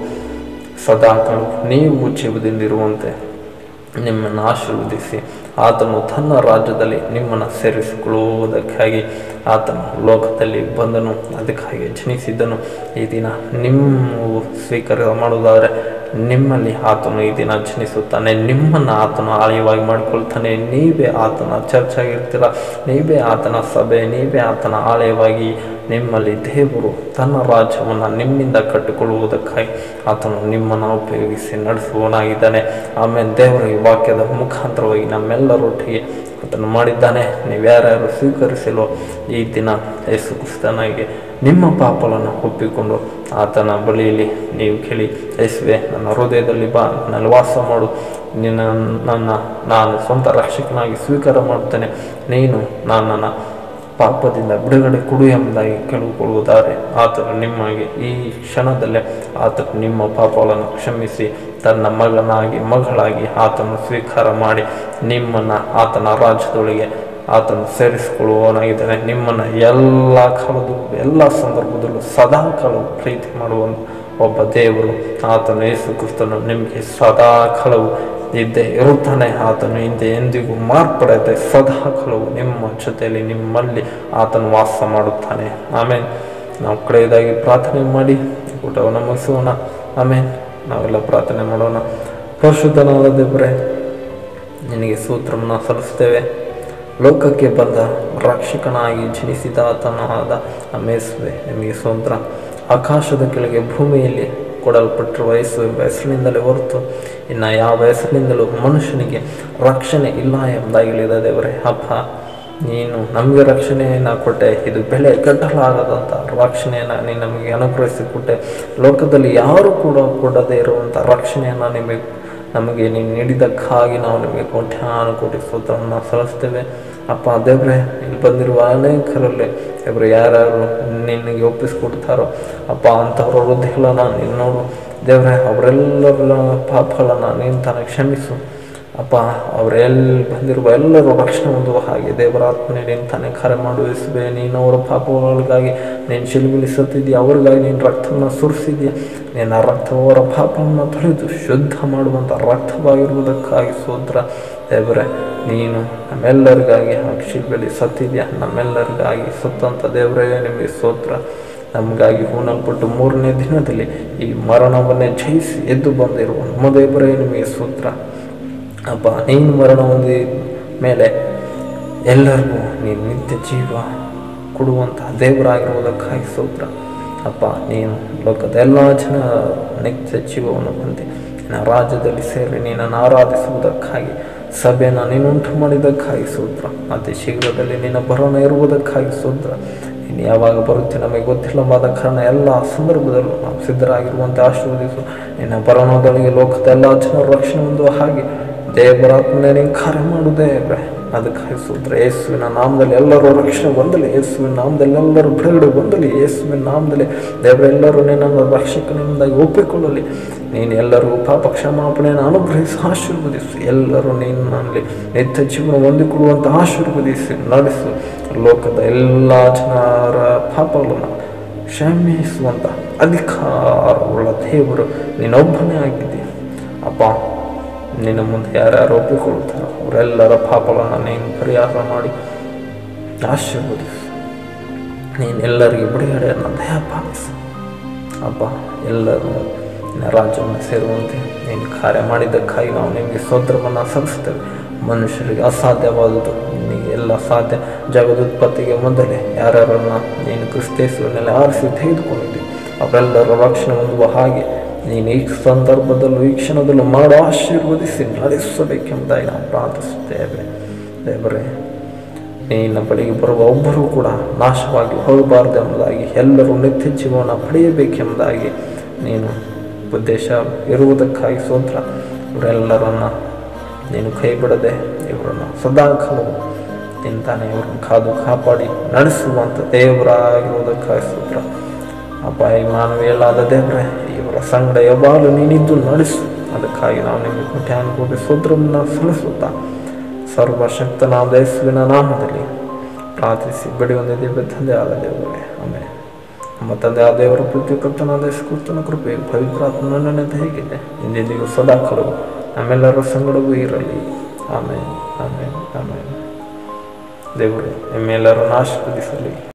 ಸದಾಕಾಲ ನೀವು ಜೀವದಿಂದಿರುವಂತೆ ನಿಮ್ಮನ್ನು ಆಶೀರ್ವದಿಸಿ ಆತನು ತನ್ನ ರಾಜ್ಯದಲ್ಲಿ ನಿಮ್ಮನ್ನು ಸೇರಿಸಿಕೊಳ್ಳುವುದಕ್ಕಾಗಿ ಆತನು ಲೋಕದಲ್ಲಿ ಬಂದನು, ಅದಕ್ಕಾಗಿ ಜನಿಸಿದ್ದನು. ಈ ದಿನ ನಿಮ್ಮ ಸ್ವೀಕಾರ ಮಾಡುವುದಾದರೆ ನಿಮ್ಮಲ್ಲಿ ಆತನು ಈ ದಿನ ಜನಿಸುತ್ತಾನೆ, ನಿಮ್ಮನ್ನು ಆತನು ಆಲಯವಾಗಿ ಮಾಡಿಕೊಳ್ತಾನೆ. ನೀವೇ ಆತನ ಚರ್ಚ್ ಆಗಿರ್ತೀರ, ನೀವೇ ಆತನ ಸಭೆ, ನೀವೇ ಆತನ ಆಲಯವಾಗಿ ನಿಮ್ಮಲ್ಲಿ ದೇವರು ತನ್ನ ರಾಜ್ಯವನ್ನು ನಿಮ್ಮಿಂದ ಕಟ್ಟಿಕೊಳ್ಳುವುದಕ್ಕಾಗಿ ಆತನು ನಿಮ್ಮನ್ನು ಉಪಯೋಗಿಸಿ ನಡೆಸುವವನಾಗಿದ್ದಾನೆ. ಆಮೇಲೆ ದೇವರ ಈ ವಾಕ್ಯದ ಮುಖಾಂತರವಾಗಿ ನಮ್ಮೆಲ್ಲರೊಟ್ಟಿಗೆ ಆತನು ಮಾಡಿದ್ದಾನೆ. ನೀವು ಯಾರ್ಯಾರು ಸ್ವೀಕರಿಸಲು ಈ ದಿನ ಯೇಸು ಕ್ರಿಸ್ತನಿಗೆ ನಿಮ್ಮ ಪಾಪಗಳನ್ನು ಒಪ್ಪಿಕೊಂಡು ಆತನ ಬಳಿಯಲ್ಲಿ ನೀವು ಕೇಳಿ, ಯೇಸುವೆ ನನ್ನ ಹೃದಯದಲ್ಲಿ ಬಾ, ನನ್ನಲ್ಲಿ ವಾಸ ಮಾಡು, ನಿನ್ನ ನನ್ನ ನಾನು ಸ್ವಂತ ರಕ್ಷಕನಾಗಿ ಸ್ವೀಕಾರ ಮಾಡುತ್ತೇನೆ, ನೀನು ನನ್ನನ್ನು ಪಾಪದಿಂದ ಬಿಡುಗಡೆ ಕೊಡು ಎಂಬುದಾಗಿ ಕೇಳಿಕೊಳ್ಳುವುದಾದರೆ ಆತನು ನಿಮಗೆ ಈ ಕ್ಷಣದಲ್ಲೇ ಆತನು ನಿಮ್ಮ ಪಾಪಗಳನ್ನು ಕ್ಷಮಿಸಿ ತನ್ನ ಮಗನಾಗಿ ಮಗಳಾಗಿ ಆತನು ಸ್ವೀಕಾರ ಮಾಡಿ ನಿಮ್ಮನ್ನು ಆತನ ರಾಜ್ಯದೊಳಗೆ ಆತನು ಸೇರಿಸಿಕೊಳ್ಳುವವನಾಗಿದ್ದಾನೆ. ನಿಮ್ಮನ್ನು ಎಲ್ಲ ಕಾಲದಲ್ಲೂ ಎಲ್ಲ ಸಂದರ್ಭದಲ್ಲೂ ಸದಾ ಕಾಲವು ಪ್ರೀತಿ ಮಾಡುವ ಒಬ್ಬ ದೇವರು ಆತನು ಯೇಸು ಕ್ರಿಸ್ತನು ನಿಮಗೆ ಸದಾ ಕಾಲವು ಇದ್ದೇ ಇರುತ್ತಾನೆ. ಆತನು ಹಿಂದೆ ಎಂದಿಗೂ ಮಾರ್ಪಡದೆ ಸದಾ ಕಾಲವು ನಿಮ್ಮ ಜೊತೆಯಲ್ಲಿ ನಿಮ್ಮಲ್ಲಿ ಆತನು ವಾಸ ಮಾಡುತ್ತಾನೆ. ಆಮೇಲೆ ನಾವು ಕಡೆಯದಾಗಿ ಪ್ರಾರ್ಥನೆ ಮಾಡಿ ಊಟವನ್ನು ಮುಗಿಸೋಣ. ಆಮೇಲೆ ನಾವೆಲ್ಲ ಪ್ರಾರ್ಥನೆ ಮಾಡೋಣ. ಪರಿಶುದ್ಧನಾದ ದೇವರೇ, ನಿನಗೆ ಸ್ತೋತ್ರವನ್ನು ಸಲ್ಲಿಸ್ತೇವೆ. ಲೋಕಕ್ಕೆ ಬಂದ ರಕ್ಷಕನಾಗಿ ಜನಿಸಿದ ಆತನಾದ ಯೇಸುವೆ ನಿಮಗೆ ಸ್ತೋತ್ರ. ಆಕಾಶದ ಕೆಳಗೆ ಭೂಮಿಯಲ್ಲಿ ಕೊಡಲ್ಪಟ್ಟಿರುವ ಯೇಸು ಎಂಬ ಹೆಸರಿನಿಂದಲೇ ಹೊರತು ಇನ್ನು ಯಾವ ಹೆಸರಿನಿಂದಲೂ ಮನುಷ್ಯನಿಗೆ ರಕ್ಷಣೆ ಇಲ್ಲ ಎಂಬುದಾಗಲಿದೆ ದೇವರೇ. ಅಪ್ಪ, ನೀನು ನಮಗೆ ರಕ್ಷಣೆಯನ್ನು ಕೊಟ್ಟೆ, ಇದು ಬೆಲೆ ಕಟ್ಟಲಾಗದಂಥ ರಕ್ಷಣೆಯನ್ನು ನೀನು ನಮಗೆ ಅನುಗ್ರಹಿಸಿಕೊಟ್ಟೆ. ಲೋಕದಲ್ಲಿ ಯಾರು ಕೂಡ ಕೊಡದೇ ಇರುವಂಥ ರಕ್ಷಣೆಯನ್ನು ನಿಮಗೆ ನಮಗೆ ನೀನು ನೀಡಿದ್ದಕ್ಕಾಗಿ ನಾವು ನಿಮಗೆ ಕೋಟ್ಯಾನು ಕೋಟಿ ಸ್ತೋತ್ರವನ್ನು ಸಲ್ಲಿಸ್ತೇವೆ. ಅಪ್ಪ ದೇವರೇ, ಇಲ್ಲಿ ಬಂದಿರುವ ಅನೇಕರಲ್ಲಿ ದೇವರೇ ಯಾರ್ಯಾರು ನಿನಗೆ ಒಪ್ಪಿಸ್ಕೊಡ್ತಾರೋ ಅಪ್ಪ ಅಂಥವ್ರ ಹೃದಯಗಳನ್ನು ನೀನು ನೋಡು ದೇವರೇ. ಅವರೆಲ್ಲರ ಪಾಪಗಳನ್ನು ನೀನು ತಾನೇ ಕ್ಷಮಿಸು ಅಪ್ಪ. ಅವರೆಲ್ಲಿ ಬಂದಿರುವ ಎಲ್ಲರೂ ರಕ್ಷಣೆ ಹೊಂದುವ ಹಾಗೆ ದೇವರ ಆತ್ಮನೇ ನೀನು ತಾನೇ ಕಾರ್ಯ ಮಾಡುವಿಸುವೆ. ನೀನು ಅವರ ಪಾಪಗಳಿಗಾಗಿ ನೀನು ಶಿಲುಬೆಯಲ್ಲಿ ಸತ್ತಿದ್ದೀಯ, ಅವ್ರಿಗಾಗಿ ನೀನು ರಕ್ತವನ್ನು ಸುರಿಸಿದ್ದೀಯ. ನಿನ್ನ ರಕ್ತ ಅವರ ಪಾಪವನ್ನು ತೊಳೆದು ಶುದ್ಧ ಮಾಡುವಂಥ ರಕ್ತವಾಗಿರುವುದಕ್ಕಾಗಿ ಸ್ತೋತ್ರ ದೇವರೇ. ನೀನು ನಮ್ಮೆಲ್ಲರಿಗಾಗಿ ಶಿಲುಬೆಯಲ್ಲಿ ಸತ್ತಿದ್ದೀಯ, ನಮ್ಮೆಲ್ಲರಿಗಾಗಿ ಸತ್ತಂಥ ದೇವರೇ ನಿಮಗೆ ಸ್ತೋತ್ರ. ನಮಗಾಗಿ ಹೂಣಲ್ಪಟ್ಟು ಮೂರನೇ ದಿನದಲ್ಲಿ ಈ ಮರಣವನ್ನೇ ಜಯಿಸಿ ಎದ್ದು ಬಂದಿರುವ ನಮ್ಮ ದೇವರೇ ನಿಮಗೆ ಸ್ತೋತ್ರ. ಅಪ್ಪ, ನೀನು ಮರಣ ಹೊಂದಿದ ಮೇಲೆ ಎಲ್ಲರಿಗೂ ನೀನು ನಿತ್ಯ ಜೀವ ಕೊಡುವಂತಹ ದೇವರಾಗಿರುವುದಕ್ಕಾಗಿ ಸ್ತೋತ್ರ. ಅಪ್ಪ, ನೀನು ಲೋಕದ ಎಲ್ಲ ಜನ ನಿತ್ಯ ಜೀವವನ್ನು ಹೊಂದಿ ನಿನ್ನ ರಾಜ್ಯದಲ್ಲಿ ಸೇರಿ ನೀನನ್ನು ಆರಾಧಿಸುವುದಕ್ಕಾಗಿ ಸಭೆಯನ್ನು ನೀನು ಉಂಟು ಮಾಡಿದ್ದಕ್ಕಾಗಿ ಸ್ತೋತ್ರ. ಅತಿ ಶೀಘ್ರದಲ್ಲಿ ನಿನ್ನ ಬರೋಣ ಇರುವುದಕ್ಕಾಗಿ ಸ್ತೋತ್ರ. ನೀನು ಯಾವಾಗ ಬರುತ್ತೆ ನಮಗೆ ಗೊತ್ತಿಲ್ಲವಾದ ಕಾರಣ ಎಲ್ಲ ಸಂದರ್ಭದಲ್ಲೂ ನಾವು ಸಿದ್ಧರಾಗಿರುವಂತೆ ಆಶೀರ್ವದಿಸು. ನಿನ್ನ ಬರೋಣದೊಳಗೆ ಲೋಕದ ಎಲ್ಲ ಜನರ ರಕ್ಷಣೆ ಹೊಂದುವ ಹಾಗೆ ದೇವರಾತ್ಮನೇ ನೀನು ಕಾರ್ಯ ಮಾಡು ದೇವ್ರೆ. ಅದಕ್ಕಾಗಿ ಸ್ತೋತ್ರ. ಯೇಸುವಿನ ನಾಮದಲ್ಲಿ ಎಲ್ಲರೂ ರಕ್ಷಣೆ ಹೊಂದಲಿ, ಯೇಸುವಿನ ನಾಮದಲ್ಲಿ ಎಲ್ಲರೂ ಬಿಡುಗಡೆ ಹೊಂದಲಿ, ಯೇಸುವಿನ ನಾಮದಲ್ಲಿ ದೇವರೆಲ್ಲರೂ ನಿನ್ನನ್ನು ರಕ್ಷಕನಿಂದಾಗಿ ಒಪ್ಪಿಕೊಳ್ಳಲಿ. ನೀನು ಎಲ್ಲರಿಗೂ ಪಾಪ ಕ್ಷಮಾಪಣೆಯನ್ನು ಅನುಗ್ರಹಿಸಿ ಆಶೀರ್ವದಿಸು. ಎಲ್ಲರೂ ನಿನ್ನಲ್ಲಿ ನಿತ್ಯ ಜೀವನ ಹೊಂದಿಕೊಳ್ಳುವಂಥ ಆಶೀರ್ವದಿಸಿ ನಡೆಸು. ಲೋಕದ ಎಲ್ಲ ಜನರ ಪಾಪಗಳನ್ನು ಕ್ಷಮಿಸುವಂಥ ಅಧಿಕಾರವುಳ್ಳ ದೇವರು ನೀನೊಬ್ಬನೇ ಆಗಿದ್ದೀಯ ಅಪ್ಪ. ನಿನ್ನ ಮುಂದೆ ಯಾರ್ಯಾರು ಒಪ್ಪಿಕೊಳ್ಳುತ್ತಾರೋ ಅವರೆಲ್ಲರ ಪಾಪಗಳನ್ನು ನೀನು ಪರಿಹಾರ ಮಾಡಿ ಆಶೀರ್ವದಿಸು. ನೀನು ಎಲ್ಲರಿಗೆ ಬಿಡುಗಡೆಯನ್ನು ದಯಪಾಲಿಸು ಅಪ್ಪ. ಎಲ್ಲರೂ ನಿನ್ನ ರಾಜ್ಯವನ್ನು ಸೇರುವಂತೆ ನೀನು ಕಾರ್ಯ ಮಾಡಿದ್ದಕ್ಕಾಗಿ ನಾವು ನಿನಗೆ ಸ್ತೋತ್ರವನ್ನು ಸಲ್ಲಿಸ್ತೇವೆ. ಮನುಷ್ಯರಿಗೆ ಅಸಾಧ್ಯವಾದುದು ನಿನಗೆ ಎಲ್ಲ ಸಾಧ್ಯ. ಜಗದುತ್ಪತ್ತಿಗೆ ಮೊದಲೇ ಯಾರ್ಯಾರನ್ನು ನೀನು ಕ್ರಿಸ್ತೇಸುವನ್ನೆಲ್ಲ ಆರಿಸಿ ತೆಗೆದುಕೊಂಡಿದ್ದೀವಿ ಅವರೆಲ್ಲರ ರಕ್ಷಣೆ ಹೊಂದುವ ಹಾಗೆ ನೀನು ಈ ಸಂದರ್ಭದಲ್ಲೂ ಈ ಕ್ಷಣದಲ್ಲೂ ಮಾಡೋ ಆಶೀರ್ವದಿಸಿ ನಡೆಸಬೇಕೆಂಬುದಾಗಿ ನಾವು ಪ್ರಾರ್ಥಿಸುತ್ತೇವೆ ದೇವರೇ. ನಿನ್ನ ಬಳಿಗೆ ಬರುವ ಒಬ್ಬರೂ ಕೂಡ ನಾಶವಾಗಿ ಹೋಗಬಾರದೆಂಬುದಾಗಿ ಎಲ್ಲರೂ ನಿತ್ಯ ಜೀವನ ಪಡೆಯಬೇಕೆಂಬುದಾಗಿ ನೀನು ಉದ್ದೇಶ ಇರುವುದಕ್ಕಾಗಿ ಸ್ತೋತ್ರ. ಇವರೆಲ್ಲರನ್ನು ನೀನು ಕೈ ಬಿಡದೆ ಇವರನ್ನು ಸದಾಕಾಲವು ನಿಂತಾನೆ ಇವರನ್ನು ಕಾದು ಕಾಪಾಡಿ ನಡೆಸುವಂಥ ದೇವರಾಗಿರುವುದಕ್ಕಾಗಿ ಸ್ತೋತ್ರ ಅಪ್ಪ. ಈ ಮಾನವೀಯಲಾದ ದೇವರೇ, ಇವರ ಸಂಗಡ ಯಾವಾಗಲೂ ನೀನಿದ್ದು ನಡೆಸು. ಅದಕ್ಕಾಗಿ ನಾವು ನಿಮಗೆ ಕೋಟ್ಯಾನುಕೋಟಿ ಸ್ತೋತ್ರವನ್ನು ಸಲ್ಲಿಸುತ್ತಾ ಸರ್ವಶಕ್ತನಾದ ಯೇಸುವಿನ ನಾಮದಲ್ಲಿ ಪ್ರಾರ್ಥಿಸಿ ಬೆಳೆಯುವಂತೆ ದಿವ್ಯ ತಂದೆ ಆದ ದೇವರೇ ಆಮೇಲೆ. ನಮ್ಮ ತಂದೆ ಆ ದೇವರ ಪ್ರೀತಿ ಕರ್ತನಾದ ಯೇಸು ಕ್ರಿಸ್ತನ ಕೃಪೆ ಪವಿತ್ರಾತ್ಮನ ನೆನಪು ಹೇಗಿದೆ ಇಂದಿಗೂ ಸದಾಕಾಲವು ನಮ್ಮೆಲ್ಲರ ಸಂಗಡವೂ ಇರಲಿ. ಆಮೇಲೆ ಆಮೇಲೆ ಆಮೇಲೆ. ದೇವರೇ ನಿಮ್ಮೆಲ್ಲರನ್ನು ಆಶೀರ್ವದಿಸಲಿ.